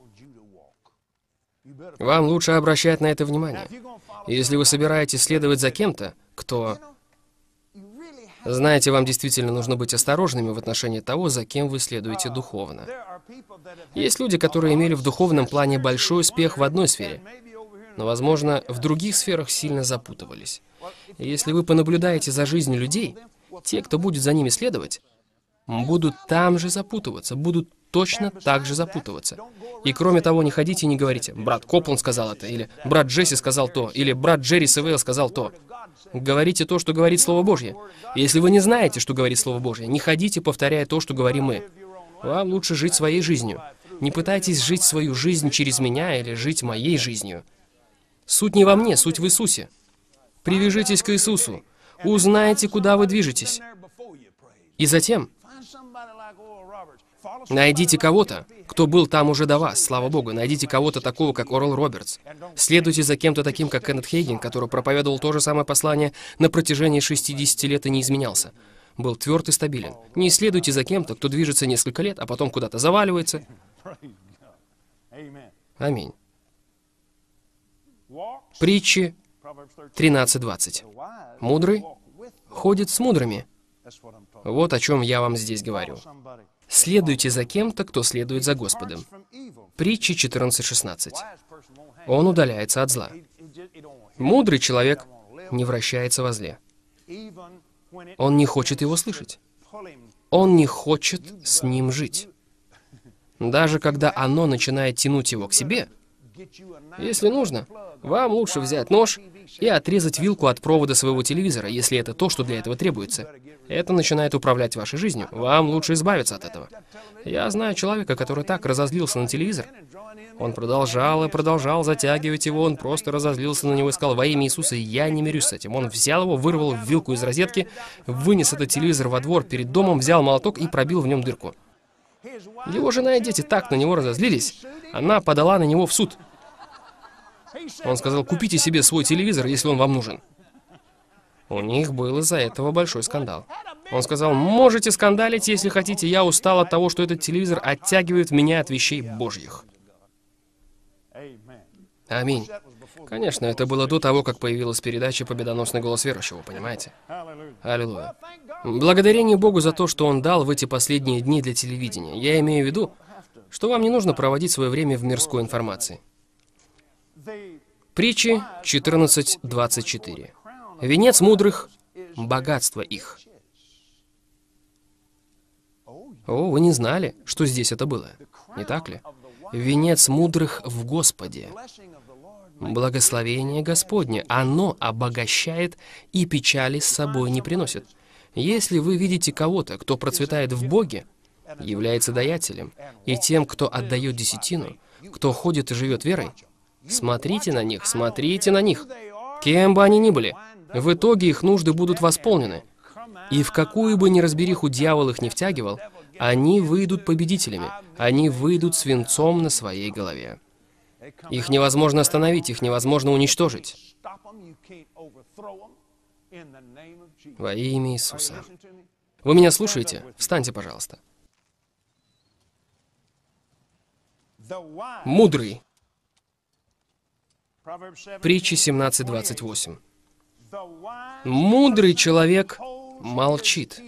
Speaker 1: Вам лучше обращать на это внимание. Если вы собираетесь следовать за кем-то, кто... Знаете, вам действительно нужно быть осторожными в отношении того, за кем вы следуете духовно. Есть люди, которые имели в духовном плане большой успех в одной сфере, но, возможно, в других сферах сильно запутывались. И если вы понаблюдаете за жизнью людей, те, кто будет за ними следовать, будут там же запутываться, будут точно так же запутываться. И кроме того, не ходите и не говорите: «Брат Копланд сказал это», или «Брат Джесси сказал то», или «Брат Джерри Севейл сказал то». Говорите то, что говорит Слово Божье. И если вы не знаете, что говорит Слово Божье, не ходите, повторяя то, что говорим мы. Вам лучше жить своей жизнью. Не пытайтесь жить свою жизнь через меня или жить моей жизнью. Суть не во мне, суть в Иисусе. Привяжитесь к Иисусу. Узнайте, куда вы движетесь. И затем найдите кого-то, кто был там уже до вас, слава Богу. Найдите кого-то такого, как Орал Робертс. Следуйте за кем-то таким, как Кеннет Хейгин, который проповедовал то же самое послание на протяжении шестидесяти лет и не изменялся. Был тверд и стабилен. Не следуйте за кем-то, кто движется несколько лет, а потом куда-то заваливается. Аминь. Притчи тринадцать двадцать. Мудрый ходит с мудрыми. Вот о чем я вам здесь говорю. Следуйте за кем-то, кто следует за Господом. Притчи четырнадцать шестнадцать. Он удаляется от зла. Мудрый человек не вращается во зле. Он не хочет его слышать. Он не хочет с ним жить. Даже когда оно начинает тянуть его к себе, если нужно, вам лучше взять нож и отрезать вилку от провода своего телевизора, если это то, что для этого требуется. Это начинает управлять вашей жизнью. Вам лучше избавиться от этого. Я знаю человека, который так разозлился на телевизор. Он продолжал и продолжал затягивать его, он просто разозлился на него и сказал: во имя Иисуса, я не мирюсь с этим. Он взял его, вырвал вилку из розетки, вынес этот телевизор во двор перед домом, взял молоток и пробил в нем дырку. Его жена и дети так на него разозлились, она подала на него в суд. Он сказал: купите себе свой телевизор, если он вам нужен. У них был из-за этого большой скандал. Он сказал: можете скандалить, если хотите, я устал от того, что этот телевизор оттягивает меня от вещей Божьих. Аминь. Конечно, это было до того, как появилась передача «Победоносный голос верующего», понимаете? Аллилуйя. Благодарение Богу за то, что Он дал в эти последние дни для телевидения. Я имею в виду, что вам не нужно проводить свое время в мирской информации. Притчи четырнадцать двадцать четыре. Венец мудрых — богатство их. О, вы не знали, что здесь это было, не так ли? Венец мудрых в Господе. Благословение Господне. Оно обогащает и печали с собой не приносит. Если вы видите кого-то, кто процветает в Боге, является даятелем, и тем, кто отдает десятину, кто ходит и живет верой, смотрите на них, смотрите на них. Кем бы они ни были, в итоге их нужды будут восполнены. И в какую бы неразбериху дьявол их не втягивал, они выйдут победителями, они выйдут свинцом на своей голове. Их невозможно остановить, их невозможно уничтожить. Во имя Иисуса. Вы меня слушаете? Встаньте, пожалуйста. Мудрый. Притчи семнадцать двадцать восемь. Мудрый человек молчит,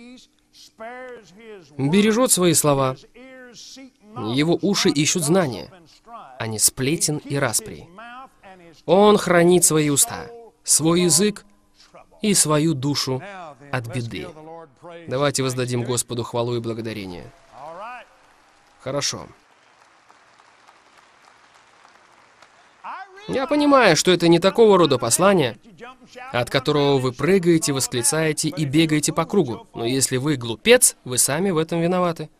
Speaker 1: бережет свои слова, его уши ищут знания, а не сплетен и распри. Он хранит свои уста, свой язык и свою душу от беды. Давайте воздадим Господу хвалу и благодарение. Хорошо. Я понимаю, что это не такого рода послание, от которого вы прыгаете, восклицаете и бегаете по кругу. Но если вы глупец, вы сами в этом виноваты.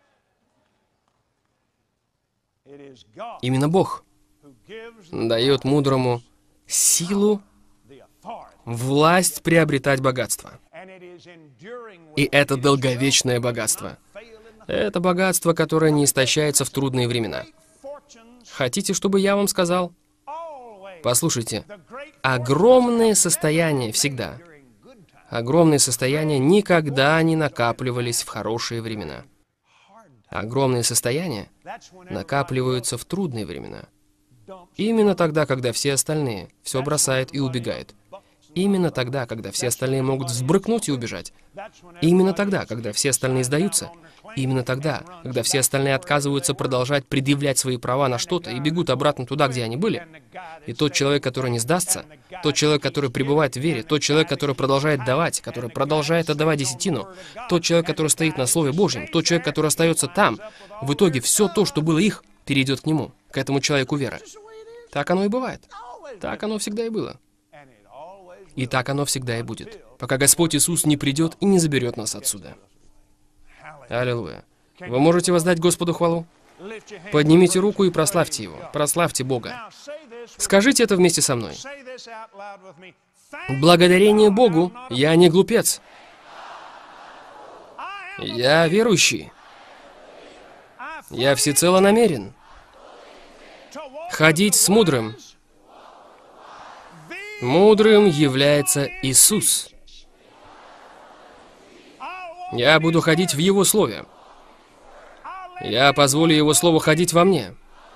Speaker 1: Именно Бог дает мудрому силу, власть приобретать богатство. И это долговечное богатство. Это богатство, которое не истощается в трудные времена. Хотите, чтобы я вам сказал? Послушайте, огромные состояния всегда, огромные состояния никогда не накапливались в хорошие времена. Огромные состояния накапливаются в трудные времена. Именно тогда, когда все остальные все бросают и убегают. Именно тогда, когда все остальные могут взбрыкнуть и убежать. Именно тогда, когда все остальные сдаются. Именно тогда, когда все остальные отказываются продолжать предъявлять свои права на что-то и бегут обратно туда, где они были. И тот человек, который не сдастся, тот человек, который пребывает в вере, тот человек, который продолжает давать, который продолжает отдавать десятину, тот человек, который стоит на Слове Божьем, тот человек, который остается там, в итоге все то, что было их, перейдет к нему, к этому человеку веры. Так оно и бывает. Так оно всегда и было. И так оно всегда и будет, пока Господь Иисус не придет и не заберет нас отсюда. Аллилуйя. Вы можете воздать Господу хвалу? Поднимите руку и прославьте Его. Прославьте Бога. Скажите это вместе со мной. Благодарение Богу, я не глупец. Я верующий. Я всецело намерен ходить с мудрым. Мудрым является Иисус. Я буду ходить в Его Слове. Я позволю Его Слову ходить во мне.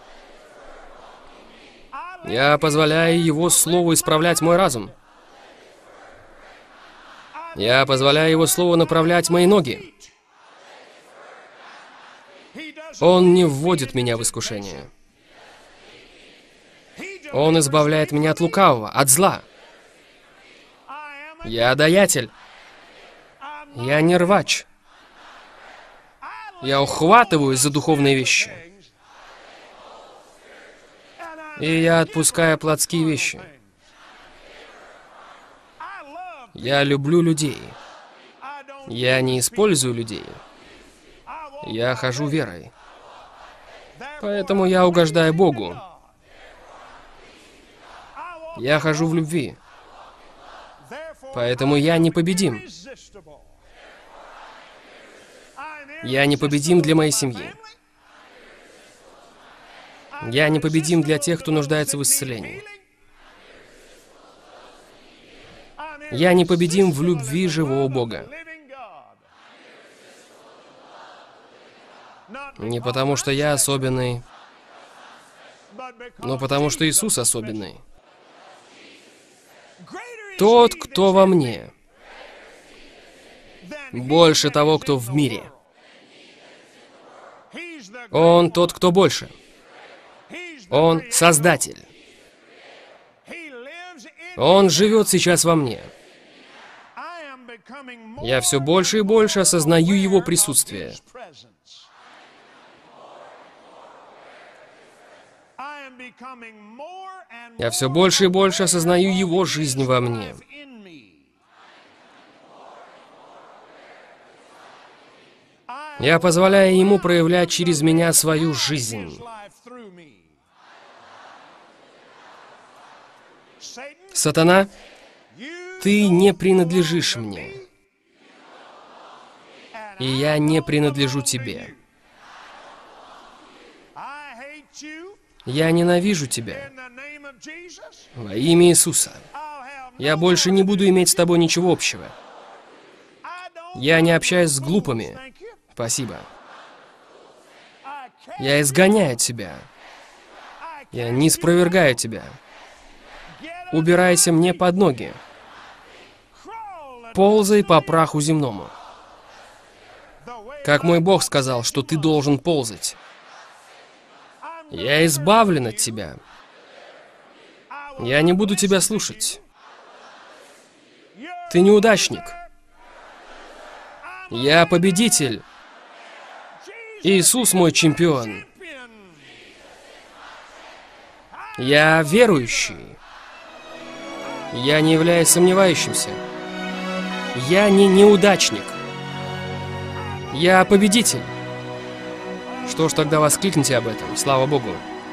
Speaker 1: Я позволяю Его Слову исправлять мой разум. Я позволяю Его Слову направлять мои ноги. Он не вводит меня в искушение. Он избавляет меня от лукавого, от зла. Я даятель. Я не рвач. Я ухватываюсь за духовные вещи. И я отпускаю плотские вещи. Я люблю людей. Я не использую людей. Я хожу верой. Поэтому я угождаю Богу. Я хожу в любви. Поэтому я непобедим. Я непобедим для моей семьи. Я непобедим для тех, кто нуждается в исцелении. Я непобедим в любви живого Бога. Не потому, что я особенный, но потому, что Иисус особенный. Тот, кто во мне, больше того, кто в мире. Он тот, кто больше. Он Создатель. Он живет сейчас во мне. Я все больше и больше осознаю Его присутствие. Я все больше и больше осознаю Его жизнь во мне. Я позволяю Ему проявлять через меня свою жизнь. Сатана, ты не принадлежишь мне. И я не принадлежу тебе. Я ненавижу тебя. Во имя Иисуса. Я больше не буду иметь с тобой ничего общего. Я не общаюсь с глупыми. Спасибо. Я изгоняю тебя. Я не спровергаю тебя. Убирайся мне под ноги. Ползай по праху земному. Как мой Бог сказал, что ты должен ползать. Я избавлен от тебя. Я не буду тебя слушать. Ты неудачник. Я победитель. Иисус мой чемпион. Я верующий. Я не являюсь сомневающимся. Я не неудачник. Я победитель. Что ж, тогда воскликните об этом. Слава Богу.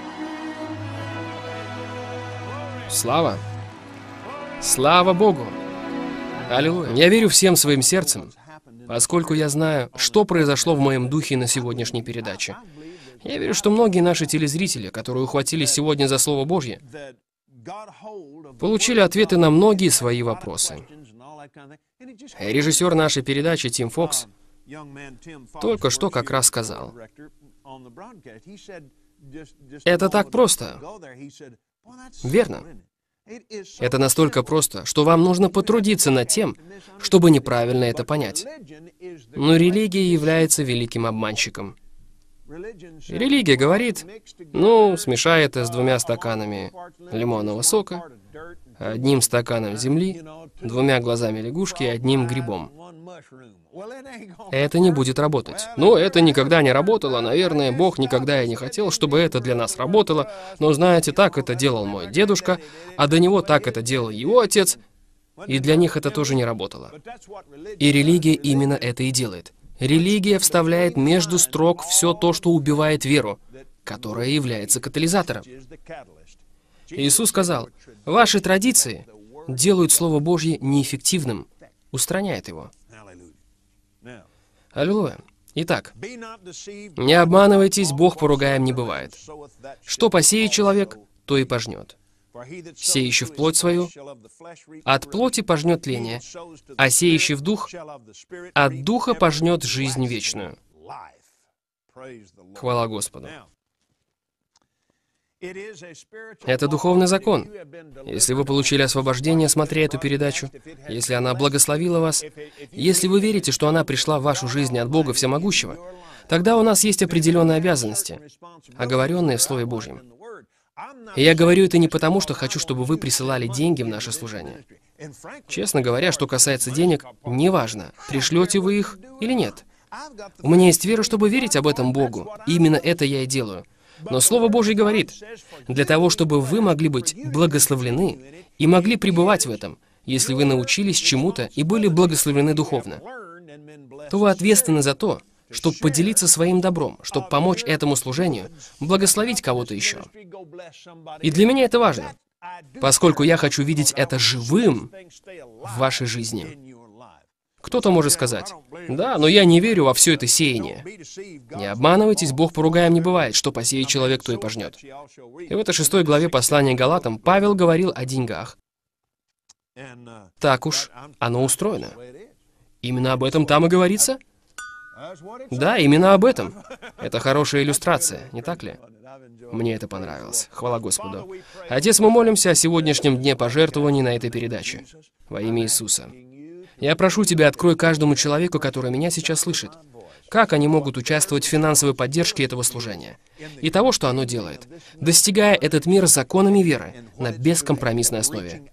Speaker 1: Слава. Слава Богу. Аллилуйя. Я верю всем своим сердцем, поскольку я знаю, что произошло в моем духе на сегодняшней передаче. Я верю, что многие наши телезрители, которые ухватились сегодня за Слово Божье, получили ответы на многие свои вопросы. Режиссер нашей передачи Тим Фокс только что как раз сказал: это так просто. Верно. Это настолько просто, что вам нужно потрудиться над тем, чтобы неправильно это понять. Но религия является великим обманщиком. Религия говорит: ну, смешай это с двумя стаканами лимонного сока, одним стаканом земли, двумя глазами лягушки и одним грибом. Это не будет работать. Ну, это никогда не работало, наверное, Бог никогда и не хотел, чтобы это для нас работало, но, знаете, так это делал мой дедушка, а до него так это делал его отец, и для них это тоже не работало. И религия именно это и делает. Религия вставляет между строк все то, что убивает веру, которая является катализатором. Иисус сказал: ваши традиции делают Слово Божье неэффективным, устраняет его. Аллилуйя. Итак, не обманывайтесь, Бог поругаем не бывает. Что посеет человек, то и пожнет. Сеющий в плоть свою, от плоти пожнет тление, а сеющий в дух, от духа пожнет жизнь вечную. Хвала Господу. Это духовный закон. Если вы получили освобождение, смотря эту передачу, если она благословила вас, если вы верите, что она пришла в вашу жизнь от Бога Всемогущего, тогда у нас есть определенные обязанности, оговоренные в Слове Божьем. И я говорю это не потому, что хочу, чтобы вы присылали деньги в наше служение. Честно говоря, что касается денег, неважно, пришлете вы их или нет. У меня есть вера, чтобы верить об этом Богу. И именно это я и делаю. Но Слово Божье говорит, для того, чтобы вы могли быть благословлены и могли пребывать в этом, если вы научились чему-то и были благословлены духовно, то вы ответственны за то, чтобы поделиться своим добром, чтобы помочь этому служению, благословить кого-то еще. И для меня это важно, поскольку я хочу видеть это живым в вашей жизни. Кто-то может сказать: «Да, но я не верю во все это сеяние». Не обманывайтесь, Бог поругаем не бывает, что посеет человек, то и пожнет. И в этой шестой главе послания Галатам Павел говорил о деньгах. Так уж оно устроено. Именно об этом там и говорится? Да, именно об этом. Это хорошая иллюстрация, не так ли? Мне это понравилось. Хвала Господу. Отец, мы молимся о сегодняшнем дне пожертвований на этой передаче. Во имя Иисуса. Я прошу Тебя, открой каждому человеку, который меня сейчас слышит, как они могут участвовать в финансовой поддержке этого служения и того, что оно делает, достигая этот мир законами веры на бескомпромиссной основе.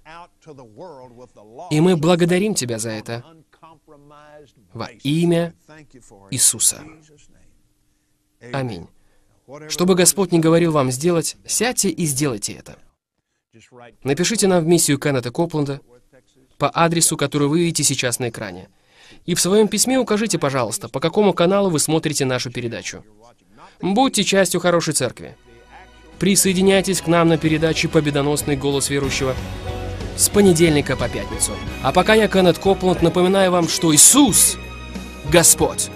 Speaker 1: И мы благодарим Тебя за это во имя Иисуса. Аминь. Чтобы Господь не говорил вам сделать, сядьте и сделайте это. Напишите нам в миссию Кеннета Копленда по адресу, который вы видите сейчас на экране. И в своем письме укажите, пожалуйста, по какому каналу вы смотрите нашу передачу. Будьте частью хорошей церкви. Присоединяйтесь к нам на передаче «Победоносный голос верующего» с понедельника по пятницу. А пока я, Кеннет Копленд, напоминаю вам, что Иисус — Господь.